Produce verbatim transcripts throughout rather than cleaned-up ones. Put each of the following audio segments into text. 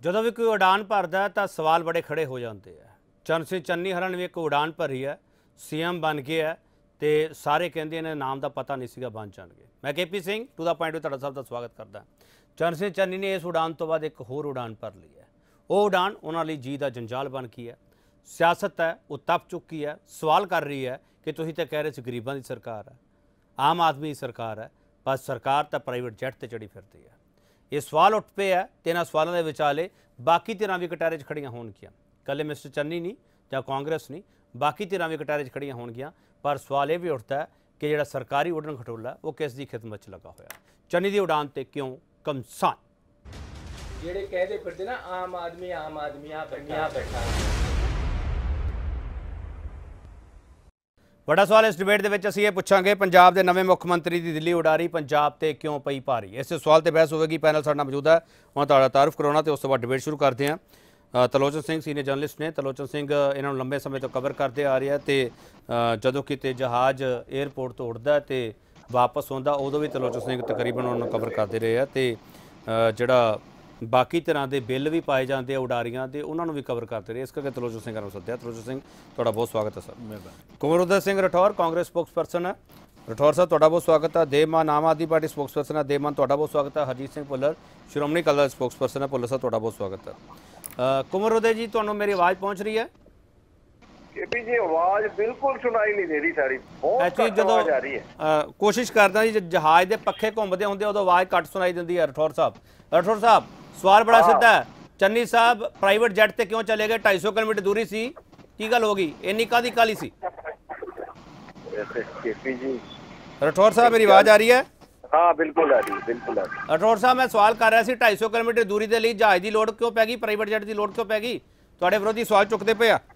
ਜਦੋਂ ਵੀ ਕੋਈ ਉਡਾਨ ਭਰਦਾ ਤਾਂ ਸਵਾਲ ਬੜੇ ਖੜੇ ਹੋ ਜਾਂਦੇ ਆ। ਚਰਨ ਸਿੰਘ ਚੰਨੀ ਹਰਾਂ ਨੇ ਵੀ ਇੱਕ ਉਡਾਨ ਭਰੀ ਹੈ, ਸੀਐਮ ਬਣ ਗਿਆ ਤੇ ਸਾਰੇ ਕਹਿੰਦੇ ਨੇ ਨਾਮ ਦਾ ਪਤਾ ਨਹੀਂ ਸੀਗਾ ਬਣ ਜਾਣਗੇ। ਮੈਂ K P Singh to the point ਤੁਹਾਡਾ ਸਭ ਦਾ ਸਵਾਗਤ ਕਰਦਾ। ਚਰਨ ਸਿੰਘ ਚੰਨੀ ਨੇ ਇਸ ਉਡਾਨ ਤੋਂ ਬਾਅਦ ਇੱਕ ਹੋਰ ਉਡਾਨ ਭਰ ਲਈ ਹੈ। ਉਹ ਉਡਾਨ ਉਹਨਾਂ ਲਈ ਜੀ ਦਾ ਜੰਜਾਲ ਬਣ ਗਈ ਹੈ। ਸਿਆਸਤ ਹੈ ਉਹ ਤਪ ਚੁੱਕੀ ਹੈ, ਸਵਾਲ ਕਰ ਰਹੀ ਹੈ ਕਿ ਤੁਸੀਂ ਤਾਂ ਕਹਿ ਰਹੇ ਸੀ ਗਰੀਬਾਂ ਦੀ ਸਰਕਾਰ ਹੈ, ਆਮ ਆਦਮੀ ਦੀ ਸਰਕਾਰ ਹੈ, ਪਰ ਸਰਕਾਰ ਤਾਂ ਪ੍ਰਾਈਵੇਟ ਜੈਟ ਤੇ ਚੜੀ ਫਿਰਦੀ ਹੈ। ਇਹ ਸਵਾਲ ਉੱਠ ਪਏ ਹੈ ਤੇ ਇਹਨਾਂ ਸਵਾਲਾਂ ਦੇ ਵਿਚਾਲੇ ਬਾਕੀ ਧਿਰਾਂ ਵੀ ਕਟਾਰੇ 'ਚ ਖੜੀਆਂ ਹੋਣਗੀਆਂ। ਕੱਲੇ ਮਿਸਟਰ ਚੰਨੀ ਨਹੀਂ ਜਾਂ ਕਾਂਗਰਸ ਨਹੀਂ, ਬਾਕੀ ਧਿਰਾਂ ਵੀ ਕਟਾਰੇ 'ਚ ਖੜੀਆਂ ਹੋਣਗੀਆਂ। ਪਰ ਸਵਾਲ ਇਹ ਵੀ ਉੱਠਦਾ ਹੈ ਕਿ ਜਿਹੜਾ ਸਰਕਾਰੀ ਉਡਣ ਖਟੋਲਾ ਉਹ ਕਿਸ ਦੀ ਖਿਦਮਤ 'ਚ ਲੱਗਾ ਹੋਇਆ। ਚੰਨੀ ਦੀ ਉਡਾਨ ਤੇ ਕਿਉਂ ਕਮਸਾਨ? ਜਿਹੜੇ ਕਹਿੰਦੇ ਫਿਰਦੇ ਨਾ ਆਮ ਆਦਮੀ ਆਮ ਆਦਮੀ ਆ ਬੈਠਾ ਬੈਠਾ ਵੱਡਾ ਸਵਾਲ ਇਸ ਡਿਬੇਟ ਦੇ ਵਿੱਚ ਅਸੀਂ ਇਹ ਪੁੱਛਾਂਗੇ, ਪੰਜਾਬ ਦੇ ਨਵੇਂ ਮੁੱਖ ਮੰਤਰੀ ਦੀ ਦਿੱਲੀ ਉਡਾਰੀ ਪੰਜਾਬ ਤੇ ਕਿਉਂ ਪਈ ਭਾਰੀ। ਇਸੇ ਸਵਾਲ ਤੇ ਬਹਿਸ ਹੋਵੇਗੀ। ਪੈਨਲ ਸਾਡਾ ਮੌਜੂਦ ਹੈ, ਹੁਣ ਤੁਹਾਡਾ ਤਾਰਫ ਕਰਾਉਣਾ ਤੇ ਉਸ ਤੋਂ ਬਾਅਦ ਡਿਬੇਟ ਸ਼ੁਰੂ ਕਰਦੇ ਹਾਂ। ਤਲੋਚਨ ਸਿੰਘ ਸੀਨੀਅਰ ਜਰਨਲਿਸਟ ਨੇ। ਤਲੋਚਨ ਸਿੰਘ ਇਹਨਾਂ ਨੂੰ ਲੰਬੇ ਸਮੇਂ ਤੋਂ ਕਵਰ ਕਰਦੇ ਆ ਰਿਹਾ ਤੇ ਜਦੋਂ ਕਿਤੇ ਜਹਾਜ਼ ਏਅਰਪੋਰਟ ਤੋਂ ਉੱਡਦਾ ਤੇ ਵਾਪਸ ਆਉਂਦਾ ਉਦੋਂ ਵੀ ਤਲੋਚਨ ਸਿੰਘ ਤਕਰੀਬਨ ਉਹਨਾਂ ਨੂੰ ਕਵਰ ਕਰਦੇ ਰਹੇ ਆ ਤੇ ਜਿਹੜਾ ਬਾਕੀ ਤਰ੍ਹਾਂ ਦੇ ਬਿੱਲ ਵੀ ਪਾਏ ਜਾਂਦੇ ਆ ਉਡਾਰੀਆਂ ਦੇ ਉਹਨਾਂ ਨੂੰ ਵੀ ਕਵਰ ਕਰਦੇ ਰਹੇ। ਇਸ ਕਰਕੇ ਤਲੋਚਨ ਸਿੰਘ ਨੂੰ ਸੱਦਿਆ। ਤਲੋਚਨ ਸਿੰਘ ਤੁਹਾਡਾ ਬਹੁਤ ਸਵਾਗਤ ਹੈ ਸਰ। ਕੁਮਰੋਦਰ ਸਿੰਘ ਰਠੌਰ ਕਾਂਗਰਸ ਸਪੋਕਸਪਰਸਨ ਹੈ। ਰਠੌਰ ਸਾਹਿਬ ਤੁਹਾਡਾ ਬਹੁਤ ਸਵਾਗਤ ਹੈ। ਦੇਵਮਾਨ ਆਮ ਆਦਮੀ ਪਾਰਟੀ ਸਪੋਕਸਪਰਸਨ ਹੈ। ਦੇਵਮਾਨ ਤੁਹਾਡਾ ਬਹੁਤ ਸਵਾਗਤ ਹੈ। ਹਰਜੀਤ ਸਿੰਘ ਭੁੱਲਰ ਸ਼੍ਰੋਮਣੀ ਅਕਾਲੀ ਦਲ ਸਪੋਕਸਪਰਸਨ ਹੈ। ਭੁੱਲਰ ਸਾਹਿਬ ਤੁਹਾਡਾ ਬਹੁਤ ਸਵਾਗਤ ਹੈ। ਕੁਮਰੋਦਰ ਜੀ ਤੁਹਾਨੂੰ ਮੇਰੀ ਆਵਾਜ਼ ਪਹੁੰਚ ਰਹੀ ਹੈ? केपी जी आवाज बिल्कुल सुनाई नहीं दे रही सारी, बहुत घट आवाज आ रही है। कोशिश करदा जी जहाज दे पखे घूमदे हुंदे उदों आवाज घट सुनाई दिंदी है। रठौर साहब रठौर साहब सवाल बड़ा सीधा है, चन्नी साहब प्राइवेट जेट ते क्यों चले गए? ढाई सौ किलोमीटर दूरी सी, की गल हो गई? इन्नी कादी काली सी? केपी जी रठौर साहब मेरी आवाज आ रही है? हाँ बिल्कुल आ रही है, बिल्कुल आ रही है। रठौर साहब मैं सवाल कर रहा सी ढाई सौ किलोमीटर दूरी के लिए जहाज की लोड़ क्यों पै गई, प्राइवेट जेट की लोड़ क्यों पै गई? तुहाडे विरोधी सवाल चुकते पे आ।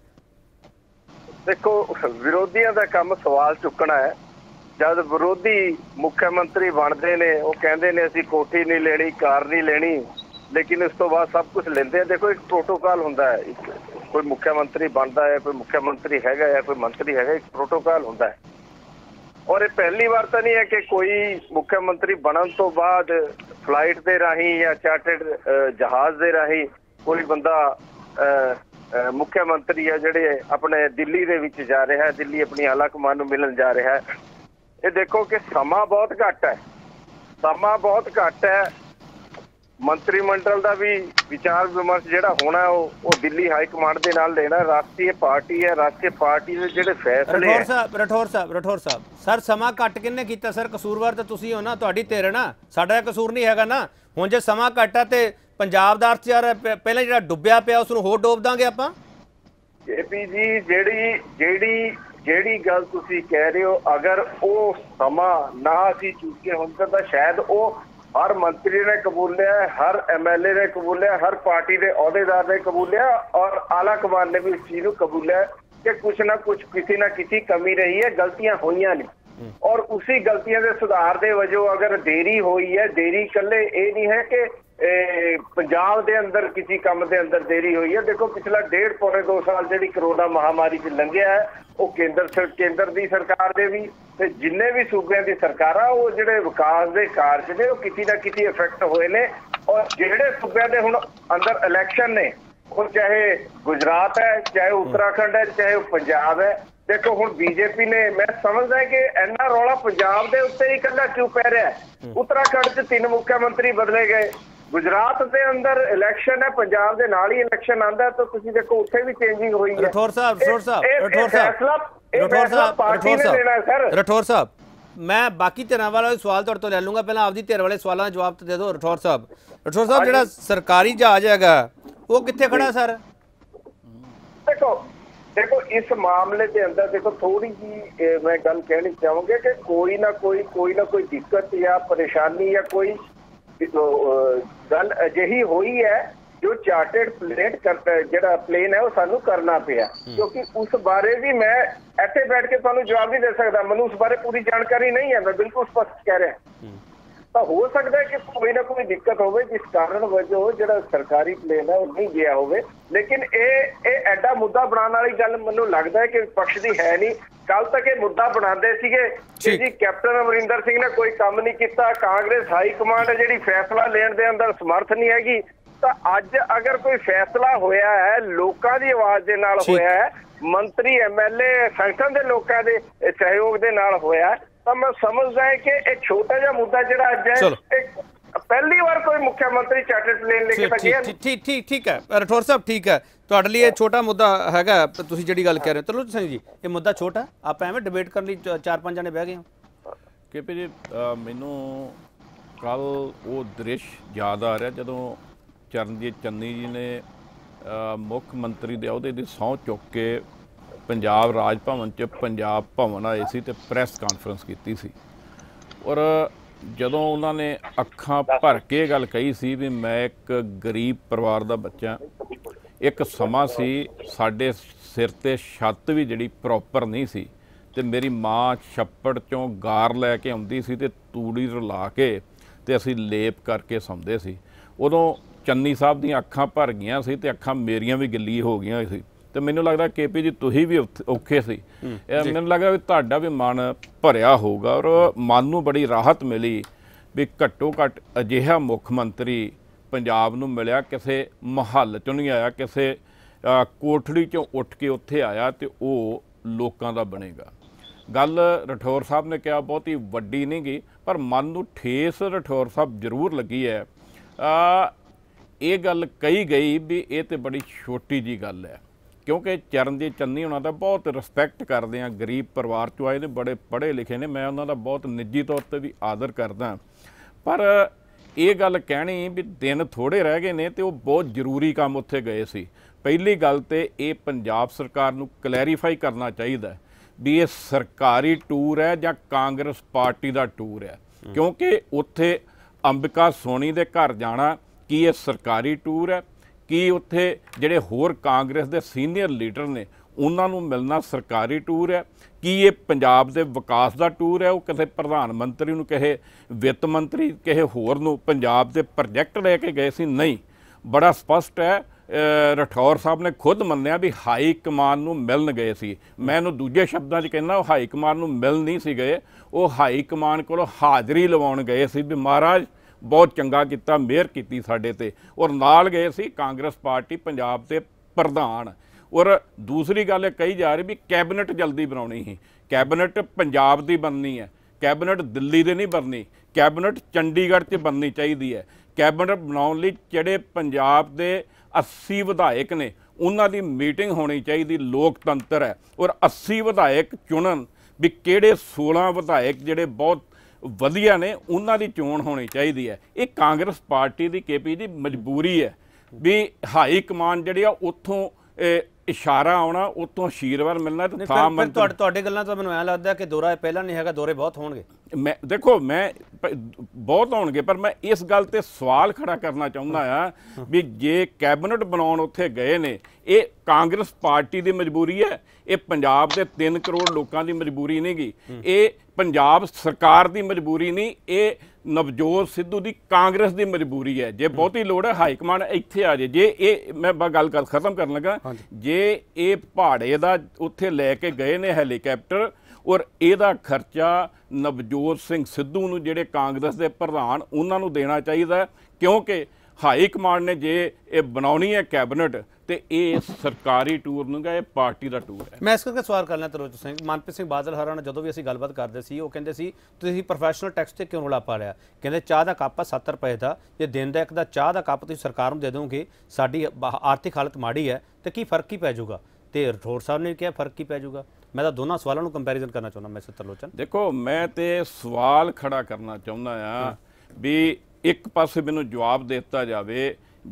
देखो विरोधियों का काम सवाल चुकना है। जब विरोधी मुख्यमंत्री बनते ने वो कहते ने असी कोठी नहीं लेनी, कार नहीं लेनी, लेकिन इस तो बाद सब कुछ लेंदे हैं। देखो एक प्रोटोकॉल होंदा है, कोई मुख्यमंत्री बनता है, कोई मुख्यमंत्री हैगा या कोई मंत्री हैगा, एक प्रोटोकॉल होंदा है। और ये पहली बार तो नहीं है कि कोई मुख्यमंत्री बनन तो बाद फ्लाइट दे राही या चार्टर्ड जहाज दे राही कोई बंदा मुख्यमंत्री है ਜਿਹੜੇ ਆਪਣੇ ਦਿੱਲੀ ਦੇ ਵਿੱਚ ਜਾ ਰਿਹਾ ਹੈ, ਦਿੱਲੀ ਆਪਣੀ ਆਲਾ ਕਮਾਨ ਨੂੰ ਮਿਲਣ ਜਾ ਰਿਹਾ ਹੈ। ਇਹ ਦੇਖੋ ਕਿ ਸਮਾਂ ਬਹੁਤ ਘੱਟ ਹੈ, ਸਮਾਂ ਬਹੁਤ ਘੱਟ ਹੈ। ਮੰਤਰੀ ਮੰਡਲ ਦਾ ਵੀ ਵਿਚਾਰ ਵਿਮਰਸ਼ ਜਿਹੜਾ ਹੋਣਾ ਉਹ ਉਹ ਦਿੱਲੀ ਹਾਈ ਕਮਾਂਡ ਦੇ ਨਾਲ ਲੈਣਾ। ਰਾਸ਼ਟਰੀ ਪਾਰਟੀ ਹੈ, ਰਾਸ਼ਟਰੀ ਪਾਰਟੀ ਦੇ ਜਿਹੜੇ ਫੈਸਲੇ ਰਠੌਰ ਸਾਹਿਬ ਰਠੌਰ ਸਾਹਿਬ ਰਠੌਰ ਸਾਹਿਬ ਸਰ ਸਮਾਂ ਘੱਟ ਕਿੰਨੇ ਕੀਤਾ ਸਰ? ਕਸੂਰਵਾਰ ਤਾਂ ਤੁਸੀਂ ਹੋ ਨਾ, ਤੁਹਾਡੀ ਧਿਰ ਨਾ, ਸਾਡਾ ਕਸੂਰ ਨਹੀਂ ਹੈਗਾ ਨਾ। ਹੁਣ ਜੇ ਸਮਾਂ ਘੱਟ ਹੈ ਤੇ ਪੰਜਾਬ ਦਾ ਅਰਥਚਾਰਾ ਪਹਿਲਾਂ ਜਿਹੜਾ ਡੁੱਬਿਆ ਪਿਆ ਉਸ ਨੂੰ ਹੋਰ ਡੋਬ ਦਾਂਗੇ ਆਪਾਂ। ਕੇਪੀ ਜੀ ਜਿਹੜੀ ਜਿਹੜੀ ਜਿਹੜੀ ਗੱਲ ਤੁਸੀਂ ਕਹਿ ਰਹੇ ਹੋ, ਅਗਰ ਉਹ ਸਮਾਂ ਨਾ ਅਸੀਂ ਚੁੱਕੇ ਹੁੰਦੇ ਤਾਂ ਸ਼ਾਇਦ ਉਹ ਹਰ ਮੰਤਰੀ ਨੇ ਕਬੂਲਿਆ, ਹਰ ਐਮ ਐਲ ਏ ਨੇ ਕਬੂਲਿਆ, ਹਰ ਪਾਰਟੀ ਦੇ ਅਹੁਦੇਦਾਰ ਨੇ ਕਬੂਲਿਆ ਔਰ ਆਲਾ ਕਮਾਨ ਨੇ ਵੀ ਇਸ ਚੀਜ਼ ਨੂੰ ਕਬੂਲਿਆ ਕਿ ਕੁਛ ਨਾ ਕੁਛ ਕਿਸੇ ਨਾ ਕਿਸੇ ਕਮੀ ਰਹੀ ਹੈ, ਗਲਤੀਆਂ ਹੋਈਆਂ ਨੇ। ਔਰ ਉसी ਗਲਤੀਆਂ ਦੇ ਸੁਧਾਰ ਦੇ ਵਜੋਂ ਅਗਰ ਦੇਰੀ ਹੋਈ ਹੈ, ਦੇਰੀ ਇਕੱਲੇ ਇਹ ਨਹੀਂ ਹੈ ਕਿ ਪੰਜਾਬ ਦੇ ਅੰਦਰ ਕਿਸੇ ਕੰਮ ਦੇ ਅੰਦਰ ਦੇਰੀ ਹੋਈ ਹੈ। ਦੇਖੋ ਪਿਛਲਾ ਡੇਢ ਪੌਣੇ ਦੋ ਸਾਲ ਜਿਹੜੀ ਕਰੋਨਾ ਮਹਾਮਾਰੀ 'ਚ ਲੰਘਿਆ ਹੈ ਉਹ ਕੇਂਦਰ ਕੇਂਦਰ ਦੀ ਸਰਕਾਰ ਦੇ ਵੀ ਤੇ ਜਿੰਨੇ ਵੀ ਸੂਬਿਆਂ ਦੀ ਸਰਕਾਰਾਂ ਉਹ ਜਿਹੜੇ ਵਿਕਾਸ ਦੇ ਕਾਰਜ ਨੇ ਉਹ ਕਿਤੇ ਨਾ ਕਿਤੇ ਇਫੈਕਟ ਹੋਏ ਨੇ। ਔਰ ਜਿਹੜੇ ਸੂਬਿਆਂ ਦੇ ਹੁਣ ਅੰਦਰ ਇਲੈਕਸ਼ਨ ਨੇ ਉਹ ਚਾਹੇ ਗੁਜਰਾਤ ਹੈ, ਚਾਹੇ ਉੱਤਰਾਖੰਡ ਹੈ, ਚਾਹੇ ਉਹ ਪੰਜਾਬ ਹੈ। ਦੇਖੋ ਹੁਣ ਬੀਜੇਪੀ ਨੇ, ਮੈਂ ਸਮਝਦਾ ਕਿ ਇੰਨਾ ਰੌਲਾ ਪੰਜਾਬ ਦੇ ਉੱਤੇ ਹੀ ਇਕੱਲਾ ਕਿਉਂ ਪੈ ਰਿਹਾ ਹੈ? ਉੱਤਰਾਖੰਡ 'ਚ ਤਿੰਨ ਮੁੱਖ ਮੰਤਰੀ ਬਦਲੇ ਗਏ, ਗੁਜਰਾਤ ਦੇ ਅੰਦਰ ਇਲੈਕਸ਼ਨ ਹੈ, ਪੰਜਾਬ ਦੇ ਨਾਲ ਹੀ ਇਲੈਕਸ਼ਨ ਆਉਂਦਾ ਤਾਂ ਤੁਸੀਂ ਦੇਖੋ ਉੱਥੇ ਵੀ ਚੇਂਜਿੰਗ ਹੋਈ ਹੈ। ਰਠੌਰ ਸਾਹਿਬ ਰਠੌਰ ਸਾਹਿਬ ਰਠੌਰ ਸਾਹਿਬ ਰਠੌਰ ਸਾਹਿਬ ਰਠੌਰ ਰਠੌਰ ਸਾਹਿਬ ਮੈਂ ਬਾਕੀ ਧਿਰਾਂ ਵਾਲਾ ਸਵਾਲ ਤੁਹਾਡੇ ਤੋਂ ਲੈ ਲੂੰਗਾ, ਪਹਿਲਾਂ ਆਪਦੀ ਧਿਰ ਵਾਲੇ ਸਵਾਲਾਂ ਦਾ ਜਵਾਬ ਤਾਂ ਦੇ ਦਿਓ। ਰਠੌਰ ਸਾਹਿਬ ਰਠੌਰ ਸਾਹਿਬ ਜਿਹੜਾ ਸਰਕਾਰੀ ਜਹਾਜ਼ ਹੈਗਾ ਉਹ ਕਿੱਥੇ ਖੜਾ ਸਰ? ਦੇਖੋ देखो इस मामले के अंदर देखो थोड़ी जी मैं गल कहनी चाहूँगी कि कोई ना कोई कोई ना कोई दिक्कत या परेशानी या कोई गल अजिही हुई है जो चार्टर्ड प्लेन करता जो प्लेन है वो सानू करना पिया, क्योंकि उस बारे भी मैं इत्थे बैठ के तुहानू जवाब नहीं दे सकता। मैनू उस बारे पूरी जानकारी नहीं है, मैं बिल्कुल स्पष्ट कह रहा। तो हो सकता है कि कोई ना कोई दिक्कत हो जिस कारण वजह जो सरकारी प्लेन है वो नहीं गया हो, लेकिन ये एडा मुद्दा बनाने वाली गल मैनू लगता है कि विपक्ष की है नहीं। कल तक ये मुद्दा बनाते सीगे कि जी कैप्टन अमरिंदर सिंह ने कोई काम नहीं किया, कांग्रेस हाई कमांड है जी फैसला लेने के अंदर समर्थ नहीं हैगी, ਤਾਂ ਅੱਜ ਅਗਰ ਕੋਈ ਫੈਸਲਾ ਹੋਇਆ ਹੈ ਲੋਕਾਂ ਦੀ ਆਵਾਜ਼ ਦੇ ਨਾਲ ਹੋਇਆ ਹੈ, ਮੰਤਰੀ ਐਮਐਲਏ ਸੰਗਠਨ ਦੇ ਲੋਕਾਂ ਦੇ ਸਹਿਯੋਗ ਦੇ ਨਾਲ ਹੋਇਆ, ਤਾਂ ਮੈਂ ਸਮਝਦਾ ਹੈ ਕਿ ਇਹ ਛੋਟਾ ਜਿਹਾ ਮੁੱਦਾ ਜਿਹੜਾ ਅੱਜ ਹੈ, ਇੱਕ ਪਹਿਲੀ ਵਾਰ ਕੋਈ ਮੁੱਖ ਮੰਤਰੀ ਚਾਰਟਰ ਪਲੇਨ ਲੈ ਕੇ ਤਾਂ ਗਿਆ। ਠੀਕ ਠੀਕ ਠੀਕ ਹੈ ਰਠੌਰ ਸਾਹਿਬ, ਠੀਕ ਹੈ, ਤੁਹਾਡੇ ਲਈ ਇਹ ਛੋਟਾ ਮੁੱਦਾ ਹੈਗਾ ਤੁਸੀਂ ਜਿਹੜੀ ਗੱਲ ਕਹਿ ਰਹੇ ਹੋ। ਤਰਲੋਚਨ ਸਿੰਘ ਜੀ, ਇਹ ਮੁੱਦਾ ਛੋਟਾ, ਆਪਾਂ ਐਵੇਂ ਡਿਬੇਟ ਕਰਨ ਲਈ ਚਾਰ ਪੰਜ ਜਣੇ ਬਹਿ ਗਏ ਹੋ। ਕਿ ਪੀ ਜੀ ਮੈਨੂੰ ਕੱਲ ਉਹ ਦ੍ਰਿਸ਼ ਯਾਦ ਆ ਰਿਹਾ ਜਦੋਂ ਚਰਨਜੀਤ ਚੰਨੀ ਜੀ ਨੇ ਮੁੱਖ ਮੰਤਰੀ ਦੇ ਅਹੁਦੇ ਦੀ ਸਹੁੰ ਚੁੱਕ ਕੇ ਪੰਜਾਬ ਰਾਜ ਭਵਨ 'ਚ ਪੰਜਾਬ ਭਵਨ ਆਏ ਸੀ ਤੇ ਪ੍ਰੈਸ ਕਾਨਫਰੰਸ ਕੀਤੀ ਸੀ, ਔਰ ਜਦੋਂ ਉਹਨਾਂ ਨੇ ਅੱਖਾਂ ਭਰ ਕੇ ਗੱਲ ਕਹੀ ਸੀ ਵੀ ਮੈਂ ਇੱਕ ਗਰੀਬ ਪਰਿਵਾਰ ਦਾ ਬੱਚਾ, ਇੱਕ ਸਮਾਂ ਸੀ ਸਾਡੇ ਸਿਰ 'ਤੇ ਛੱਤ ਵੀ ਜਿਹੜੀ ਪ੍ਰੋਪਰ ਨਹੀਂ ਸੀ ਤੇ ਮੇਰੀ ਮਾਂ ਛੱਪੜ 'ਚੋਂ ਗਾਰ ਲੈ ਕੇ ਆਉਂਦੀ ਸੀ ਤੇ ਤੂੜੀ ਰਲਾ ਕੇ ਤੇ ਅਸੀਂ ਲੇਪ ਕਰਕੇ ਸੌਂਦੇ ਸੀ। ਉਦੋਂ ਚੰਨੀ ਸਾਹਿਬ ਦੀਆਂ ਅੱਖਾਂ ਭਰ ਗਈਆਂ ਸੀ ਤੇ ਅੱਖਾਂ ਮੇਰੀਆਂ ਵੀ ਗਿੱਲੀ ਹੋ ਗਈਆਂ ਸੀ ਤੇ ਮੈਨੂੰ ਲੱਗਦਾ ਕੇ ਪੀ ਜੀ ਤੁਸੀਂ ਵੀ ਔਖੇ ਸੀ, ਮੈਨੂੰ ਲੱਗਦਾ ਵੀ ਤੁਹਾਡਾ ਵੀ ਮਨ ਭਰਿਆ ਹੋਊਗਾ ਔਰ ਮਨ ਨੂੰ ਬੜੀ ਰਾਹਤ ਮਿਲੀ ਵੀ ਘੱਟੋ ਘੱਟ ਅਜਿਹਾ ਮੁੱਖ ਮੰਤਰੀ ਪੰਜਾਬ ਨੂੰ ਮਿਲਿਆ, ਕਿਸੇ ਮਹੱਲ 'ਚੋਂ ਨਹੀਂ ਆਇਆ, ਕਿਸੇ ਕੋਠੜੀ 'ਚੋਂ ਉੱਠ ਕੇ ਉੱਥੇ ਆਇਆ ਤੇ ਉਹ ਲੋਕਾਂ ਦਾ ਬਣੇਗਾ। ਗੱਲ ਰਠੌਰ ਸਾਹਿਬ ਨੇ ਕਿਹਾ ਬਹੁਤੀ ਵੱਡੀ ਨਹੀਂ ਗਈ, ਪਰ ਮਨ ਨੂੰ ਠੇਸ ਰਠੌਰ ਸਾਹਿਬ ਜ਼ਰੂਰ ਲੱਗੀ ਹੈ। ਇਹ ਗੱਲ ਕਹੀ ਗਈ ਵੀ ਇਹ ਤਾਂ ਬੜੀ ਛੋਟੀ ਜੀ ਗੱਲ ਹੈ, ਕਿਉਂਕਿ ਚਰਨਜੀਤ ਚੰਨੀ ਉਹਨਾਂ ਦਾ ਬਹੁਤ ਰਿਸਪੈਕਟ ਕਰਦੇ ਹਾਂ, ਗਰੀਬ ਪਰਿਵਾਰ 'ਚੋਂ ਆਏ ਨੇ, ਬੜੇ ਪੜ੍ਹੇ ਲਿਖੇ ਨੇ, ਮੈਂ ਉਹਨਾਂ ਦਾ ਬਹੁਤ ਨਿੱਜੀ ਤੌਰ 'ਤੇ ਵੀ ਆਦਰ ਕਰਦਾ, ਪਰ ਇਹ ਗੱਲ ਕਹਿਣੀ ਵੀ ਦਿਨ ਥੋੜ੍ਹੇ ਰਹਿ ਗਏ ਨੇ ਤੇ ਉਹ ਬਹੁਤ ਜ਼ਰੂਰੀ ਕੰਮ ਉੱਥੇ ਗਏ ਸੀ। ਪਹਿਲੀ ਗੱਲ ਤਾਂ ਇਹ ਪੰਜਾਬ ਸਰਕਾਰ ਨੂੰ ਕਲੈਰੀਫਾਈ ਕਰਨਾ ਚਾਹੀਦਾ ਵੀ ਇਹ ਸਰਕਾਰੀ ਟੂਰ ਹੈ ਜਾਂ ਕਾਂਗਰਸ ਪਾਰਟੀ ਦਾ ਟੂਰ ਹੈ, ਕਿਉਂਕਿ ਉੱਥੇ ਅੰਬਿਕਾ ਸੋਨੀ ਦੇ ਘਰ ਜਾਣਾ ਕੀ ਇਹ ਸਰਕਾਰੀ ਟੂਰ ਹੈ, ਕੀ ਉੱਥੇ ਜਿਹੜੇ ਹੋਰ ਕਾਂਗਰਸ ਦੇ ਸੀਨੀਅਰ ਲੀਡਰ ਨੇ ਉਹਨਾਂ ਨੂੰ ਮਿਲਣਾ ਸਰਕਾਰੀ ਟੂਰ ਹੈ, ਕੀ ਇਹ ਪੰਜਾਬ ਦੇ ਵਿਕਾਸ ਦਾ ਟੂਰ ਹੈ, ਉਹ ਕਿਸੇ ਪ੍ਰਧਾਨ ਮੰਤਰੀ ਨੂੰ, ਕਿਸੇ ਵਿੱਤ ਮੰਤਰੀ, ਕਿਸੇ ਹੋਰ ਨੂੰ ਪੰਜਾਬ ਦੇ ਪ੍ਰੋਜੈਕਟ ਲੈ ਕੇ ਗਏ ਸੀ? ਨਹੀਂ, ਬੜਾ ਸਪਸ਼ਟ ਹੈ, ਰਠੌਰ ਸਾਹਿਬ ਨੇ ਖੁਦ ਮੰਨਿਆ ਵੀ ਹਾਈ ਕਮਾਨ ਨੂੰ ਮਿਲਣ ਗਏ ਸੀ। ਮੈਂ ਇਹਨੂੰ ਦੂਜੇ ਸ਼ਬਦਾਂ 'ਚ ਕਹਿੰਦਾ, ਉਹ ਹਾਈ ਕਮਾਨ ਨੂੰ ਮਿਲ ਨਹੀਂ ਸੀ ਗਏ, ਉਹ ਹਾਈ ਕਮਾਨ ਕੋਲੋਂ ਹਾਜ਼ਰੀ ਲਵਾਉਣ ਗਏ ਸੀ ਵੀ ਮਹਾਰਾਜ ਬਹੁਤ ਚੰਗਾ ਕੀਤਾ, ਮਿਹਰ ਕੀਤੀ ਸਾਡੇ ਤੇ, ਔਰ ਨਾਲ ਗਏ ਸੀ ਕਾਂਗਰਸ ਪਾਰਟੀ ਪੰਜਾਬ ਦੇ ਪ੍ਰਧਾਨ। ਔਰ ਦੂਸਰੀ ਗੱਲ ਇਹ ਕਹੀ ਜਾ ਰਹੀ ਵੀ ਕੈਬਨਿਟ ਜਲਦੀ ਬਣਾਉਣੀ ਸੀ, ਕੈਬਨਿਟ ਪੰਜਾਬ ਦੀ ਬਣਨੀ ਹੈ, ਕੈਬਨਿਟ ਦਿੱਲੀ ਦੇ ਨਹੀਂ ਬਣਨੀ, ਕੈਬਨਿਟ ਚੰਡੀਗੜ੍ਹ 'ਚ ਬਣਨੀ ਚਾਹੀਦੀ ਹੈ। ਕੈਬਨਿਟ ਬਣਾਉਣ ਲਈ ਜਿਹੜੇ ਪੰਜਾਬ ਦੇ ਅੱਸੀ ਵਿਧਾਇਕ ਨੇ ਉਹਨਾਂ ਦੀ ਮੀਟਿੰਗ ਹੋਣੀ ਚਾਹੀਦੀ, ਲੋਕਤੰਤਰ ਹੈ, ਔਰ ਅੱਸੀ ਵਿਧਾਇਕ ਚੁਣਨ ਵੀ ਕਿਹੜੇ ਸੋਲਾਂ ਵਿਧਾਇਕ ਜਿਹੜੇ ਬਹੁਤ ਵਧੀਆ ਨੇ ਉਹਨਾਂ ਦੀ ਚੋਣ ਹੋਣੀ ਚਾਹੀਦੀ ਹੈ। ਇਹ ਕਾਂਗਰਸ ਪਾਰਟੀ ਦੀ ਕੇ ਪੀ ਦੀ ਮਜਬੂਰੀ ਹੈ ਵੀ ਹਾਈ ਕਮਾਨ ਜਿਹੜੀ ਆ ਉੱਥੋਂ ਇਸ਼ਾਰਾ ਆਉਣਾ, ਉੱਥੋਂ ਆਸ਼ੀਰਵਾਦ ਮਿਲਣਾ ਤੇ ਥਾਂ ਤੁਹਾਡੇ ਤੁਹਾਡੇ ਗੱਲਾਂ ਤੋਂ ਮੈਨੂੰ ਐਂ ਲੱਗਦਾ ਕਿ ਦੌਰਾ ਪਹਿਲਾਂ ਨਹੀਂ ਹੈਗਾ, ਦੌਰੇ ਬਹੁਤ ਹੋਣਗੇ। ਮੈਂ ਦੇਖੋ ਮੈਂ ਬਹੁਤ ਹੋਣਗੇ, ਪਰ ਮੈਂ ਇਸ ਗੱਲ ਤੇ ਸਵਾਲ ਖੜਾ ਕਰਨਾ ਚਾਹੁੰਦਾ ਆ ਵੀ ਜੇ ਕੈਬਨਿਟ ਬਣਾਉਣ ਉੱਥੇ ਗਏ ਨੇ, ਇਹ ਕਾਂਗਰਸ ਪਾਰਟੀ ਦੀ ਮਜਬੂਰੀ ਹੈ, ਇਹ ਪੰਜਾਬ ਦੇ ਤਿੰਨ ਕਰੋੜ ਲੋਕਾਂ ਦੀ ਮਜਬੂਰੀ ਨਹੀਂ ਗੀ, ਇਹ ਪੰਜਾਬ ਸਰਕਾਰ ਦੀ ਮਜਬੂਰੀ ਨਹੀਂ, ਇਹ ਨਵਜੋਤ ਸਿੱਧੂ ਦੀ ਕਾਂਗਰਸ ਦੀ ਮਜਬੂਰੀ ਹੈ। ਜੇ ਬਹੁਤੀ ਲੋੜ ਹੈ ਹਾਈ ਕਮਾਂਡ ਇੱਥੇ ਆ ਜੇ, ਜੇ ਇਹ ਮੈਂ ਗੱਲ ਕਰ ਖਤਮ ਕਰਨ ਲੱਗਾ, ਜੇ ਇਹ ਪਹਾੜੇ ਦਾ ਉੱਥੇ ਲੈ ਕੇ ਗਏ ਨੇ ਹੈਲੀਕਾਪਟਰ ਔਰ ਇਹਦਾ ਖਰਚਾ ਨਵਜੋਤ ਸਿੰਘ ਸਿੱਧੂ ਨੂੰ ਜਿਹੜੇ ਕਾਂਗਰਸ ਦੇ ਪ੍ਰਧਾਨ ਉਹਨਾਂ ਨੂੰ ਦੇਣਾ ਚਾਹੀਦਾ, ਕਿਉਂਕਿ ਹਾਈ ਕਮਾਂਡ ਨੇ ਜੇ ਇਹ ਬਣਾਉਣੀ ਹੈ ਕੈਬਨਿਟ ਤੇ ਇਹ ਸਰਕਾਰੀ ਟੂਰ ਨਹੀਂ ਗਾ, ਇਹ ਪਾਰਟੀ ਦਾ ਟੂਰ ਹੈ। ਮੈਂ ਇਸ ਕਰਕੇ ਸਵਾਲ ਕਰਨਾ ਤਰਲੋਚਨ ਸਿੰਘ, ਮਨਪ੍ਰੀਤ ਸਿੰਘ ਬਾਦਲ ਹਰਾਂ ਨਾਲ ਜਦੋਂ ਵੀ ਅਸੀਂ ਗੱਲਬਾਤ ਕਰਦੇ ਸੀ ਉਹ ਕਹਿੰਦੇ ਸੀ ਤੁਸੀਂ ਪ੍ਰੋਫੈਸ਼ਨਲ ਟੈਕਸ ਤੇ ਕਿਉਂ ਰੌਲਾ ਪਾ ਲਿਆ, ਕਹਿੰਦੇ ਚਾਹ ਦਾ ਕੱਪ ਆ ਸੱਤਰ ਰੁਪਏ ਦਾ, ਜੇ ਦਿਨ ਦਾ ਇੱਕ ਦਾ ਚਾਹ ਦਾ ਕੱਪ ਤੁਸੀਂ ਸਰਕਾਰ ਨੂੰ ਦੇ ਦੋਗੇ, ਸਾਡੀ ਆਰਥਿਕ ਹਾਲਤ ਮਾੜੀ ਹੈ ਤੇ ਕੀ ਫਰਕ ਹੀ ਪੈ ਜਾਊਗਾ, ਤੇ ਰਠੌਰ ਸਾਹਿਬ ਨੇ ਕਿਹਾ ਫਰਕ ਹੀ ਪੈ ਜਾਊਗਾ। ਮੈਂ ਤਾਂ ਦੋਨਾਂ ਸਵਾਲਾਂ ਨੂੰ ਕੰਪੈਰੀਜ਼ਨ ਕਰਨਾ ਚਾਹੁੰਦਾ ਮੈਂ ਤਰਲੋਚਨ। ਦੇਖੋ ਮੈਂ ਤੇ ਸਵਾਲ ਖੜਾ ਕਰਨਾ ਚਾਹੁੰਦਾ ਆ ਵੀ ਇੱਕ ਪਾਸੇ ਮੈਨੂੰ ਜਵਾਬ ਦਿੱਤਾ ਜਾਵੇ,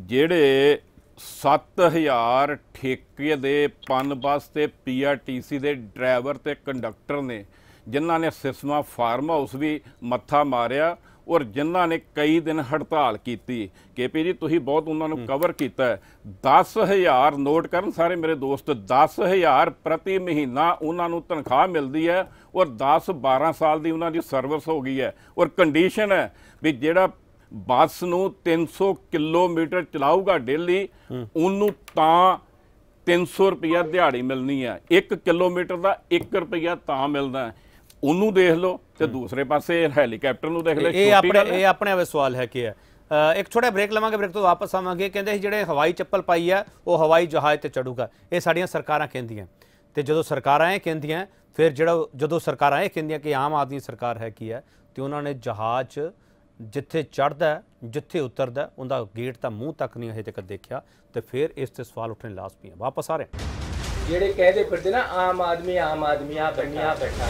ਜਿਹੜੇ ਸੱਤ ਹਜ਼ਾਰ ਠੇਕੇ ਦੇ ਪਨ ਬੱਸ ਤੇ ਪੀ ਆਰ ਟੀ ਸੀ ਦੇ ਡਰਾਈਵਰ ਤੇ ਕੰਡਕਟਰ ਨੇ ਜਿਨ੍ਹਾਂ ਨੇ ਸਿਸਮਾ ਫਾਰਮ ਹਾਊਸ ਵੀ ਮੱਥਾ ਮਾਰਿਆ ਔਰ ਜਿਨ੍ਹਾਂ ਨੇ ਕਈ ਦਿਨ ਹੜਤਾਲ ਕੀਤੀ, ਕੇ ਪੀ ਜੀ ਤੁਸੀਂ ਬਹੁਤ ਉਹਨਾਂ ਨੂੰ ਕਵਰ ਕੀਤਾ ਹੈ, ਦਸ ਹਜ਼ਾਰ ਨੋਟ ਕਰਨ ਸਾਰੇ ਮੇਰੇ ਦੋਸਤ, ਦਸ ਹਜ਼ਾਰ ਪ੍ਰਤੀ ਮਹੀਨਾ ਉਹਨਾਂ ਨੂੰ ਤਨਖਾਹ ਮਿਲਦੀ ਹੈ ਔਰ ਦਸ ਬਾਰਾਂ ਸਾਲ ਦੀ ਉਹਨਾਂ ਦੀ ਸਰਵਿਸ ਹੋ ਗਈ ਹੈ, ਔਰ ਕੰਡੀਸ਼ਨ ਹੈ ਵੀ ਜਿਹੜਾ ਬੱਸ ਨੂੰ ਤਿੰਨ ਸੌ ਕਿਲੋਮੀਟਰ ਚਲਾਊਗਾ ਡੇਲੀ ਉਹਨੂੰ ਤਾਂ ਤਿੰਨ ਸੌ ਰੁਪਈਆ ਦਿਹਾੜੀ ਮਿਲਣੀ ਹੈ, ਇੱਕ ਕਿਲੋਮੀਟਰ ਦਾ ਇੱਕ ਰੁਪਈਆ ਤਾਂ ਮਿਲਦਾ, ਉਹਨੂੰ ਦੇਖ ਲਓ ਤੇ ਦੂਸਰੇ ਪਾਸੇ ਹੈਲੀਕਾਪਟਰ ਨੂੰ ਦੇਖ ਲਓ। ਇਹ ਆਪਣੇ ਇਹ ਆਪਣੇ ਆਵੇ ਸਵਾਲ ਹੈ ਕਿ ਇੱਕ ਛੋਟਾ ਬ੍ਰੇਕ ਲਵਾਂਗੇ, ਬ੍ਰੇਕ ਤੋਂ ਵਾਪਸ ਆਵਾਂਗੇ। ਕਹਿੰਦੇ ਸੀ ਜਿਹੜੇ ਹਵਾਈ ਚੱਪਲ ਪਾਈ ਆ ਉਹ ਹਵਾਈ ਜਹਾਜ਼ ਤੇ ਚੜੂਗਾ, ਇਹ ਸਾਡੀਆਂ ਸਰਕਾਰਾਂ ਕਹਿੰਦੀਆਂ। ਤੇ ਜਦੋਂ ਸਰਕਾਰਾਂ ਇਹ ਕਹਿੰਦੀਆਂ ਫਿਰ ਜਿਹੜਾ ਜਦੋਂ ਸਰਕਾਰਾਂ ਇਹ ਕਹਿੰਦੀਆਂ ਕਿ ਆਮ ਆਦਮੀ ਸਰਕਾਰ ਹੈ ਕੀ ਹੈ, ਤੇ ਉਹਨਾਂ ਨੇ ਜਹਾਜ਼ ਜਿੱਥੇ ਚੜ੍ਹਦਾ ਜਿੱਥੇ ਉਤਰਦਾ ਉਹਦਾ ਗੇਟ ਤਾਂ ਮੂੰਹ ਤੱਕ ਨਹੀਂ ਅਜੇ ਤੱਕ ਦੇਖਿਆ, ਤੇ ਫਿਰ ਇਸ ਤੇ ਸਵਾਲ ਉੱਠਣੇ ਲਾਜ਼ਮੀ ਹੈ। ਵਾਪਸ ਆ ਰਹੇ ਜਿਹੜੇ ਕਹਿੰਦੇ ਫਿਰਦੇ ਨਾ ਆਮ ਆਦਮੀ ਆਮ ਆਦਮੀ ਆ ਬੰਨਿਆ ਬੈਠਾ।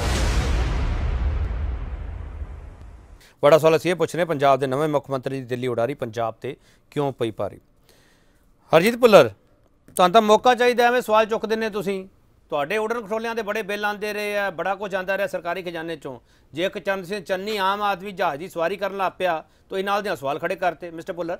ਬੜਾ ਸਵਾਲ ਅਸੀਂ ਇਹ ਪੁੱਛ ਰਹੇ ਪੰਜਾਬ ਦੇ ਨਵੇਂ ਮੁੱਖ ਮੰਤਰੀ ਦੀ ਦਿੱਲੀ ਉਡਾਰੀ ਪੰਜਾਬ ਤੇ ਕਿਉਂ ਪਈ ਭਾਰੀ। ਹਰਜੀਤ ਭੁੱਲਰ, ਤੁਹਾਨੂੰ ਤਾਂ ਮੌਕਾ ਚਾਹੀਦਾ, ਐਵੇਂ ਸਵਾਲ ਚੁੱਕਦੇ ਨੇ ਤੁਸੀਂ। ਤੁਹਾਡੇ ਉਡਣ ਖਟੋਲਿਆਂ ਦੇ ਬੜੇ ਬਿੱਲ ਆਉਂਦੇ ਰਹੇ ਆ, ਬੜਾ ਕੁਝ ਆਉਂਦਾ ਰਿਹਾ ਸਰਕਾਰੀ ਖਜ਼ਾਨੇ ਚੋਂ। ਜੇ ਇੱਕ ਚੰਦ ਸਿੰਘ ਚੰਨੀ ਆਮ ਆਦਮੀ ਜਹਾਜ਼ ਦੀ ਸਵਾਰੀ ਕਰਨ ਲੱਗ ਪਿਆ ਤਾਂ ਇਹ ਨਾਲ ਦੀਆਂ ਸਵਾਲ ਖੜੇ ਕਰਤੇ। ਮਿਸਟਰ ਭੁੱਲਰ,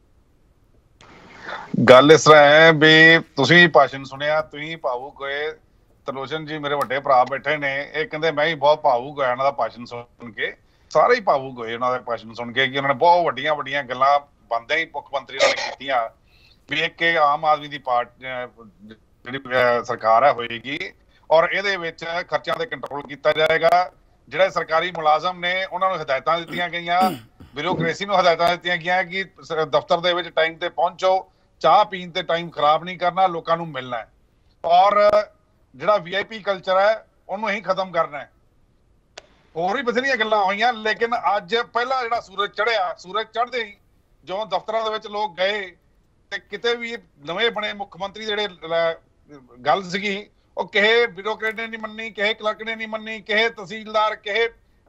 ਗੱਲ ਇਸ ਤਰ੍ਹਾਂ ਹੈ ਵੀ ਤੁਸੀਂ ਭਾਸ਼ਣ ਸੁਣਿਆ, ਤੁਸੀਂ ਭਾਵੁਕ ਹੋਏ। ਤਰਲੋਚਨ ਜੀ ਮੇਰੇ ਵੱਡੇ ਭਰਾ ਬੈਠੇ ਨੇ, ਇਹ ਕਹਿੰਦੇ ਮੈਂ ਵੀ ਬਹੁਤ ਭਾਵੁਕ ਹੋਇਆ ਉਹਨਾਂ ਦਾ ਭਾਸ਼ਣ ਸੁਣ ਕੇ। ਸਾਰੇ ਹੀ ਭਾਵੁਕ ਹੋਏ ਉਹਨਾਂ ਦਾ ਭਾਸ਼ਣ ਸੁਣ ਕੇ ਕਿ ਉਹਨਾਂ ਨੇ ਬਹੁਤ ਵੱਡੀਆਂ ਵੱਡੀਆਂ ਗੱਲਾਂ ਬੰਦੇ ਹੀ ਮੁੱਖ ਮੰਤਰੀ ਨੇ ਕੀਤੀਆਂ ਵੀ ਇੱਕ ਆਮ ਆਦਮੀ ਦੀ ਪਾਰਟੀ ਜਿਹੜੀ ਸਰਕਾਰ ਹੈ ਹੋਏਗੀ ਔਰ ਇਹਦੇ ਵਿੱਚ ਖਰਚਿਆਂ ਤੇ ਕੰਟਰੋਲ ਕੀਤਾ ਜਾਏਗਾ। ਜਿਹੜੇ ਸਰਕਾਰੀ ਮੁਲਾਜ਼ਮ ਨੇ ਉਹਨਾਂ ਨੂੰ ਹਦਾਇਤਾਂ ਦਿੱਤੀਆਂ ਗਈਆਂ, ਬਿਊਰੋਕ੍ਰੇਸੀ ਨੂੰ ਹਦਾਇਤਾਂ ਦਿੱਤੀਆਂ ਗਈਆਂ ਕਿ ਦਫ਼ਤਰ ਦੇ ਵਿੱਚ ਟਾਈਮ ਤੇ ਪਹੁੰਚੋ, ਚਾਹ ਪੀਣ ਤੇ ਟਾਈਮ ਖਰਾਬ ਨਹੀਂ ਕਰਨਾ, ਲੋਕਾਂ ਨੂੰ ਮਿਲਣਾ ਹੈ, ਔਰ ਜਿਹੜਾ ਵੀ ਆਈ ਪੀ ਕਲਚਰ ਹੈ ਉਹਨੂੰ ਹੀ ਖਤਮ ਕਰਨਾ ਹੈ। ਹੋਰ ਵੀ ਬਥੇਰੀਆਂ ਗੱਲਾਂ ਹੋਈਆਂ, ਲੇਕਿਨ ਅੱਜ ਪਹਿਲਾ ਜਿਹੜਾ ਸੂਰਜ ਚੜ੍ਹਿਆ, ਸੂਰਜ ਚੜ੍ਹਦੇ ਹੀ ਜੋ ਦਫ਼ਤਰਾਂ ਦੇ ਵਿੱਚ ਲੋਕ ਗਏ ਤੇ ਕਿਤੇ ਵੀ ਨਵੇਂ ਬਣੇ ਮੁੱਖ ਮੰਤਰੀ ਜਿਹੜੇ ਗੱਲ ਸੀਗੀ ਉਹ ਕਿਸੇ ਬਿਊਰੋਕਰੇਟ ਨੇ ਨਹੀਂ ਮੰਨੀ, ਕਿਸੇ ਕਲਰਕ ਨੇ ਨਹੀਂ ਮੰਨੀ, ਕਿਸੇ ਤਹਿਸੀਲਦਾਰ ਕਿਸੇ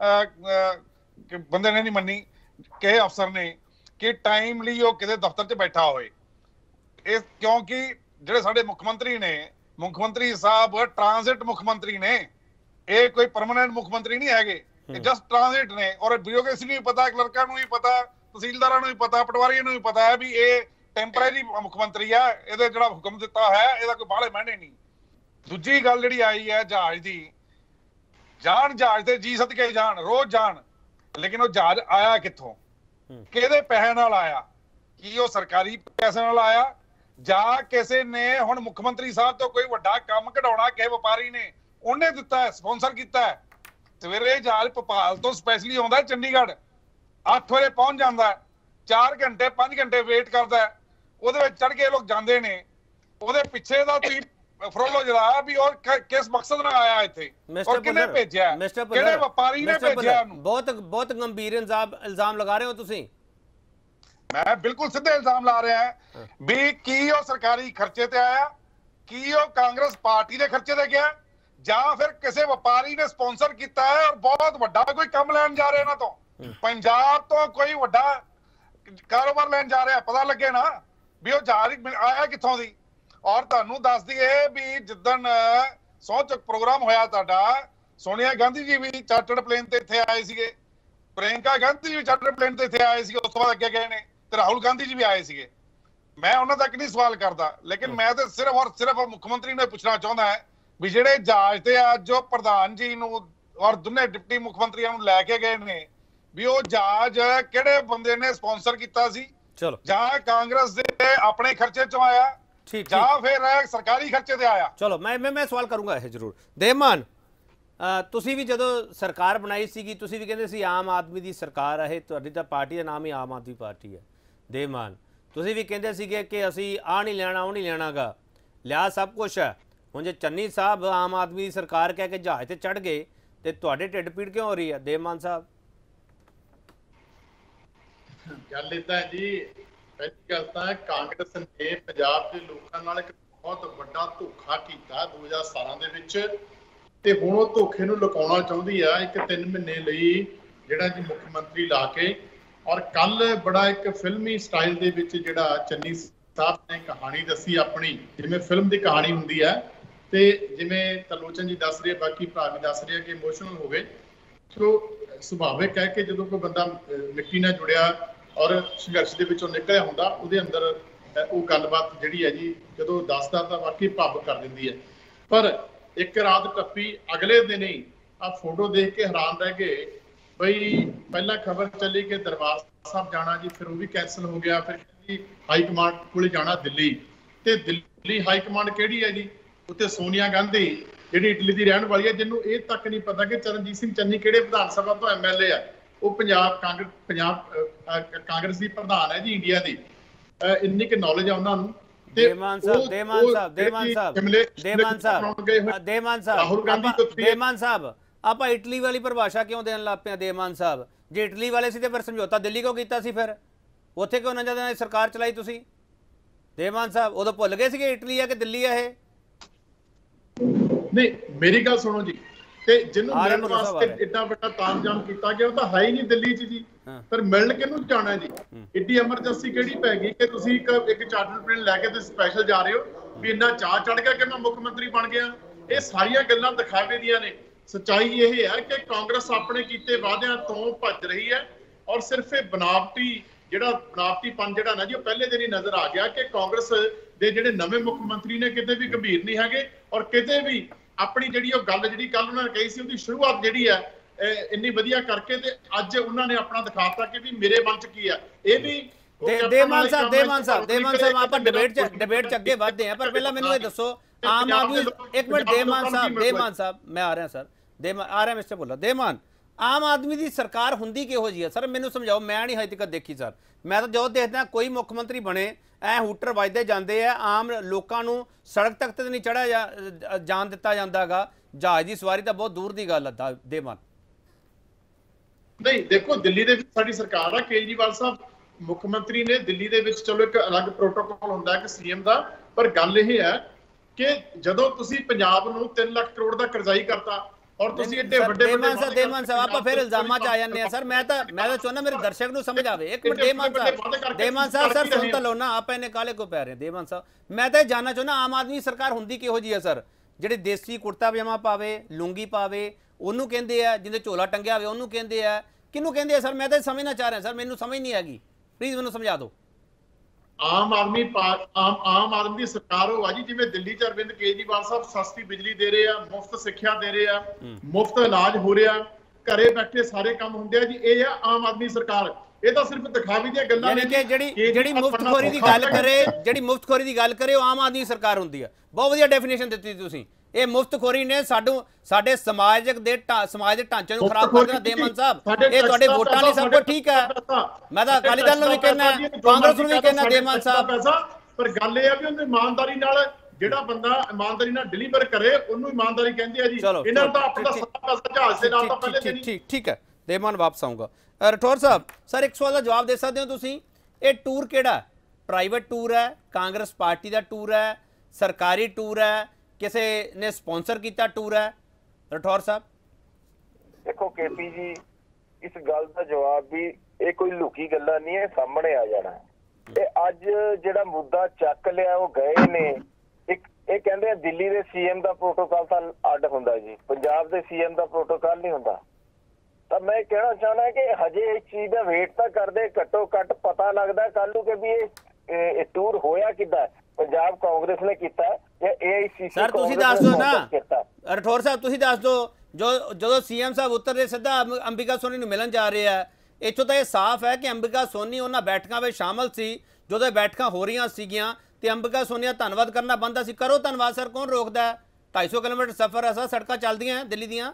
ਬੰਦੇ ਨੇ ਨਹੀਂ ਮੰਨੀ, ਕਿਸੇ ਅਫਸਰ ਨੇ ਕਿ ਟਾਈਮਲੀ ਉਹ ਕਿਤੇ ਦਫ਼ਤਰ 'ਚ ਬੈਠਾ ਹੋਵੇ। ਇਹ ਕਿਉਂਕਿ ਜਿਹੜੇ ਸਾਡੇ ਮੁੱਖ ਮੰਤਰੀ ਨੇ, ਮੁੱਖ ਮੰਤਰੀ ਸਾਹਿਬ ਟ੍ਰਾਂਜ਼ਿਟ ਮੁੱਖ ਮੰਤਰੀ ਨੇ, ਇਹ ਕੋਈ ਪਰਮਾਨੈਂਟ ਮੁੱਖ ਮੰਤਰੀ ਨਹੀਂ ਹੈਗੇ, ਇਹ ਜਸਟ ਟ੍ਰਾਂਜ਼ਿਟ ਨੇ। ਔਰ ਬਿਊਰੋਕ੍ਰੇਸੀ ਨੂੰ ਵੀ ਪਤਾ, ਕਲਰਕਾਂ ਨੂੰ ਵੀ ਪਤਾ, ਤਹਿਸੀਲਦਾਰਾਂ ਨੂੰ ਵੀ ਪਤਾ, ਪਟਵਾਰੀਆਂ ਨੂੰ ਵੀ ਪਤਾ ਹੈ ਵੀ ਇਹ ਟੈਂਪਰੇਰੀ ਮੁੱਖ ਮੰਤਰੀ ਆ, ਇਹਦੇ ਜਿਹੜਾ ਹੁਕਮ ਦਿੱਤਾ ਹੈ ਇਹਦਾ ਕੋਈ ਬਾਹਲੇ ਮਹਿਣੇ ਨਹੀਂ। ਦੂਜੀ ਗੱਲ ਜਿਹੜੀ ਆਈ ਹੈ ਜਹਾਜ਼ ਦੀ, ਜਾਣ ਜਹਾਜ਼ ਤੇ ਜੀ ਸਦਕੇ ਜਾਣ, ਰੋਜ਼ ਜਾਣ, ਲੇਕਿਨ ਉਹ ਜਹਾਜ਼ ਆਇਆ ਕਿੱਥੋਂ, ਕਿਹਦੇ ਪੈਸੇ ਨਾਲ ਆਇਆ? ਕੀ ਉਹ ਸਰਕਾਰੀ ਪੈਸੇ ਨਾਲ ਆਇਆ ਜਾਂ ਕਿਸੇ ਨੇ ਹੁਣ ਮੁੱਖ ਮੰਤਰੀ ਸਾਹਿਬ ਤੋਂ ਕੋਈ ਵੱਡਾ ਕੰਮ ਕਢਾਉਣਾ ਕਿਸੇ ਵਪਾਰੀ ਨੇ ਉਹਨੇ ਦਿੱਤਾ ਹੈ, ਸਪਾਂਸਰ ਕੀਤਾ ਹੈ? ਸਵੇਰੇ ਜਹਾਜ਼ ਭੋਪਾਲ ਤੋਂ ਸਪੈਸ਼ਲੀ ਆਉਂਦਾ ਚੰਡੀਗੜ੍ਹ, ਅੱਠ ਵਜੇ ਪਹੁੰਚ ਜਾਂਦਾ, ਚਾਰ ਘੰਟੇ ਪੰਜ ਘੰਟੇ ਵੇਟ ਕਰਦਾ, ਉਹਦੇ ਵਿੱਚ ਚੜ ਕੇ ਲੋਕ ਜਾਂਦੇ ਨੇ। ਉਹਦੇ ਪਿੱਛੇ ਦਾ ਤੁਸੀਂ ਫਰੋਲੋ ਜਿਹੜਾ ਵੀ ਉਹ ਕਿਸ ਮਕਸਦ ਨਾਲ ਆਇਆ ਇੱਥੇ ਔਰ ਕਿਹਨੇ ਭੇਜਿਆ, ਕਿਹੜੇ ਵਪਾਰੀ ਨੇ ਭੇਜਿਆ ਉਹਨੂੰ? ਬਹੁਤ ਬਹੁਤ ਗੰਭੀਰ ਇਲਜ਼ਾਮ ਇਲਜ਼ਾਮ ਲਗਾ ਰਹੇ ਹੋ ਤੁਸੀਂ। ਮੈਂ ਬਿਲਕੁਲ ਸਿੱਧੇ ਇਲਜ਼ਾਮ ਲਾ ਰਿਹਾ ਹਾਂ ਵੀ ਕੀ ਉਹ ਸਰਕਾਰੀ ਖਰਚੇ ਤੇ ਆਇਆ, ਕੀ ਉਹ ਕਾਂਗਰਸ ਪਾਰਟੀ ਦੇ ਖਰਚੇ ਤੇ ਗਿਆ, ਜਾਂ ਫਿਰ ਕਿਸੇ ਵਪਾਰੀ ਨੇ ਸਪਾਂਸਰ ਕੀਤਾ ਹੈ ਔਰ ਬਹੁਤ ਵੱਡਾ ਕੋਈ ਕੰਮ ਲੈਣ ਜਾ ਰਿਹਾ ਇਹਨਾਂ ਤੋਂ, ਪੰਜਾਬ ਤੋਂ ਕੋਈ ਵੱਡਾ ਕਾਰੋਬਾਰ ਲੈਣ ਜਾ ਰਿਹਾ। ਪਤਾ ਲੱਗੇ ਨਾ ਵੀ ਉਹ ਜਹਾਜ਼ ਆਇਆ ਕਿੱਥੋਂ ਦੀ। ਔਰ ਤੁਹਾਨੂੰ ਦੱਸ ਦਈਏ ਵੀ ਜਿੱਦਣ ਸਹੁੰ ਚੁੱਕ ਪ੍ਰੋਗਰਾਮ ਹੋਇਆ ਤੁਹਾਡਾ, ਸੋਨੀਆ ਗਾਂਧੀ ਜੀ ਵੀ ਚਾਰਟਰਡ ਪਲੇਨ ਤੇ ਇੱਥੇ ਆਏ ਸੀਗੇ, ਪ੍ਰਿਯੰਕਾ ਗਾਂਧੀ ਜੀ ਵੀ ਚਾਰਟਰਡ ਪਲੇਨ ਤੇ ਇੱਥੇ ਆਏ ਸੀਗੇ, ਉਸ ਤੋਂ ਬਾਅਦ ਅੱਗੇ ਗਏ ਨੇ, ਤੇ ਰਾਹੁਲ ਗਾਂਧੀ ਜੀ ਵੀ ਆਏ ਸੀਗੇ। ਮੈਂ ਉਹਨਾਂ ਤੱਕ ਨਹੀਂ ਸਵਾਲ ਕਰਦਾ, ਲੇਕਿਨ ਮੈਂ ਤਾਂ ਸਿਰਫ ਔਰ ਸਿਰਫ ਮੁੱਖ ਮੰਤਰੀ ਨੂੰ ਪੁੱਛਣਾ ਚਾਹੁੰਦਾ ਹੈ ਵੀ ਜਿਹੜੇ ਜਹਾਜ਼ ਤੇ ਅੱਜ ਜੋ ਪ੍ਰਧਾਨ ਜੀ ਨੂੰ ਔਰ ਦੋਨੇ ਡਿਪਟੀ ਮੁੱਖ ਮੰਤਰੀਆਂ ਨੂੰ ਲੈ ਕੇ ਗਏ ਨੇ, ਵੀ ਉਹ ਜਹਾਜ਼ ਕਿਹੜੇ ਬੰਦੇ ਨੇ ਸਪਾਂਸਰ ਕੀਤਾ ਸੀ? ਚਲੋ, ਜਾਂ ਕਾਂਗਰਸ ਦੇ ਆਪਣੇ ਖਰਚੇ ਚੋਂ ਆਇਆ ਜਾਂ ਫਿਰ ਸਰਕਾਰੀ ਖਰਚੇ ਤੇ ਆਇਆ? ਚਲੋ ਮੈਂ ਮੈਂ ਸਵਾਲ ਕਰੂੰਗਾ ਇਹ ਜ਼ਰੂਰ। ਦੇਵਮਾਨ, ਤੁਸੀਂ ਵੀ ਜਦੋਂ ਸਰਕਾਰ ਬਣਾਈ ਸੀਗੀ ਤੁਸੀਂ ਵੀ ਕਹਿੰਦੇ ਸੀ ਆਮ ਆਦਮੀ ਦੀ ਸਰਕਾਰ ਹੈ, ਤੁਹਾਡੀ ਤਾਂ ਪਾਰਟੀ ਦਾ ਨਾਮ ਹੀ ਆਮ ਆਦਮੀ ਪਾਰਟੀ ਹੈ। ਦੇਵਮਾਨ, ਤੁਸੀਂ ਵੀ ਕਹਿੰਦੇ ਸੀਗੇ ਕਿ ਅਸੀਂ ਆਹ ਨਹੀਂ ਲੈਣਾ ਉਹ ਨਹੀਂ ਲੈਣਾਗਾ, ਲਿਆ ਸਭ ਕੁਛ ਹੈ। ਹੁਣ ਜੇ ਚੰਨੀ ਸਾਹਿਬ ਆਮ ਆਦਮੀ ਦੀ ਸਰਕਾਰ ਕਹਿ ਕੇ ਜਹਾਜ਼ ਤੇ ਚੜ੍ਹ ਗਏ ਤੇ ਤੁਹਾਡੇ ਢਿੱਡ ਪੀੜ ਕਿਉਂ ਹੋ ਰਹੀ ਹੈ? ਦੇਵਮਾਨ ਸਾਹਿਬ, ਗੱਲ ਏਦਾਂ ਜੀ, ਪਹਿਲੀ ਗੱਲ ਤਾਂ ਕਾਂਗਰਸ ਨੇ ਪੰਜਾਬ ਦੇ ਲੋਕਾਂ ਨਾਲ ਇੱਕ ਬਹੁਤ ਵੱਡਾ ਧੋਖਾ ਕੀਤਾ ਦੋ ਹਜ਼ਾਰ ਸਤਾਰਾਂ ਦੇ ਵਿੱਚ, ਤੇ ਹੁਣ ਉਹ ਧੋਖੇ ਨੂੰ ਲੁਕਾਉਣਾ ਚਾਹੁੰਦੀ ਆ ਇੱਕ ਤਿੰਨ ਮਹੀਨੇ ਲਈ ਜਿਹੜਾ ਜੀ ਮੁੱਖ ਮੰਤਰੀ ਲਾ ਕੇ। ਔਰ ਕੱਲ ਬੜਾ ਇੱਕ ਫਿਲਮੀ ਸਟਾਈਲ ਦੇ ਵਿੱਚ ਜਿਹੜਾ ਚੰਨੀ ਸਾਹਿਬ ਨੇ ਕਹਾਣੀ ਦੱਸੀ ਆਪਣੀ, ਜਿਵੇਂ ਫਿਲਮ ਦੀ ਕਹਾਣੀ ਹੁੰਦੀ ਹੈ, ਤੇ ਜਿਵੇਂ ਤਰਲੋਚਨ ਜੀ ਦੱਸ ਰਹੇ, ਬਾਕੀ ਭਰਾ ਵੀ ਦੱਸ ਰਹੇ ਕਿ ਇਮੋਸ਼ਨਲ ਹੋ ਗਏ। ਸੋ ਸੁਭਾਵਿਕ ਹੈ ਕਿ ਜਦੋਂ ਕੋਈ ਬੰਦਾ ਮਿੱਟੀ ਨਾਲ ਜੁੜਿਆ ਔਰ ਸੰਘਰਸ਼ ਦੇ ਵਿੱਚੋਂ ਨਿਕਲਿਆ ਹੁੰਦਾ, ਉਹਦੇ ਅੰਦਰ ਉਹ ਗੱਲਬਾਤ ਜਿਹੜੀ ਹੈ ਜੀ ਜਦੋਂ ਦੱਸਦਾ ਤਾਂ ਵਾਕਈ ਭਾਵੁਕ ਕਰ ਦਿੰਦੀ ਹੈ। ਪਰ ਇੱਕ ਰਾਤ ਟੱਪੀ, ਅਗਲੇ ਦਿਨ ਹੀ ਆ ਫੋਟੋ ਦੇਖ ਕੇ ਹੈਰਾਨ ਰਹਿ ਗਏ ਬਈ ਪਹਿਲਾਂ ਖਬਰ ਚੱਲੀ ਕਿ ਦਰਬਾਰ ਸਾਹਿਬ ਜਾਣਾ ਜੀ, ਫਿਰ ਉਹ ਵੀ ਕੈਂਸਲ ਹੋ ਗਿਆ। ਫਿਰ ਹਾਈ ਕਮਾਂਡ ਕੋਲੇ ਜਾਣਾ ਦਿੱਲੀ, ਤੇ ਦਿੱਲੀ ਹਾਈ ਕਮਾਂਡ ਕਿਹੜੀ ਹੈ ਜੀ? ਉੱਥੇ ਸੋਨੀਆ ਗਾਂਧੀ ਜਿਹੜੀ ਇਟਲੀ ਦੀ ਰਹਿਣ ਵਾਲੀ ਹੈ, ਜਿਹਨੂੰ ਇਹ ਤੱਕ ਨਹੀਂ ਪਤਾ ਕਿ ਚਰਨਜੀਤ ਸਿੰਘ ਚੰਨੀ ਕਿਹੜੇ ਵਿਧਾਨ ਸਭਾ ਤੋਂ ਐਮ ਐਲ ਏ ਆ। ਉਹ ਪੰਜਾਬ ਕਾਂਗਰਸ ਪੰਜਾਬ ਅਹ, ਕਾਂਗਰਸ ਦੀ ਪ੍ਰਧਾਨ ਹੈ ਜੀ ਇੰਡੀਆ ਦੀ, ਅਹ, ਇੰਨੀ ਕਿ ਨੌਲੇਜ ਆ ਉਹਨਾਂ ਨੂੰ। ਦੇਮਾਨ ਸਾਹਿਬ ਦੇਮਾਨ ਸਾਹਿਬ ਦੇਮਾਨ ਸਾਹਿਬ ਦੇਮਾਨ ਸਾਹਿਬ ਦੇਮਾਨ ਸਾਹਿਬ ਦੇਮਾਨ ਸਾਹਿਬ ਆਪਾਂ ਇਟਲੀ ਵਾਲੀ ਪਰਿਭਾਸ਼ਾ ਕਿਉਂ ਦੇਣ ਲੱਗ ਪਏ ਦੇਮਾਨ ਸਾਹਿਬ? ਜੇ ਇਟਲੀ ਵਾਲੇ ਸੀ ਤੇ ਫਿਰ ਸਮਝੌਤਾ ਦਿੱਲੀ ਕਿਉਂ ਕੀਤਾ ਸੀ? ਫਿਰ ਉੱਥੇ ਕਿਉਂ ਨਾ ਜਦੋਂ ਸਰਕਾਰ ਚਲਾਈ ਤੁਸੀਂ? ਦੇਮਾਨ ਸਾਹਿਬ ਉਦੋਂ ਭੁੱਲ ਗਏ ਸੀਗੇ ਇਟਲੀ ਆ ਕਿ ਦਿੱਲੀ ਆ ਇਹ? ਨਹੀਂ ਮੇਰੀ ਗੱਲ ਸੁਣੋ ਜੀ, ਤੇ ਜਿਹਨੂੰ ਮਿਲਣ ਵਾਸਤੇ ਏਡਾ ਵੱਡਾ ਤਾਮਝਾਮ ਕੀਤਾ ਗਿਆ ਉਹ ਤਾਂ ਹੈ ਹੀ ਨਹੀਂ ਦਿੱਲੀ 'ਚ ਜੀ। ਪਰ ਮਿਲਣ ਕਿਹਨੂੰ ਜਾਣਾ ਜੀ? ਏਡੀ ਐਮਰਜੈਂਸੀ ਕਿਹੜੀ ਪੈ ਗਈ ਕਿ ਤੁਸੀਂ ਇੱਕ ਇੱਕ ਚਾਰਟਰ ਪਲੇਨ ਲੈ ਕੇ ਤੇ ਸਪੈਸ਼ਲ ਜਾ ਰਹੇ ਹੋ ਵੀ ਇੰਨਾ ਚਾਹ ਚੜ ਗਿਆ ਕਿ ਮੈਂ ਮੁੱਖ ਮੰਤਰੀ ਬਣ ਗਿਆ? ਇਹ ਸਾਰੀਆਂ ਗੱਲਾਂ ਦਿਖਾਵੇ ਦੀਆਂ ਨੇ। ਸੱਚਾਈ ਇਹ ਹੈ ਕਿ ਕਾਂਗਰਸ ਆਪਣੇ ਕੀਤੇ ਵਾਅਦਿਆਂ ਤੋਂ ਭੱਜ ਰਹੀ ਹੈ ਔਰ ਸਿਰਫ ਇਹ ਬਨਾਵਟੀ ਜਿਹੜਾ ਬਨਾਵਟੀਪਨ ਜਿਹੜਾ ਨਾ ਜੀ ਉਹ ਪਹਿਲੇ ਦਿਨ ਹੀ ਨਜ਼ਰ ਆ ਗਿਆ ਕਿ ਕਾਂਗਰਸ ਦੇ ਜਿਹੜੇ ਨਵੇਂ ਮੁੱਖ ਮੰਤਰੀ ਨੇ ਕਿਤੇ ਵੀ ਗੰਭੀਰ ਨਹੀਂ ਹੈਗੇ ਔਰ ਕਿਤੇ ਵੀ ਆਪਣੀ ਜਿਹੜੀ ਉਹ ਗੱਲ ਜਿਹੜੀ ਕੱਲ ਉਹਨਾਂ ਨੇ ਕਹੀ ਸੀ ਉਹਦੀ ਸ਼ੁਰੂਆਤ ਜਿਹੜੀ ਹੈ ਇੰਨੀ ਵਧੀਆ ਕਰਕੇ ਤੇ ਅੱਜ ਉਹਨਾਂ ਨੇ ਆਪਣਾ ਦਿਖਾਤਾ ਕਿ ਵੀ ਮੇਰੇ ਮਨ ਚ ਕੀ ਹੈ। ਇਹ ਵੀ ਦੇਮਾਨ ਸਾਹਿਬ ਦੇਮਾਨ ਸਾਹਿਬ ਦੇਮਾਨ ਸਾਹਿਬ ਆਪਾਂ ਡਿਬੇਟ ਚ ਡਿਬੇਟ ਚ ਅੱਗੇ ਵਧਦੇ ਆ, ਪਰ ਪਹਿਲਾਂ ਮੈਨੂੰ ਇਹ ਦੱਸੋ ਆਮ ਆਦਮੀ ਇੱਕ ਮਿੰਟ ਦੇਮਾਨ ਸਾਹਿਬ ਦੇਮਾਨ ਸਾਹਿਬ ਮੈਂ ਆ ਰਿਹਾ ਸਰ ਦੇਮਾਨ ਆ ਰਿਹਾ ਮਿਸਟਰ ਬੋਲਾ ਦੇਮਾਨ ਆਮ ਆਦਮੀ ਦੀ ਸਰਕਾਰ ਹੁੰਦੀ ਕਿਹੋ ਜਿਹੀ ਹੈ ਸਰ? ਮੈਨੂੰ ਸਮਝਾਓ, ਮੈਂ ਨਹੀਂ ਹਜੇ ਤੱਕ ਦੇਖੀ ਸਰ। ਮੈਂ ਤਾਂ ਜੋ ਦੇਖਦਾ ਕੋਈ ਮੁੱਖ ਮੰਤਰੀ ਬਣੇ ਐ ਹੂਟਰ ਵੱਜਦੇ ਜਾਂਦੇ ਆ, ਆਮ ਲੋਕਾਂ ਨੂੰ ਸੜਕ ਤੱਕ ਤੇ ਨਹੀਂ ਚੜ੍ਹਿਆ ਜਾਣ ਦਿੱਤਾ ਜਾਂਦਾਗਾ। ਜਹਾਜ਼ ਦੀ ਸਵਾਰੀ ਤਾਂ ਬਹੁਤ ਦੂਰ ਦੀ ਗੱਲ ਹੈ ਦੇਮਾਨ। ਨਹੀਂ ਦੇਖੋ ਦਿੱਲੀ ਦੇ ਵਿੱਚ ਸਾਡੀ ਸਰਕਾਰ ਆ, ਕੇਜਰੀਵਾਲ ਸਾਹਿਬ ਮੁੱਖ ਮੰਤਰੀ ਨੇ। ਦਿੱਲੀ ਦੇ ਵਿੱਚ ਚਲੋ ਇੱਕ ਅਲੱਗ ਪ੍ਰੋਟੋਕਾਲ ਹੁੰਦਾ ਕਿ ਸੀਐਮ ਦਾ, ਪਰ ਗੱਲ ਇਹ ਹੈ ਕਿ ਜਦੋਂ ਤੁਸੀਂ ਪੰਜਾਬ ਨੂੰ ਤਿੰਨ ਲੱਖ ਕਰੋੜ ਦਾ ਕਰਜ਼ਾਈ ਕਰਤਾ ਔਰ ਤੁਸੀਂ ਏਡੇ ਵੱਡੇ ਦੇਮਾਨ ਸਾਹਿਬ ਦੇਮਾਨ ਸਾਹਿਬ ਆਪਾਂ ਫਿਰ ਇਲਜ਼ਾਮਾਂ 'ਚ ਆ ਜਾਂਦੇ ਆ ਸਰ। ਮੈਂ ਤਾਂ ਮੈਂ ਤਾਂ ਚਾਹੁੰਦਾ ਮੇਰੇ ਦਰਸ਼ਕ ਨੂੰ ਸਮਝ ਆਵੇ। ਇੱਕ ਮਿੰਟ ਦੇਮਾਨ ਸਾਹਿਬ ਦੇਮਾਨ ਸਾਹਿਬ ਸਰ ਸੁਣ ਤਾਂ ਲਓ ਨਾ, ਆਪਾਂ ਇਹਨੇ ਕਾਲੇ ਕੋ ਪੈ ਰਹੇ ਦੇਮਾਨ ਸਾਹਿਬ। ਮੈਂ ਤਾਂ ਇਹ ਜਾਨਣਾ ਚਾਹੁੰਦਾ ਆਮ ਆਦਮੀ ਸਰਕਾਰ ਹੁੰਦੀ ਕਿਹੋ ਜਿਹੀ ਹੈ ਸਰ? ਜਿਹੜੇ ਦੇਸੀ ਕੁੜਤਾ ਪਜਾਮਾ ਪਾਵੇ, ਲੁੰਗੀ ਪਾਵੇ ਉਹਨੂੰ ਕਹਿੰਦੇ ਆ, ਜਿਹਦੇ ਝੋਲਾ ਟੰਗਿਆ ਹੋਵੇ ਉਹਨੂੰ ਕਹਿੰਦੇ ਆ, ਕਿਹਨੂੰ ਕਹਿੰਦੇ ਆ ਸਰ? ਮੈਂ ਤਾਂ ਸਮਝਣਾ ਚਾਹ ਰਿਹਾ ਸਰ, ਮੈਨੂੰ ਸਮਝ ਨਹੀਂ ਆਗੀ, ਪਲੀਜ਼ ਮੈਨੂੰ ਸਮਝਾ ਦਿਓ। ਆਮ ਆਦਮੀ ਆਮ ਆਮ ਆਦਮੀ ਦੀ ਸਰਕਾਰ ਹੋ ਆ ਜੀ, ਜਿਵੇਂ ਦਿੱਲੀ 'ਚ ਅਰਵਿੰਦ ਕੇਜਰੀਵਾਲ ਸਾਹਿਬ ਸਸਤੀ ਬਿਜਲੀ ਦੇ ਰਹੇ ਆ, ਮੁਫਤ ਸਿੱਖਿਆ ਦੇ ਰਹੇ ਆ, ਮੁਫਤ ਇਲਾਜ ਹੋ ਰਿਹਾ, ਘਰੇ ਬੈਠੇ ਸਾਰੇ ਕੰਮ ਹੁੰਦੇ ਆ ਜੀ। ਇਹ ਆ ਆਮ ਆਦਮੀ ਸਰਕਾਰ। ਇਹ ਤਾਂ ਸਿਰਫ ਦਿਖਾਵੇ ਦੀਆਂ ਗੱਲਾਂ ਨੇ। ਜਿਹੜੀ ਜਿਹੜੀ ਮੁਫਤਖੋਰੀ ਦੀ ਗੱਲ ਕਰੇ ਜਿਹੜੀ ਮੁਫਤਖੋਰੀ ਦੀ ਗੱਲ ਕਰੇ ਉਹ ਆਮ ਆਦਮੀ ਸਰਕਾਰ ਹੁੰਦੀ ਆ। ਬਹੁਤ ਵਧੀਆ ਡੈਫੀਨੇਸ਼ਨ ਦਿੱਤੀ ਤੁਸੀਂ। ਇਹ ਮੁਫਤਖੋਰੀ ਨੇ ਸਾਨੂੰ ਸਾਡੇ ਸਮਾਜਿਕ ਦੇ ਸਮਾਜ ਦੇ ਢਾਂਚੇ ਨੂੰ ਖਰਾਬ ਕਰ ਦੇਣਾ। ਦੇਮਨ ਸਾਹਿਬ ਇਹ ਤੁਹਾਡੇ ਵੋਟਾਂ ਲਈ ਸਭ ਕੁਝ ਠੀਕ ਹੈ। ਮੈਂ ਤਾਂ ਅਕਾਲੀ ਦਲ ਨੂੰ ਵੀ ਕਹਿਣਾ, ਕਾਂਗਰਸ ਨੂੰ ਵੀ ਕਹਿਣਾ ਦੇਮਨ ਸਾਹਿਬ, ਪਰ ਗੱਲ ਇਹ ਆ ਵੀ ਉਹਦੀ ਇਮਾਨਦਾਰੀ ਨਾਲ ਜਿਹੜਾ ਬੰਦਾ ਇਮਾਨਦਾਰੀ ਨਾਲ ਡਿਲੀਵਰ ਕਰੇ ਉਹਨੂੰ ਇਮਾਨਦਾਰੀ ਕਹਿੰਦੇ ਆ ਜੀ। ਇਹਨਾਂ ਦਾ ਆਪਣਾ ਸਾਰਾ ਪੈਸਾ ਜਹਾਜ਼ ਦੇ ਨਾਲ ਤਾਂ ਪਹਿਲੇ ਦਿਨ ਠੀਕ ਠੀਕ ਹੈ ਦੇਮਨ ਵਾਪਸ ਆਊਂਗਾ। ਰਠੌਰ ਸਾਹਿਬ ਸਰ ਇੱਕ ਸਵਾਲ ਦਾ ਜਵਾਬ ਦੇ ਸਕਦੇ ਹੋ ਤੁਸੀਂ? ਇਹ ਟੂਰ ਕਿਹੜਾ? ਪ੍ਰਾਈਵੇਟ ਟੂਰ ਹੈ, ਕਾਂਗਰਸ ਪਾਰਟੀ ਦਾ ਟੂਰ ਹੈ, ਸਰਕਾਰੀ ਟੂਰ ਹੈ, ਕਿਸੇ ਨੇ ਸਪਾਂਸਰ ਕੀਤਾ ਟੂਰ ਹੈ? ਰਠੌਰ ਸਾਹਿਬ ਦੇਖੋ ਕੇਪੀ ਜੀ, ਇਸ ਗੱਲ ਦਾ ਜਵਾਬ ਵੀ ਇਹ ਕੋਈ ਲੁਕੀ ਗੱਲਾਂ ਨਹੀਂ ਹੈ, ਸਾਹਮਣੇ ਆ ਜਾਣਾ। ਤੇ ਅੱਜ ਜਿਹੜਾ ਮੁੱਦਾ ਚੱਕ ਲਿਆ ਉਹ ਗਏ ਨੇ ਇੱਕ ਇਹ ਕਹਿੰਦੇ ਆ ਦਿੱਲੀ ਦੇ ਸੀਐਮ ਦਾ ਪ੍ਰੋਟੋਕਾਲ ਤਾਂ ਅੱਡ ਹੁੰਦਾ ਜੀ, ਪੰਜਾਬ ਦੇ ਸੀਐਮ ਦਾ ਪ੍ਰੋਟੋਕਾਲ ਨਹੀਂ ਹੁੰਦਾ। ਤਾਂ ਮੈਂ ਕਹਿਣਾ ਚਾਹੁੰਦਾ ਕਿ ਹਜੇ ਇਸ ਚੀਜ਼ ਦਾ ਵੇਟ ਤਾਂ ਕਰਦੇ, ਘੱਟੋ ਘੱਟ ਪਤਾ ਲੱਗਦਾ ਕੱਲ ਨੂੰ ਕਿ ਵੀ ਇਹ ਟੂਰ ਹੋਇਆ ਕਿੱਦਾਂ, ਪੰਜਾਬ ਕਾਂਗਰਸ ਨੇ ਕੀਤਾ ਜਾਂ ਏਆਈਸੀਸੀ। ਸਰ ਤੁਸੀਂ ਦੱਸ ਦਿਓ ਨਾ ਰਠੌਰ ਸਾਹਿਬ, ਤੁਸੀਂ ਦੱਸ ਦਿਓ ਜੋ ਜਦੋਂ ਸੀਐਮ ਸਾਹਿਬ ਉੱਤਰਦੇ ਸਿੱਧਾ ਅੰਬਿਕਾ ਸੋਨੀ ਨੂੰ ਮਿਲਣ ਜਾ ਰਹੇ ਆ, ਇੱਥੋਂ ਤਾਂ ਇਹ ਸਾਫ਼ ਹੈ ਕਿ ਅੰਬਿਕਾ ਸੋਨੀ ਉਹਨਾਂ ਬੈਠਕਾਂ ਵਿੱਚ ਸ਼ਾਮਲ ਸੀ ਜਦੋਂ ਬੈਠਕਾਂ ਹੋ ਰਹੀਆਂ ਸੀਗੀਆਂ ਤੇ ਅੰਬਿਕਾ ਸੋਨੀ ਦਾ ਧੰਨਵਾਦ ਕਰਨਾ ਬਣਦਾ ਸੀ। ਕਰੋ ਧੰਨਵਾਦ ਸਰ, ਕੌਣ ਰੋਕਦਾ? ਢਾਈ ਸੌ ਕਿਲੋਮੀਟਰ ਸਫ਼ਰ ਹੈ, ਸੜਕਾਂ ਚੱਲਦੀਆਂ ਦਿੱਲੀ ਦੀਆਂ,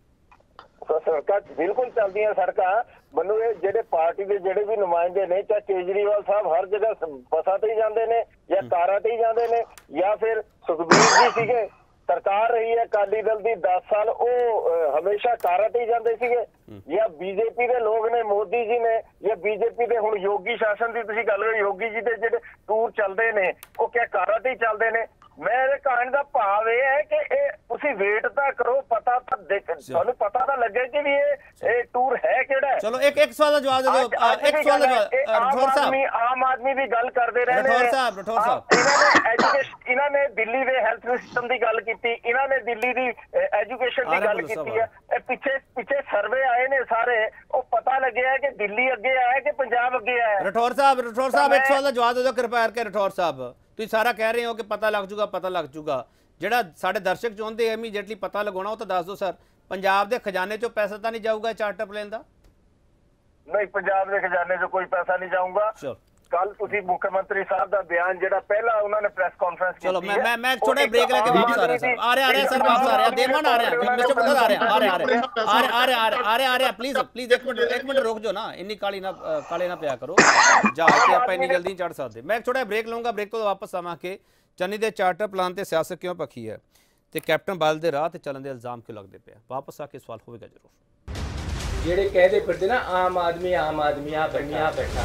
ਸੜਕਾਂ ਬਿਲਕੁਲ ਚੱਲਦੀਆਂ ਸੜਕਾਂ। ਮੈਨੂੰ ਇਹ ਜਿਹੜੇ ਪਾਰਟੀ ਦੇ ਜਿਹੜੇ ਵੀ ਨੁਮਾਇੰਦੇ ਨੇ, ਚਾਹੇ ਕੇਜਰੀਵਾਲ ਸਾਹਿਬ ਹਰ ਜਗ੍ਹਾ ਬੱਸਾਂ ਤੇ ਹੀ ਜਾਂਦੇ ਨੇ ਜਾਂ ਕਾਰਾਂ ਤੇ ਹੀ ਜਾਂਦੇ ਨੇ, ਜਾਂ ਫਿਰ ਸੁਖਬੀਰ ਜੀ ਸੀਗੇ, ਸਰਕਾਰ ਰਹੀ ਹੈ ਅਕਾਲੀ ਦਲ ਦੀ ਦਸ ਸਾਲ, ਉਹ ਹਮੇਸ਼ਾ ਕਾਰਾਂ ਤੇ ਹੀ ਜਾਂਦੇ ਸੀਗੇ। ਜਾਂ ਬੀਜੇਪੀ ਦੇ ਲੋਕ ਨੇ, ਮੋਦੀ ਜੀ ਨੇ, ਜਾਂ ਬੀਜੇਪੀ ਦੇ ਹੁਣ ਯੋਗੀ ਸ਼ਾਸਨ ਦੀ ਤੁਸੀਂ ਗੱਲ ਕਰੋ, ਯੋਗੀ ਜੀ ਦੇ ਜਿਹੜੇ ਟੂਰ ਚੱਲਦੇ ਨੇ ਉਹ ਕਿਆ ਕਾਰਾਂ ਤੇ ਹੀ ਚੱਲਦੇ ਨੇ? ਮੇਰੇ ਕਹਿਣ ਦਾ ਭਾਵ ਇਹ ਹੈ ਕਿ ਇਹ ਤੁਸੀਂ ਵੇਟ ਤਾਂ ਕਰੋ, ਪਤਾ ਤਾਂ ਤੁਹਾਨੂੰ ਪਤਾ ਤਾਂ ਲੱਗੇ ਕਿ ਵੀ ਇਹ ਇਹ ਟੂਰ ਹੈ ਕਿਹੜਾ। ਚਲੋ ਇੱਕ ਇੱਕ ਸਵਾਲ ਦਾ ਜਵਾਬ ਦੇ ਦਿਓ। ਇੱਕ ਸਵਾਲ ਦਾ ਜਵਾਬ ਰਠੌਰ ਸਾਹਿਬ, ਆਮ ਆਦਮੀ ਦੀ ਗੱਲ ਕਰਦੇ ਰਹੇ ਨੇ ਰਠੌਰ ਸਾਹਿਬ ਰਠੌਰ ਸਾਹਿਬ ਇਹਨਾਂ ਨੇ ਐਜੂਕੇਸ਼ਨ, ਇਹਨਾਂ ਨੇ ਦਿੱਲੀ ਦੇ ਹੈਲਥ ਸਿਸਟਮ ਦੀ ਗੱਲ ਕੀਤੀ, ਇਹਨਾਂ ਨੇ ਦਿੱਲੀ ਦੀ ਐਜੂਕੇਸ਼ਨ ਦੀ ਗੱਲ ਕੀਤੀ ਹੈ। ਇਹ ਪਿੱਛੇ ਪਿੱਛੇ ਸਰਵੇ ਆਏ ਨੇ ਸਾਰੇ, ਉਹ ਪਤਾ ਲੱਗਿਆ ਕਿ ਦਿੱਲੀ ਅੱਗੇ ਆਇਆ ਕਿ ਪੰਜਾਬ ਅੱਗੇ ਆਇਆ। ਰਠੌਰ ਸਾਹਿਬ ਰਠੌਰ ਸਾਹਿਬ ਇੱਕ ਸਵਾਲ ਦਾ ਜਵਾਬ ਦੇ ਦਿਓ ਕਿਰਪਾ ਕਰਕੇ। ਰਠੌਰ ਸਾਹਿਬ ਤੁਸੀਂ ਸਾਰਾ ਕਹਿ ਰਹੇ ਹੋ ਕਿ ਪਤਾ ਲੱਗ ਜੂਗਾ ਪਤਾ ਲੱਗ ਜੂਗਾ, ਜਿਹੜਾ ਸਾਡੇ ਦਰਸ਼ਕ ਚਾਹੁੰਦੇ ਇਮੀਡੀਏਟਲੀ ਪਤਾ ਲਗਾਉਣਾ ਉਹ ਤਾਂ ਦੱਸ ਦਿਓ ਸਰ। ਪੰਜਾਬ ਦੇ ਖਜ਼ਾਨੇ ਚੋਂ ਪੈਸਾ ਤਾਂ ਨਹੀਂ ਜਾਊਗਾ ਚਾਰਟਰ ਪਲੇਨ ਦਾ? ਨਹੀਂ, ਪੰਜਾਬ ਦੇ ਖਜ਼ਾਨੇ ਚੋਂ ਕੋਈ ਪੈਸਾ ਨਹੀਂ ਜਾਊਗਾ। ਕੱਲ ਤੁਸੀਂ ਮੁੱਖ ਮੰਤਰੀ ਸਾਹਿਬ ਦਾ ਬਿਆਨ ਜਿਹੜਾ ਪਹਿਲਾ ਉਹਨਾਂ ਨੇ ਪ੍ਰੈਸ ਕਾਨਫਰੰਸ ਕੀਤੀ ਚਲੋ ਮੈਂ ਮੈਂ ਮੈਂ ਥੋੜਾ ਬ੍ਰੇਕ ਲੈ ਕੇ ਵਾਪਸ ਆ ਰਿਹਾ ਸਰ ਆ ਰਿਹਾ ਆ ਰਿਹਾ ਸਰ ਵਾਪਸ ਆ ਰਿਹਾ ਦੇਵਾਨ ਆ ਰਿਹਾ ਮਿਸਟਰ ਪੁੱਲਰ ਆ ਰਿਹਾ ਆ ਰਿਹਾ ਆ ਰਿਹਾ ਆ ਰਿਹਾ ਆ ਰਿਹਾ ਆ ਰਿਹਾ ਆ ਰਿਹਾ ਪਲੀਜ਼ ਪਲੀਜ਼ ਇੱਕ ਮਿੰਟ ਇੱਕ ਮਿੰਟ ਰੁਕ ਜਾਓ ਨਾ ਇੰਨੀ ਕਾਲੀ ਨਾ ਕਾਲੇ ਨਾ ਪਿਆ ਕਰੋ ਜਹਾਜ਼ ਤੇ ਆਪਾਂ ਇੰਨੀ ਜਲਦੀ ਨਹੀਂ ਚੜ ਸਕਦੇ ਮੈਂ ਥੋੜਾ ਬ੍ਰੇਕ ਲਵਾਂਗਾ ਬ੍ਰੇਕ ਤੋਂ ਵਾਪਸ ਆਵਾਂ ਕਿ ਚੰਨੀ ਦੇ ਚਾਰਟਰ ਪਲਾਨ ਤੇ ਸਿਆਸਤ ਕਿਉਂ ਪੱਖੀ ਹੈ ਤੇ ਕੈਪਟਨ ਬਾਦਲ ਦੇ ਰਾਹ ਤੇ ਚੱਲਣ ਦੇ ਇਲਜ਼ਾਮ ਕਿਉਂ ਲੱਗਦੇ ਪਿਆ ਵਾਪਸ ਆ ਕੇ ਸਵਾਲ ਹੋਵੇਗਾ ਜ਼ਰੂਰ ਜਿਹੜੇ ਕਹਿੰਦੇ ਫਿਰਦੇ ਨਾ ਆਮ ਆਦਮੀ ਆਮ ਆਦਮੀ ਆ ਬੰਨਿਆ ਬੈਠਾ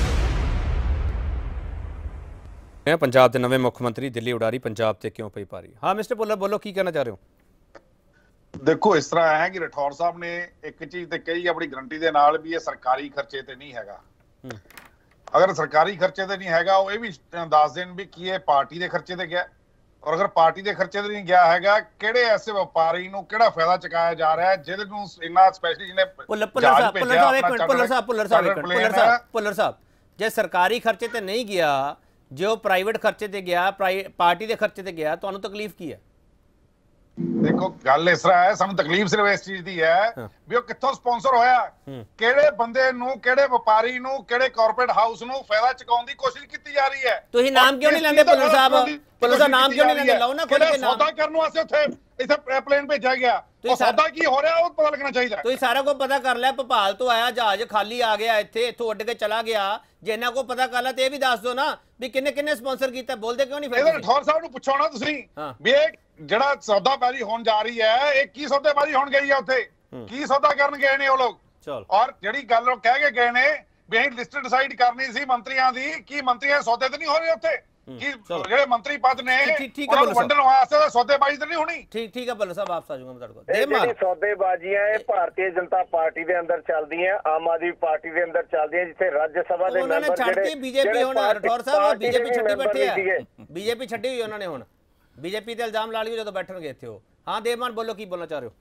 ਹੈ ਪੰਜਾਬ ਦੇ ਨਵੇਂ ਮੁੱਖ ਮੰਤਰੀ ਦਿੱਲੀ ਉਡਾਰੀ ਪੰਜਾਬ ਤੇ ਕਿਉਂ ਪਈ ਭਾਰੀ ਹਾਂ ਮਿਸਟਰ ਪੁੱਲਰ ਬੋਲੋ ਕੀ ਕਹਿਣਾ ਚਾਹ ਰਹੇ ਹੋ ਦੇਖੋ ਇਸ ਤਰ੍ਹਾਂ ਹੈ ਕਿ ਰਠੌਰ ਸਾਹਿਬ ਨੇ ਇੱਕ ਚੀਜ਼ ਤੇ ਕਹੀ ਆਪਣੀ ਗਰੰਟੀ ਦੇ ਨਾਲ ਵੀ ਇਹ ਸਰਕਾਰੀ ਖਰਚੇ ਤੇ ਨਹੀਂ ਹੈਗਾ ਅਗਰ ਸਰਕਾਰੀ ਖਰਚੇ ਤੇ ਨਹੀਂ ਹੈਗਾ ਉਹ ਇਹ ਵੀ ਦੱਸ ਦੇਣ ਵੀ ਕੀ ਇਹ ਪਾਰਟੀ ਦੇ ਖਰਚੇ ਤੇ ਗਿਆ ਔਰ ਅਗਰ ਪਾਰਟੀ ਦੇ ਖਰਚੇ ਤੇ ਨਹੀਂ ਗਿਆ ਹੈਗਾ ਕਿਹੜੇ ਐਸੇ ਵਪਾਰੀ ਨੂੰ ਕਿਹੜਾ ਫਾਇਦਾ ਚੁਕਾਇਆ ਜਾ ਰਿਹਾ ਹੈ ਜਿਹਦੇ ਨੂੰ ਇੰਨਾ ਸਪੈਸ਼ਲੀ ਜਿਹਨੇ ਪੁੱਲਰ ਸਾਹਿਬ ਪੁੱਲਰ ਸਾਹਿਬ ਇੱਕ ਮਿੰਟ ਪੁੱਲਰ ਸਾਹਿਬ ਪੁੱਲਰ ਸਾਹਿਬ ਇੱਕ ਮਿੰਟ ਪੁੱਲਰ ਸਾਹਿਬ ਪੁੱਲਰ ਸਾਹਿਬ ਜੇ ਸਰਕਾਰੀ ਖਰਚੇ ਤੇ ਨਹੀਂ ਗਿਆ ਜੋ ਪ੍ਰਾਈਵੇਟ ਖਰਚੇ ਤੇ ਗਿਆ ਪਾਰਟੀ ਦੇ ਖਰਚੇ ਤੇ ਗਿਆ ਤੁਹਾਨੂੰ ਤਕਲੀਫ ਕੀ ਹੈ ਦੇਖੋ ਗੱਲ ਇਸ ਤਰ੍ਹਾਂ ਹੈ ਸਾਨੂੰ ਤਕਲੀਫ ਸਿਰਫ ਇਸ ਚੀਜ਼ ਦੀ ਹੈ ਵੀ ਉਹ ਕਿੱਥੋਂ ਸਪਾਂਸਰ ਹੋਇਆ ਕਿਹੜੇ ਬੰਦੇ ਨੂੰ ਕਿਹੜੇ ਵਪਾਰੀ ਨੂੰ ਕਿਹੜੇ ਕਾਰਪੋਰੇਟ ਹਾਊਸ ਨੂੰ ਫਾਇਦਾ ਚੁਕਾਉਣ ਦੀ ਕੋਸ਼ਿਸ਼ ਕੀਤੀ ਜਾ ਰਹੀ ਹੈ ਤੁਸੀਂ ਨਾਮ ਕਿਉਂ ਨਹੀਂ ਲੈਂਦੇ ਪੁੱਲਰ ਸਾਹਿਬ ਪੁੱਲਰ ਸਾਹਿਬ ਨਾਮ ਕਿਉਂ ਨਹੀਂ ਲੈਂਦੇ ਲਾਓ ਨਾ ਖੁੱਲ ਕੇ ਨਾਮ ਸੌਦਾ ਕਰਨ ਵਾਸਤੇ ਉੱਥੇ ਇੱਥੇ ਪਲੇਨ ਭੇਜਿਆ ਗਿਆ ਉਹ ਸੌਦਾ ਕੀ ਹੋ ਰਿਹਾ ਉਹ ਪਤਾ ਲੱਗਣਾ ਚਾਹੀਦਾ ਤੁਸੀਂ ਸਾਰਾ ਕੁਝ ਪਤਾ ਕਰ ਲਿਆ ਭੋਪਾਲ ਤੋਂ ਆਇਆ ਜਹਾਜ਼ ਖਾਲੀ ਆ ਗਿਆ ਇੱਥੇ ਇੱਥੋਂ ਉੱਡ ਕੇ ਚਲਾ ਗਿਆ ਜੇ ਇਹਨਾਂ ਕੋ ਪਤਾ ਕਰ ਲਿਆ ਤੇ ਇਹ ਵੀ ਦੱਸ ਦਿਓ ਨਾ ਵੀ ਕਿੰਨੇ ਕਿੰਨੇ ਸਪਾਂਸਰ ਕੀਤਾ ਬੋਲਦੇ ਕਿਉਂ ਨਹੀਂ ਫਿਰ ਇਹਦੇ ਰਠੌਰ ਸਾਹਿਬ ਨੂੰ ਪੁੱਛੋ ਨਾ ਤੁਸੀਂ ਵੀ ਇਹ ਜਿਹੜਾ ਸੌਦਾਬਾਜ਼ੀ ਹੋਣ ਜਾ ਰਹੀ ਹੈ ਇਹ ਕੀ ਸੌਦਾਬਾਜ਼ੀ ਹੋਣ ਗਈ ਹੈ ਉੱਥੇ ਕੀ ਸੌਦਾ ਕਰਨ ਗਏ ਨੇ ਉਹ ਲੋਕ ਚਲ ਔਰ ਜਿਹੜੀ ਗੱਲ ਉਹ ਕਹਿ ਕੇ ਗਏ ਨੇ ਵੀ ਅਸੀਂ ਲਿਸਟ ਡਿਸਾਈਡ ਕਰਨੀ ਸੀ ਮੰਤਰੀਆਂ ਦੀ ਕੀ ਮੰਤਰੀਆਂ ਸੌਦੇ ਤੇ ਨਹੀਂ ਹੋ ਰਹੇ ਉੱਥੇ ਕੀ ਜਿਹੜੇ ਮੰਤਰੀ ਪਦ ਨੇ ਉਹਨਾਂ ਨੂੰ ਵੰਡਣ ਵਾਸਤੇ ਸੌਦੇਬਾਜ਼ੀ ਤੇ ਨਹੀਂ ਹੋਣੀ ਠੀਕ ਠੀਕ ਹੈ ਬੱਲਰ ਸਾਹਿਬ ਵਾਪਸ ਆ ਜਾਊਂਗਾ ਮੈਂ ਤੁਹਾਡੇ ਕੋਲ ਇਹ ਜਿਹੜੀ ਸੌਦੇਬਾਜ਼ੀਆਂ ਇਹ ਭਾਰਤੀ ਜਨਤਾ ਪਾਰਟੀ ਦੇ ਅੰਦਰ ਚੱਲਦੀਆਂ ਆਮ ਆਦਮੀ ਪਾਰਟੀ ਦੇ ਅੰਦਰ ਚੱਲਦੀਆਂ ਜਿੱਥੇ ਰਾਜ ਸਭਾ ਦੇ ਉਹਨਾਂ ਨੇ ਛੱਡਤੀ ਬੀਜੇਪੀ ਹੁਣ ਰਠੌਰ ਸਾਹਿਬ ਬੀਜੇਪੀ ਛੱਡੀ ਬੈਠੇ ਆ ਬੀਜੇਪੀ ਛੱਡੀ ਹੋਈ ਉਹਨਾਂ ਨੇ ਹੁਣ ਬੀਜੇਪੀ ਤੇ ਇਲਜ਼ਾਮ ਲਾ ਲਿਓ ਜਦੋਂ ਬੈਠਣਗੇ ਇੱਥੇ ਉਹ ਹਾਂ ਦੇਵਮਾਨ ਬੋਲੋ ਕੀ ਬੋਲਣਾ ਚਾਹ ਰਹੇ ਹੋ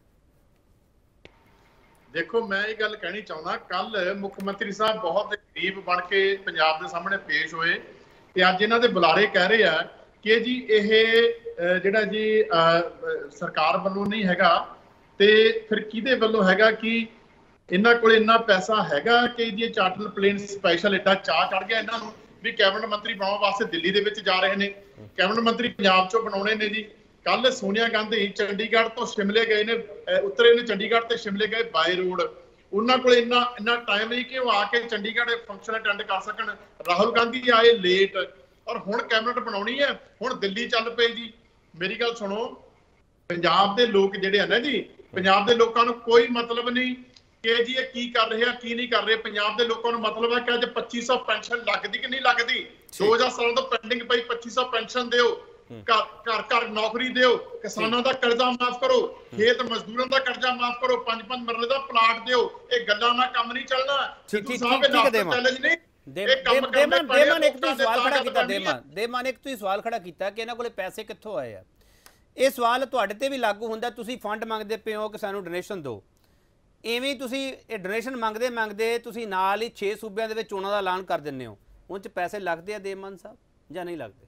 ਦੇਖੋ ਮੈਂ ਇਹ ਗੱਲ ਕਹਿਣੀ ਚਾਹੁੰਦਾ ਕੱਲ ਮੁੱਖ ਮੰਤਰੀ ਸਾਹਿਬ ਬਹੁਤ ਗਰੀਬ ਬਣ ਕੇ ਪੰਜਾਬ ਦੇ ਸਾਹਮਣੇ ਪੇਸ਼ ਹੋਏ ਤੇ ਅੱਜ ਇਹਨਾਂ ਦੇ ਬੁਲਾਰੇ ਕਹਿ ਰਹੇ ਆ ਕਿ ਜੀ ਇਹ ਜਿਹੜਾ ਜੀ ਸਰਕਾਰ ਵੱਲੋਂ ਨਹੀਂ ਹੈਗਾ ਤੇ ਫਿਰ ਕਿਹਦੇ ਵੱਲੋਂ ਹੈਗਾ ਕਿ ਇਹਨਾਂ ਕੋਲ ਇੰਨਾ ਪੈਸਾ ਹੈਗਾ ਕਿ ਜੀ ਚਾਰਟਰ ਪਲੇਨ ਸਪੈਸ਼ਲ ਏਡਾ ਚਾਹ ਚੜ ਗਿਆ ਇਹਨਾਂ ਨੂੰ ਵੀ ਕੈਬਨਿਟ ਮੰਤਰੀ ਬਣਾਉਣ ਵਾਸਤੇ ਦਿੱਲੀ ਦੇ ਵਿੱਚ ਜਾ ਰਹੇ ਨੇ ਕੈਬਨਿਟ ਮੰਤਰੀ ਪੰਜਾਬ ਚੋਂ ਬਣਾਉਣੇ ਨੇ ਜੀ ਕੱਲ ਸੋਨੀਆ ਗਾਂਧੀ ਚੰਡੀਗੜ੍ਹ ਤੋਂ ਸ਼ਿਮਲੇ ਗਏ ਨੇ ਉਤਰੇ ਨੇ ਚੰਡੀਗੜ੍ਹ ਤੇ ਸ਼ਿਮਲੇ ਗਏ ਬਾਈ ਰੋਡ ਉਹਨਾਂ ਕੋਲ ਇੰਨਾ ਇੰਨਾ ਟਾਈਮ ਨਹੀਂ ਕਿ ਉਹ ਆ ਕੇ ਚੰਡੀਗੜ੍ਹ ਫੰਕਸ਼ਨ ਅਟੈਂਡ ਕਰ ਸਕਣ ਰਾਹੁਲ ਗਾਂਧੀ ਆਏ ਲੇਟ ਔਰ ਹੁਣ ਕੈਬਨਿਟ ਬਣਾਉਣੀ ਹੈ ਹੁਣ ਦਿੱਲੀ ਚੱਲ ਪਏ ਜੀ ਮੇਰੀ ਗੱਲ ਸੁਣੋ ਪੰਜਾਬ ਦੇ ਲੋਕ ਜਿਹੜੇ ਆ ਨਾ ਜੀ ਪੰਜਾਬ ਦੇ ਲੋਕਾਂ ਨੂੰ ਕੋਈ ਮਤਲਬ ਨਹੀਂ ਕਿ ਜੀ ਇਹ ਕੀ ਕਰ ਰਹੇ ਆ ਕੀ ਨਹੀਂ ਕਰ ਰਹੇ ਪੰਜਾਬ ਦੇ ਲੋਕਾਂ ਨੂੰ ਮਤਲਬ ਹੈ ਕਿ ਅੱਜ ਪੱਚੀ ਸੌ ਪੈਨਸ਼ਨ ਲੱਗਦੀ ਕਿ ਨਹੀਂ ਲੱਗਦੀ ਦੋ ਹਜ਼ਾਰ ਸਾਲ ਤੋਂ ਪੈਂਡਿੰਗ ਪਈ ਪੱਚੀ ਸੌ ਪੈਨਸ਼ਨ ਦਿਓ ਘਰ ਘਰ ਘਰ ਨੌਕਰੀ ਦਿਓ ਕਿਸਾਨਾਂ ਦਾ ਕਰਜ਼ਾ ਮਾਫ ਕਰੋ ਖੇਤ ਮਜ਼ਦੂਰਾਂ ਦਾ ਕਰਜ਼ਾ ਮਾਫ ਕਰੋ ਪੰਜ ਪੰਜ ਮਰਲੇ ਦਾ ਪਲਾਟ ਦਿਓ ਇਹ ਗੱਲਾਂ ਨਾਲ ਕੰਮ ਨਹੀਂ ਚੱਲਣਾ ਠੀਕ ਠੀਕ ਠੀਕ ਹੈ ਦੇਮਾਨ ਦੇਮਾਨ ਦੇਮਾਨ ਇੱਕ ਤੁਸੀਂ ਸਵਾਲ ਖੜਾ ਕੀਤਾ ਦੇਮਾਨ ਦੇਮਾਨ ਇੱਕ ਤੁਸੀਂ ਸਵਾਲ ਖੜਾ ਕੀਤਾ ਕਿ ਇਹਨਾਂ ਕੋਲੇ ਪੈਸੇ ਕਿੱਥੋਂ ਆਏ ਆ ਇਹ ਸਵਾਲ ਤੁਹਾਡੇ ਤੇ ਵੀ ਲਾਗੂ ਹੁੰਦਾ ਤੁਸੀਂ ਫੰਡ ਮੰਗਦੇ ਪਏ ਹੋ ਕਿ ਸਾਨੂੰ ਡੋਨੇਸ਼ਨ ਦਿਓ ਐਵੇਂ ਤੁਸੀਂ ਇਹ ਡੋਨੇਸ਼ਨ ਮੰਗਦੇ ਮੰਗਦੇ ਤੁਸੀਂ ਨਾਲ ਹੀ ਛੇ ਸੂਬਿਆਂ ਦੇ ਵਿੱਚ ਚੋਣਾਂ ਦਾ ਐਲਾਨ ਕਰ ਦਿੰਦੇ ਹੋ ਉਹ 'ਚ ਪੈਸੇ ਲੱਗਦੇ ਆ ਦੇਮਾਨ ਸਾਹਿਬ ਜਾਂ ਨਹੀਂ ਲੱਗਦੇ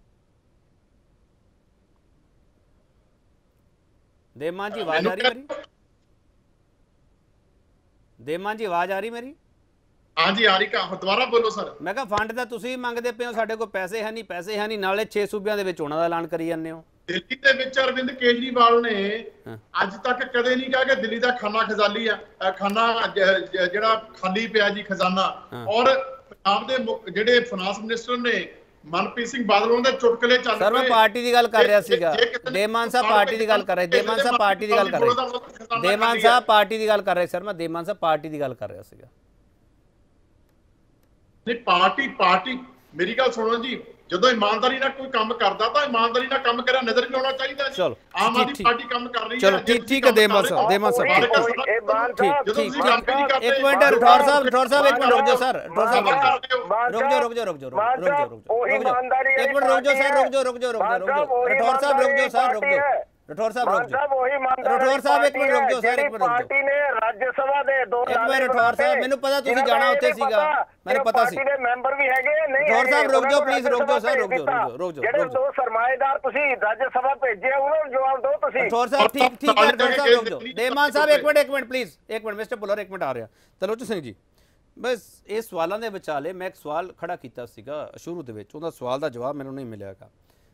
ਦੇਮਾਨ ਜੀ ਆਵਾਜ਼ ਆ ਰਹੀ ਮੇਰੀ ਦੇਮਾਨ ਜੀ ਆਵਾਜ਼ ਆ ਰਹੀ ਮੇਰੀ ਹਾਂਜੀ ਆ ਰਹੀ ਕਾ ਦੁਬਾਰਾ ਬੋਲੋ ਸਰ ਮੈਂ ਕਿਹਾ ਫੰਡ ਤਾਂ ਤੁਸੀਂ ਮੰਗਦੇ ਪਏ ਹੋ ਸਾਡੇ ਕੋਲ ਪੈਸੇ ਹੈ ਨਹੀਂ ਪੈਸੇ ਹੈ ਨਹੀਂ ਨਾਲੇ ਛੇ ਸੂਬਿਆਂ ਦੇ ਵਿੱਚ ਚੋਣਾਂ ਦਾ ਐਲਾਨ ਕਰੀ ਜਾਂਦੇ ਹੋ ਦਿੱਲੀ ਦੇ ਵਿੱਚ ਅਰਵਿੰਦ ਕੇਜਰੀਵਾਲ ਨੇ ਅੱਜ ਤੱਕ ਕਦੇ ਨਹੀਂ ਕਿਹਾ ਕਿ ਦਿੱਲੀ ਦਾ ਖਾਨਾ ਖਜ਼ਾਲੀ ਆ ਖਾਨਾ ਜਿਹੜਾ ਖਾਲੀ ਪਿਆ ਜੀ ਖਜ਼ਾਨਾ ਔਰ ਪੰਜਾਬ ਦੇ ਜਿਹੜੇ ਫਾਈਨਾਂਸ ਮਿਨਿਸਟਰ ਨੇ ਮਨਪ੍ਰੀਤ ਸਿੰਘ ਬਾਦਲ ਉਹਨਾਂ ਦੇ ਚੁਟਕਲੇ ਚੱਲ ਸਰ ਮੈਂ ਪਾਰਟੀ ਦੀ ਗੱਲ ਕਰ ਰਿਹਾ ਸੀਗਾ ਦੇਮਾਨ ਸਾਹਿਬ ਪਾਰਟੀ ਦੀ ਗੱਲ ਕਰ ਰਹੇ ਦੇਮਾਨ ਸਾਹਿਬ ਪਾਰਟੀ ਦੀ ਗੱਲ ਕਰ ਰਹੇ ਦੇਮਾਨ ਸਾਹਿਬ ਪਾਰਟੀ ਦੀ ਗੱਲ ਕਰ ਰਹੇ ਸਰ ਮੈਂ ਦੇਮਾਨ ਸਾਹਿਬ ਪਾਰਟੀ ਦੀ ਗੱਲ ਕਰ ਰਿਹਾ ਸੀਗਾ ਨਹੀਂ ਪਾਰਟੀ ਪਾਰਟੀ ਮੇਰੀ ਗੱਲ ਸੁਣੋ ਜੀ ਜਦੋਂ ਇਮਾਨਦਾਰੀ ਨਾਲ ਕੋਈ ਕੰਮ ਕਰਦਾ ਤਾਂ ਇਮਾਨਦਾਰੀ ਨਾਲ ਕੰਮ ਕਰਿਆ ਨਜ਼ਰ ਵੀ ਆਉਣਾ ਚਾਹੀਦਾ ਜੀ ਆਮ ਆਦਮੀ ਪਾਰਟੀ ਕੰਮ ਕਰ ਰਹੀ ਹੈ ਚਲੋ ਠੀਕ ਠੀਕ ਹੈ ਦੇਮਾਨ ਸਾਹਿਬ ਦੇਮਾਨ ਸਾਹਿਬ ਠੀਕ ਠੀਕ ਇੱਕ ਮਿੰਟ ਰਠੌਰ ਸਾਹਿਬ ਰਠੌਰ ਸਾਹਿਬ ਇੱਕ ਮਿੰਟ ਰੁਕ ਜਾਓ ਸਰ ਰਠੌਰ ਸਾਹਿਬ ਰੁਕ ਜਾਓ ਰੁਕ ਜਾਓ ਰੁਕ ਜਾਓ ਰੁਕ ਜਾਓ ਰੁਕ ਜਾਓ ਇੱਕ ਮਿੰਟ ਰੁਕ ਜਾਓ ਸਰ ਰੁਕ ਜਾਓ ਰੁਕ ਜਾਓ ਰੁਕ ਜਾਓ ਰਠੌਰ ਸਾਹਿਬ ਰੁਕ ਜਾਓ ਸਰ ਰੁਕ ਜਾਓ ਰਠੌਰ ਸਾਹਿਬ ਰੁਕ ਜਾਓ ਰਠੌਰ ਸਾਹਿਬ ਇੱਕ ਮਿੰਟ ਰੁਕ ਜਾਓ ਸਰ ਇੱਕ ਮਿੰਟ ਰੁਕ ਜਾਓ ਪਾਰਟੀ ਨੇ ਰਾਜ ਸਭਾ ਦੇ ਦੋ ਇੱਕ ਮਿੰਟ ਰਠੌਰ ਸਾਹਿਬ ਮੈਨੂੰ ਪਤਾ ਤੁਸੀਂ ਜਾਣਾ ਉੱਥੇ ਸੀਗਾ ਮੈਨੂੰ ਪਤਾ ਸੀ ਪਾਰਟੀ ਦੇ ਮੈਂਬਰ ਵੀ ਹੈਗੇ ਨਹੀਂ ਰਠੌਰ ਸਾਹਿਬ ਰੁਕ ਜਾਓ ਪਲੀਜ਼ ਰੁਕ ਜਾਓ ਸਰ ਰੁਕ ਜਾਓ ਰੁਕ ਜਾਓ ਜਿਹੜੇ ਦੋ ਸਰਮਾਏਦਾਰ ਤੁਸੀਂ ਰਾਜ ਸਭਾ ਭੇਜੇ ਉਹਨਾਂ ਨੂੰ ਜਵਾਬ ਦਿਓ ਤੁਸੀਂ ਰਠੌਰ ਸਾਹਿਬ ਠੀਕ ਠੀਕ ਹੈ ਰਠੌਰ ਸਾਹਿਬ ਰੁਕ ਜਾਓ ਦੇਮਾਨ ਸਾਹਿਬ ਇੱਕ ਮਿੰਟ ਇੱਕ ਮਿੰਟ ਪਲੀਜ਼ ਇੱਕ ਮਿੰਟ ਮਿਸਟਰ ਪੁੱਲਰ ਇੱਕ ਮਿੰਟ ਆ ਰਿਹਾ ਤਲੋਚ ਸਿੰਘ ਜੀ ਬਸ ਇਹ ਸਵਾਲਾਂ ਦੇ ਵਿਚਾਲੇ ਮੈਂ ਇੱਕ ਸਵਾਲ ਖੜਾ ਕੀਤਾ ਸੀਗਾ ਸ਼ੁਰੂ ਦੇ ਵਿੱਚ, ਉਹਦਾ ਸਵਾਲ ਦਾ ਜਵਾਬ ਮੈਨੂੰ ਨਹੀਂ ਮਿਲਿਆਗਾ।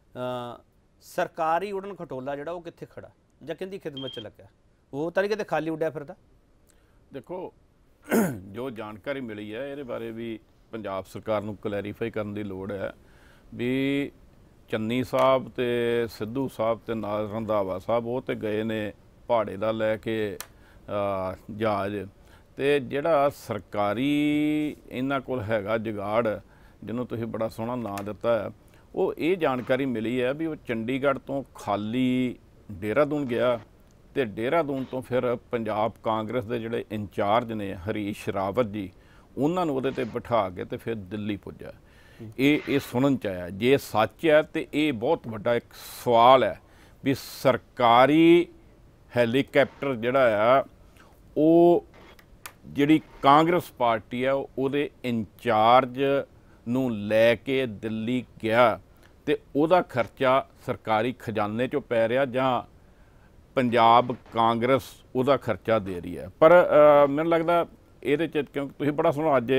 ਸਰਕਾਰੀ ਉਡਣ ਖਟੋਲਾ ਜਿਹੜਾ ਉਹ ਕਿੱਥੇ ਖੜਾ ਜਾਂ ਕਿਹਦੀ ਖਿਦਮਤ 'ਚ ਲੱਗਾ? ਉਹ ਤਾਂ ਨਹੀਂ ਕਿਤੇ ਖਾਲੀ ਉੱਡਿਆ ਫਿਰਦਾ? ਦੇਖੋ, ਜੋ ਜਾਣਕਾਰੀ ਮਿਲੀ ਹੈ ਇਹਦੇ ਬਾਰੇ ਵੀ ਪੰਜਾਬ ਸਰਕਾਰ ਨੂੰ ਕਲੈਰੀਫਾਈ ਕਰਨ ਦੀ ਲੋੜ ਹੈ ਵੀ ਚੰਨੀ ਸਾਹਿਬ ਤੇ ਸਿੱਧੂ ਸਾਹਿਬ ਤੇ ਨਾਲ ਰੰਧਾਵਾ ਸਾਹਿਬ ਉਹ ਤੇ ਗਏ ਨੇ ਪਹਾੜੇ ਦਾ ਲੈ ਕੇ ਜਹਾਜ਼, ਤੇ ਜਿਹੜਾ ਸਰਕਾਰੀ ਇਹਨਾਂ ਕੋਲ ਹੈਗਾ ਜੁਗਾੜ ਜਿਹਨੂੰ ਤੁਸੀਂ ਬੜਾ ਸੋਹਣਾ ਨਾਂ ਦਿੱਤਾ ਹੈ, ਉਹ ਇਹ ਜਾਣਕਾਰੀ ਮਿਲੀ ਹੈ ਵੀ ਉਹ ਚੰਡੀਗੜ੍ਹ ਤੋਂ ਖਾਲੀ ਦੇਹਰਾਦੂਨ ਗਿਆ ਤੇ ਦੇਹਰਾਦੂਨ ਤੋਂ ਫਿਰ ਪੰਜਾਬ ਕਾਂਗਰਸ ਦੇ ਜਿਹੜੇ ਇੰਚਾਰਜ ਨੇ ਹਰੀਸ਼ ਰਾਵਤ ਜੀ, ਉਹਨਾਂ ਨੂੰ ਉਹਦੇ ਤੇ ਬਿਠਾ ਕੇ ਤੇ ਫਿਰ ਦਿੱਲੀ ਪੁੱਜਾ। ਇਹ ਇਹ ਸੁਣਨ ਚ ਆਇਆ। ਜੇ ਸੱਚ ਹੈ ਤੇ ਇਹ ਬਹੁਤ ਵੱਡਾ ਇੱਕ ਸਵਾਲ ਹੈ ਵੀ ਸਰਕਾਰੀ ਹੈਲੀਕਾਪਟਰ ਜਿਹੜਾ ਆ ਉਹ ਜਿਹੜੀ ਕਾਂਗਰਸ ਪਾਰਟੀ ਆ ਉਹਦੇ ਇੰਚਾਰਜ ਨੂੰ ਲੈ ਕੇ ਦਿੱਲੀ ਗਿਆ ਤੇ ਉਹਦਾ ਖਰਚਾ ਸਰਕਾਰੀ ਖਜ਼ਾਨੇ 'ਚੋਂ ਪੈ ਰਿਹਾ ਜਾਂ ਪੰਜਾਬ ਕਾਂਗਰਸ ਉਹਦਾ ਖਰਚਾ ਦੇ ਰਹੀ ਹੈ। ਪਰ ਮੈਨੂੰ ਲੱਗਦਾ ਇਹਦੇ 'ਚ ਕਿਉਂਕਿ ਤੁਸੀਂ ਬੜਾ ਸੋਹਣਾ ਅੱਜ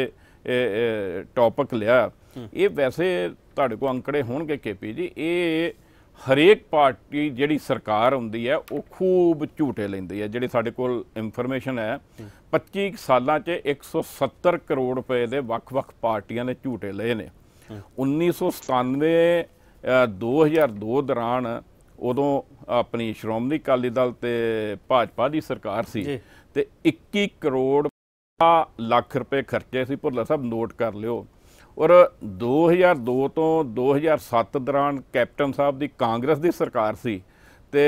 ਇਹ ਟੌਪਿਕ ਲਿਆ, ਇਹ ਵੈਸੇ ਤੁਹਾਡੇ ਕੋਲ ਅੰਕੜੇ ਹੋਣਗੇ ਕੇ ਪੀ ਜੀ, ਇਹ ਹਰੇਕ ਪਾਰਟੀ ਜਿਹੜੀ ਸਰਕਾਰ ਹੁੰਦੀ ਹੈ ਉਹ ਖੂਬ ਝੂਟੇ ਲੈਂਦੀ ਹੈ। ਜਿਹੜੀ ਸਾਡੇ ਕੋਲ ਇਨਫੋਰਮੇਸ਼ਨ ਹੈ ਪੱਚੀ ਸਾਲਾਂ 'ਚ ਇੱਕ ਸੌ ਸੱਤਰ ਕਰੋੜ ਰੁਪਏ ਦੇ ਵੱਖ-ਵੱਖ ਪਾਰਟੀਆਂ ਨੇ ਝੂਟੇ ਲਏ ਨੇ। ਉੱਨੀ ਸੌ ਸਤਾਨਵੇਂ ਦੋ ਹਜ਼ਾਰ ਦੋ ਦੌਰਾਨ ਉਦੋਂ ਆਪਣੀ ਸ਼੍ਰੋਮਣੀ ਅਕਾਲੀ ਦਲ ਤੇ ਭਾਜਪਾ ਦੀ ਸਰਕਾਰ ਸੀ ਤੇ ਇੱਕੀ ਕਰੋੜ ਲੱਖ ਰੁਪਏ ਖਰਚੇ ਸੀ। ਭੁੱਲਰ ਸਾਹਿਬ ਨੋਟ ਕਰ ਲਿਓ। ਔਰ ਦੋ ਹਜ਼ਾਰ ਦੋ ਤੋਂ ਦੋ ਹਜ਼ਾਰ ਸੱਤ ਦੌਰਾਨ ਕੈਪਟਨ ਸਾਹਿਬ ਦੀ ਕਾਂਗਰਸ ਦੀ ਸਰਕਾਰ ਸੀ ਤੇ